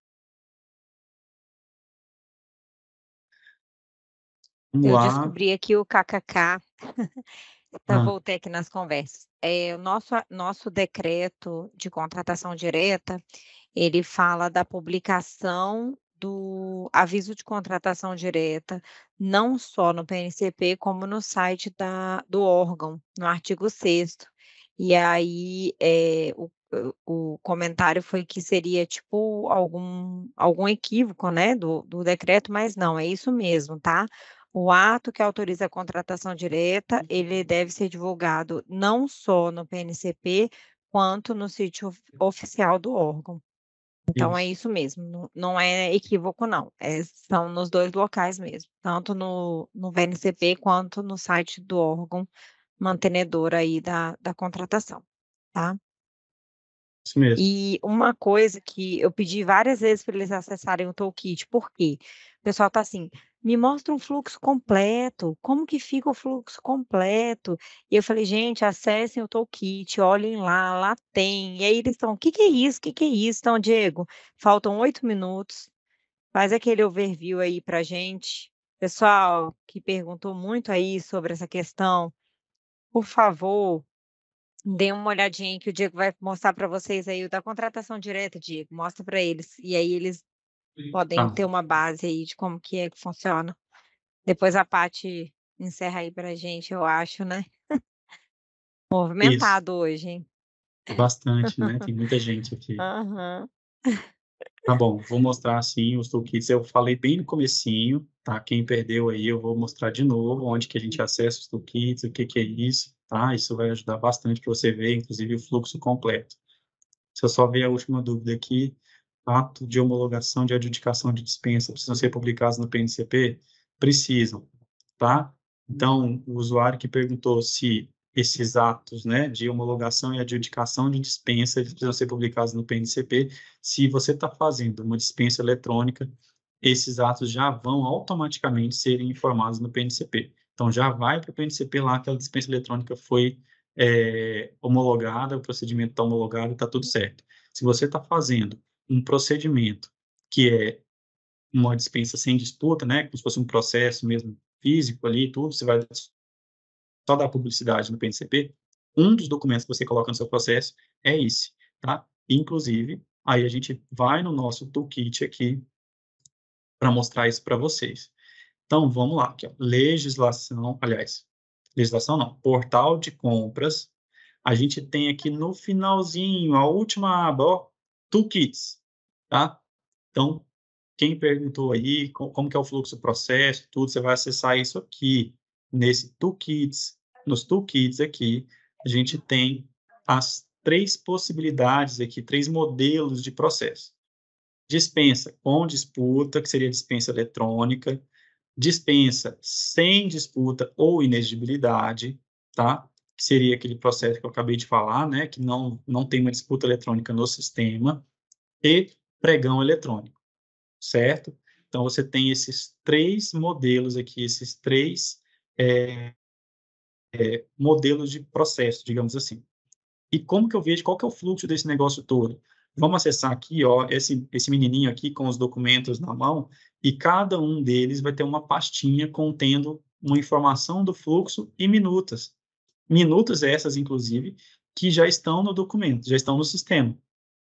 Vamos Eu lá. descobri aqui o kkk. Eu Ah, voltei aqui nas conversas. É, o nosso, nosso decreto de contratação direta, ele fala da publicação do aviso de contratação direta, não só no P N C P, como no site da, do órgão, no artigo sexto. E aí, é, o, o o comentário foi que seria tipo algum, algum equívoco, né, do, do decreto, mas não, é isso mesmo, tá? O ato que autoriza a contratação direta, ele deve ser divulgado não só no P N C P, quanto no sítio of oficial do órgão. Então é isso. isso mesmo, não não é equívoco não, eh, são nos dois locais mesmo, tanto no no P N C P quanto no site do órgão mantenedor aí da da contratação, tá? Isso mesmo. E uma coisa que eu pedi várias vezes para eles acessarem o Toolkit, por quê? O pessoal tá assim: "Me mostra um fluxo completo, como que fica o fluxo completo?". E eu falei: "Gente, acessem o Toolkit, olhem lá, lá tem". E aí eles estão: "Que que é isso? Que que é isso?". Então, Diego, faltam oito minutos, faz aquele overview aí pra gente. Pessoal que perguntou muito aí sobre essa questão, por favor, dê uma olhadinha que o Diego vai mostrar para vocês aí o da contratação direta, Diego, mostra para eles, e aí eles podem Tá, ter uma base aí de como que é que funciona. Depois a Paty encerra aí pra gente, eu acho, né. isso. Movimentado hoje, hein. Bastante, né? Tem muita gente aqui. Aham. Tá bom, vou mostrar assim os toolkits. Eu falei bem no comecinho, tá? Quem perdeu aí, eu vou mostrar de novo onde que a gente acessa os toolkits, o que que é isso, tá? Isso vai ajudar bastante para você ver, inclusive, o fluxo completo. Se eu só ver a última dúvida aqui, ato de homologação de adjudicação de dispensa precisam ser publicados no P N C P? Precisam, tá? Então, o usuário que perguntou se esses atos, né, de homologação e adjudicação de dispensa, eles precisam ser publicados no P N C P. Se você está fazendo uma dispensa eletrônica, esses atos já vão automaticamente serem informados no P N C P. Então, já vai para o P N C P lá, aquela dispensa eletrônica foi é, homologada, o procedimento está homologado, está tudo certo. Se você está fazendo um procedimento que é uma dispensa sem disputa, né, como se fosse um processo mesmo físico ali, tudo, você vai só dar publicidade no P N C P, um dos documentos que você coloca no seu processo é esse, tá? Inclusive, aí a gente vai no nosso toolkit aqui para mostrar isso para vocês. Então, vamos lá, aqui, ó. Legislação, aliás, legislação não, portal de compras. A gente tem aqui no finalzinho, a última aba, ó, toolkits, tá? Então, quem perguntou aí como que é o fluxo processo, tudo, você vai acessar isso aqui, nesse toolkits. Nos toolkits aqui, a gente tem as três possibilidades aqui, três modelos de processo. Dispensa com disputa, que seria dispensa eletrônica, dispensa sem disputa ou inexigibilidade, tá? Que seria aquele processo que eu acabei de falar, né? Que não, não tem uma disputa eletrônica no sistema, e pregão eletrônico, certo? Então, você tem esses três modelos aqui, esses três é, é, modelos de processo, digamos assim. E como que eu vejo, qual que é o fluxo desse negócio todo? Vamos acessar aqui, ó, esse, esse menininho aqui com os documentos na mão, e cada um deles vai ter uma pastinha contendo uma informação do fluxo e minutas. Minutas essas, inclusive, que já estão no documento, já estão no sistema.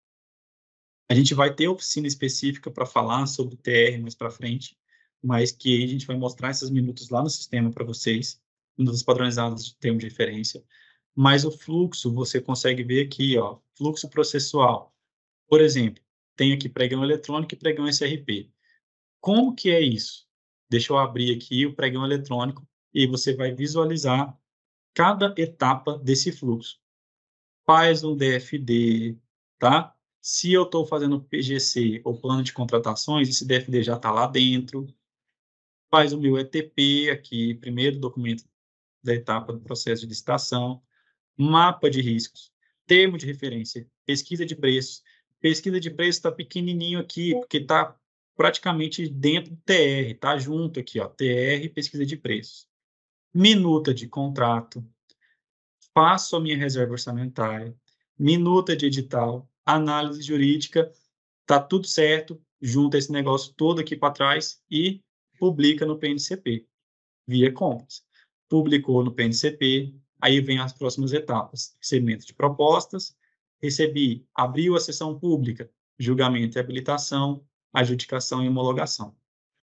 A gente vai ter oficina específica para falar sobre T R mais para frente, mas que a gente vai mostrar essas minutos lá no sistema para vocês, minutos padronizados de termo de referência. Mas o fluxo, você consegue ver aqui, ó, fluxo processual. Por exemplo, tem aqui pregão eletrônico e pregão S R P. Como que é isso? Deixa eu abrir aqui o pregão eletrônico e você vai visualizar cada etapa desse fluxo. Faz um D F D, tá? Se eu estou fazendo P G C ou plano de contratações, esse D F D já está lá dentro. Faz o meu E T P aqui, primeiro documento da etapa do processo de licitação. Mapa de riscos, termo de referência, pesquisa de preços, pesquisa de preço está pequenininho aqui, porque está praticamente dentro do T R, está junto aqui, ó, T R, pesquisa de preços. Minuta de contrato, faço a minha reserva orçamentária, minuta de edital, análise jurídica, tá tudo certo, junta esse negócio todo aqui para trás e publica no P N C P, via compras. Publicou no P N C P, aí vem as próximas etapas. Recebimento de propostas, recebi, abriu a sessão pública, julgamento e habilitação, adjudicação e homologação.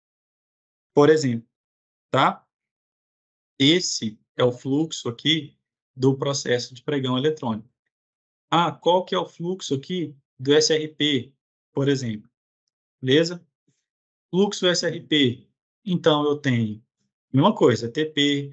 Por exemplo, tá? Esse é o fluxo aqui do processo de pregão eletrônico. Ah, qual que é o fluxo aqui do S R P, por exemplo? Beleza? Fluxo S R P. Então, eu tenho mesma coisa, T P,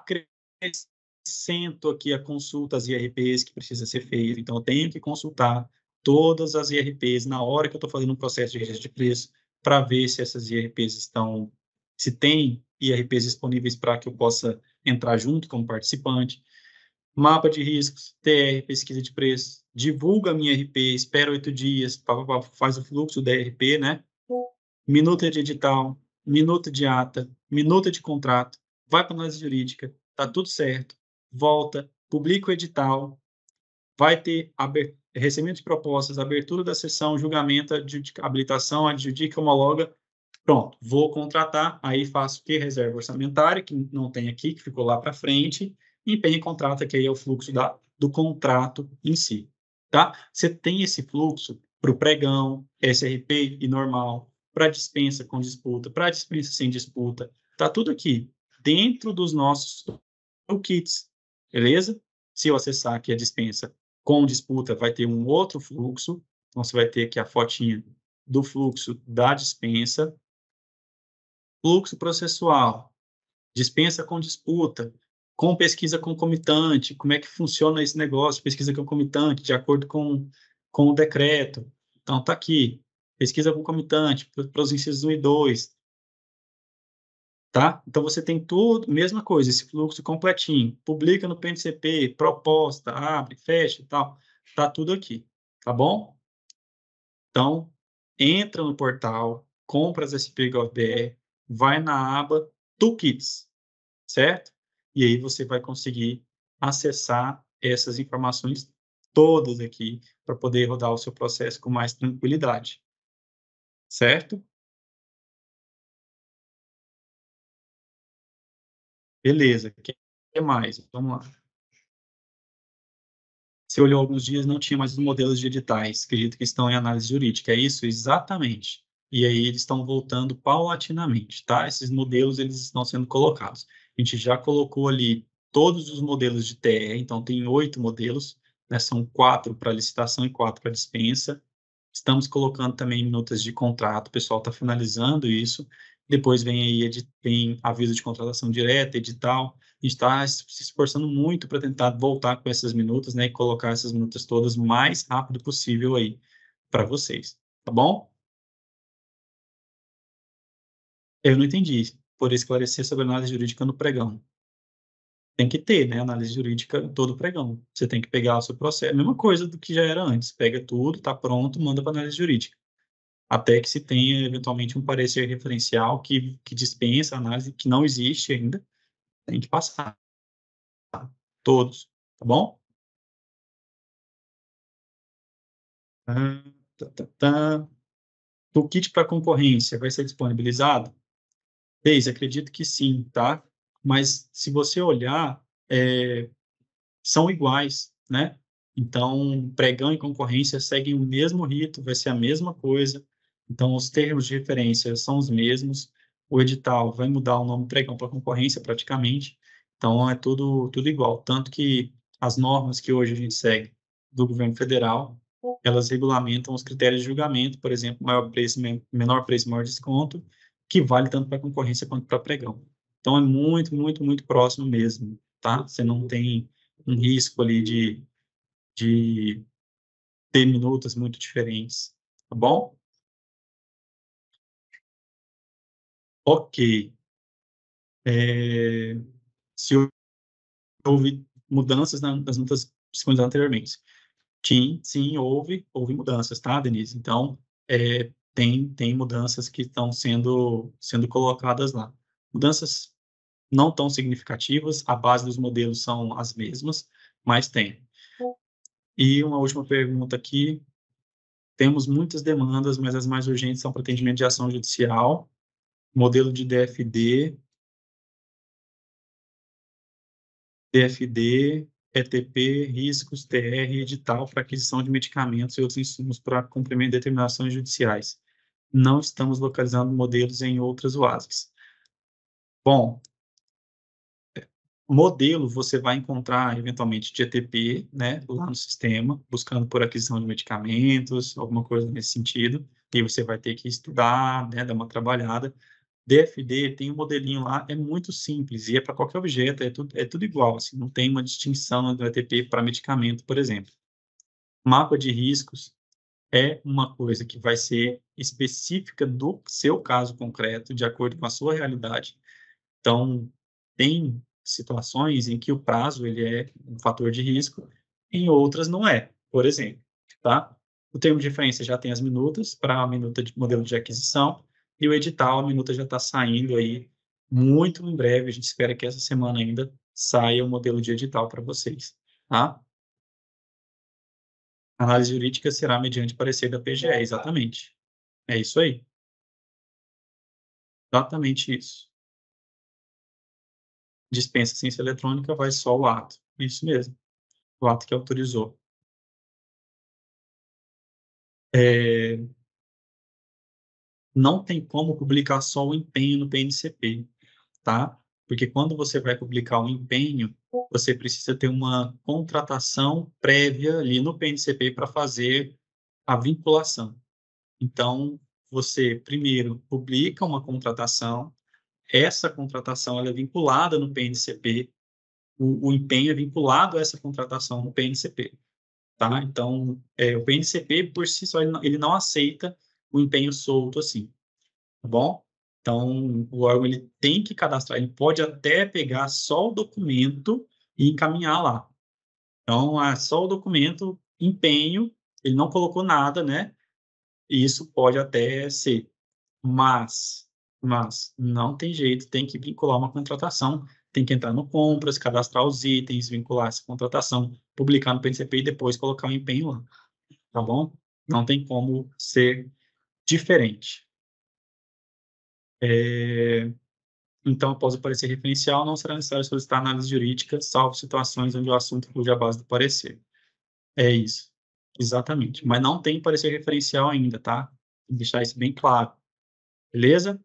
acrescento aqui a consulta às I R Ps que precisa ser feita. Então, eu tenho que consultar todas as I R Ps na hora que eu estou fazendo um processo de registro de preço para ver se essas I R Ps estão, se tem I R Ps disponíveis para que eu possa entrar junto como participante. Mapa de riscos, T R, pesquisa de preço, divulga a minha R P, espera oito dias, pá, pá, pá, faz o fluxo da R P, né? Minuta de edital, minuta de ata, minuta de contrato, vai para a análise jurídica, tá tudo certo, volta, publica o edital, vai ter recebimento de propostas, abertura da sessão, julgamento, habilitação, adjudica, homologa, pronto, vou contratar, aí faço o que? Reserva orçamentária, que não tem aqui, que ficou lá para frente, e empenho contrato, que aí é o fluxo da, do contrato em si, tá? Você tem esse fluxo para o pregão, S R P e normal, para dispensa com disputa, para dispensa sem disputa, tá tudo aqui, dentro dos nossos toolkits, beleza? Se eu acessar aqui a dispensa com disputa, vai ter um outro fluxo, então você vai ter aqui a fotinha do fluxo da dispensa, fluxo processual, dispensa com disputa, com pesquisa concomitante, como é que funciona esse negócio, pesquisa concomitante, de acordo com, com o decreto. Então, está aqui, pesquisa concomitante, para os incisos um e dois. Tá? Então, você tem tudo, mesma coisa, esse fluxo completinho. Publica no P N C P, proposta, abre, fecha e tal. Está tudo aqui, tá bom? Então, entra no portal, compra as S P Gov B R, vai na aba Toolkits, certo? E aí você vai conseguir acessar essas informações todas aqui para poder rodar o seu processo com mais tranquilidade, certo? Beleza, o que mais? Vamos lá. Você olhou alguns dias, não tinha mais os modelos de editais, acredito que estão em análise jurídica, é isso? Exatamente. E aí eles estão voltando paulatinamente, tá? Esses modelos, eles estão sendo colocados. A gente já colocou ali todos os modelos de T R, então tem oito modelos, né? São quatro para licitação e quatro para dispensa. Estamos colocando também minutas de contrato, o pessoal está finalizando isso. Depois vem aí vem aviso de contratação direta, edital. A gente está se esforçando muito para tentar voltar com essas minutas, né, e colocar essas minutas todas o mais rápido possível aí para vocês, tá bom? Eu não entendi, por esclarecer sobre análise jurídica no pregão. Tem que ter, né, análise jurídica em todo pregão. Você tem que pegar o seu processo, a mesma coisa do que já era antes. Pega tudo, tá pronto, manda para análise jurídica. Até que se tenha, eventualmente, um parecer referencial que, que dispensa a análise, que não existe ainda, tem que passar. Todos, tá bom? Ah, tá, tá, tá. O kit para concorrência vai ser disponibilizado? Deise, acredito que sim, tá? Mas se você olhar, é, são iguais, né? Então, pregão e concorrência seguem o mesmo rito, vai ser a mesma coisa. Então, os termos de referência são os mesmos. O edital vai mudar o nome pregão para concorrência, praticamente. Então, é tudo, tudo igual. Tanto que as normas que hoje a gente segue do governo federal, elas regulamentam os critérios de julgamento, por exemplo, maior preço, menor preço, maior desconto, que vale tanto para concorrência quanto para pregão. Então, é muito, muito, muito próximo mesmo, tá? Você não tem um risco ali de, de ter minutas muito diferentes, tá bom? Ok. É, se houve mudanças nas minutas disponíveis anteriormente. Sim, sim, houve, houve mudanças, tá, Denise? Então, é, tem, tem mudanças que estão sendo, sendo colocadas lá. Mudanças não tão significativas, a base dos modelos são as mesmas, mas tem. E uma última pergunta aqui. Temos muitas demandas, mas as mais urgentes são para atendimento de ação judicial, modelo de D F D, D F D, E T P, riscos, T R, edital para aquisição de medicamentos e outros insumos para cumprimento de determinações judiciais. Não estamos localizando modelos em outras U A S Cs. Bom, modelo você vai encontrar, eventualmente, de E T P, né, lá no sistema, buscando por aquisição de medicamentos, alguma coisa nesse sentido, e você vai ter que estudar, né, dar uma trabalhada. D F D tem um modelinho lá, é muito simples, e é para qualquer objeto, é tudo, é tudo igual, assim, não tem uma distinção do E T P para medicamento, por exemplo. Mapa de riscos é uma coisa que vai ser específica do seu caso concreto, de acordo com a sua realidade. Então, tem situações em que o prazo ele é um fator de risco, em outras não é, por exemplo, tá? O termo de referência já tem as minutas para a minuta de modelo de aquisição, e o edital, a minuta já está saindo aí muito em breve, a gente espera que essa semana ainda saia o modelo de edital para vocês, tá? A análise jurídica será mediante parecer da P G E, exatamente. É isso aí. Exatamente isso. Dispensa ciência eletrônica, vai só o ato. Isso mesmo. O ato que autorizou. É, não tem como publicar só o empenho no P N C P, tá? Porque quando você vai publicar o empenho, você precisa ter uma contratação prévia ali no P N C P para fazer a vinculação. Então, você primeiro publica uma contratação, essa contratação ela é vinculada no P N C P, o, o empenho é vinculado a essa contratação no P N C P. Tá? Então, é, o P N C P, por si só, ele não, ele não aceita o empenho solto assim, tá bom? Então, o órgão ele tem que cadastrar, ele pode até pegar só o documento e encaminhar lá. Então, é só o documento, empenho, ele não colocou nada, né? E isso pode até ser, mas, mas não tem jeito, tem que vincular uma contratação, tem que entrar no compras, cadastrar os itens, vincular essa contratação, publicar no P N C P e depois colocar o empenho lá, tá bom? Não tem como ser diferente. É... Então, após o parecer referencial, não será necessário solicitar análise jurídica, salvo situações onde o assunto inclui a base do parecer. É isso, exatamente. Mas não tem parecer referencial ainda, tá? Tem que deixar isso bem claro. Beleza?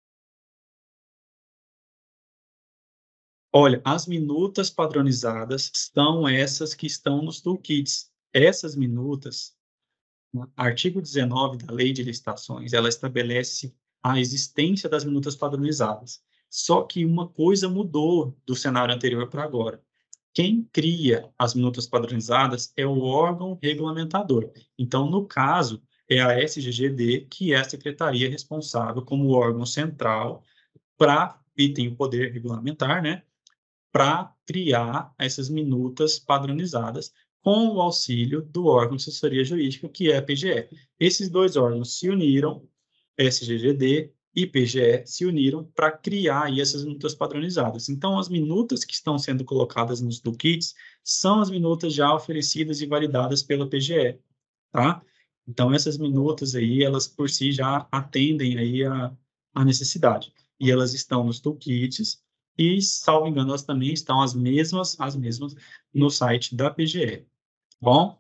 Olha, as minutas padronizadas são essas que estão nos toolkits. Essas minutas, no artigo dezenove da Lei de Licitações, ela estabelece a existência das minutas padronizadas. Só que uma coisa mudou do cenário anterior para agora. Quem cria as minutas padronizadas é o órgão regulamentador. Então, no caso, é a S G G D, que é a secretaria responsável como órgão central para, e tem o poder regulamentar, né? Para criar essas minutas padronizadas com o auxílio do órgão de assessoria jurídica, que é a P G E. Esses dois órgãos se uniram, S G G D e P G E se uniram para criar aí essas minutas padronizadas. Então, as minutas que estão sendo colocadas nos toolkits são as minutas já oferecidas e validadas pela P G E, tá? Então, essas minutas aí, elas por si já atendem aí a, a necessidade. E elas estão nos toolkits, e, salvo engano, elas também estão as mesmas, as mesmas no site da P G E. Bom?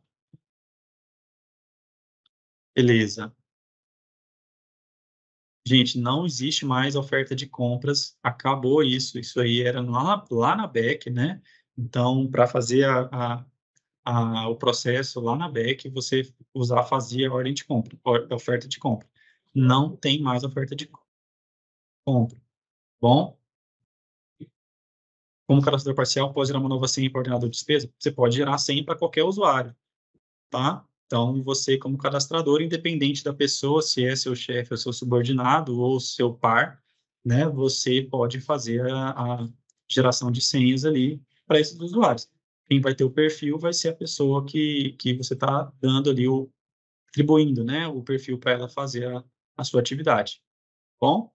Beleza. Gente, não existe mais oferta de compras, acabou isso. Isso aí era lá, lá na B E C, né? Então, para fazer a, a, a, o processo lá na B E C, você usar, fazia a ordem de compra, a oferta de compra. Não tem mais oferta de compra. Bom? Como cadastrador parcial, pode gerar uma nova senha para ordenador de despesa? Você pode gerar senha para qualquer usuário, tá? Então, você, como cadastrador, independente da pessoa, se é seu chefe, ou seu subordinado, ou seu par, né? Você pode fazer a, a geração de senhas ali para esses usuários. quem vai ter o perfil vai ser a pessoa que, que você está dando ali, o, atribuindo, né, o perfil para ela fazer a, a sua atividade. Bom?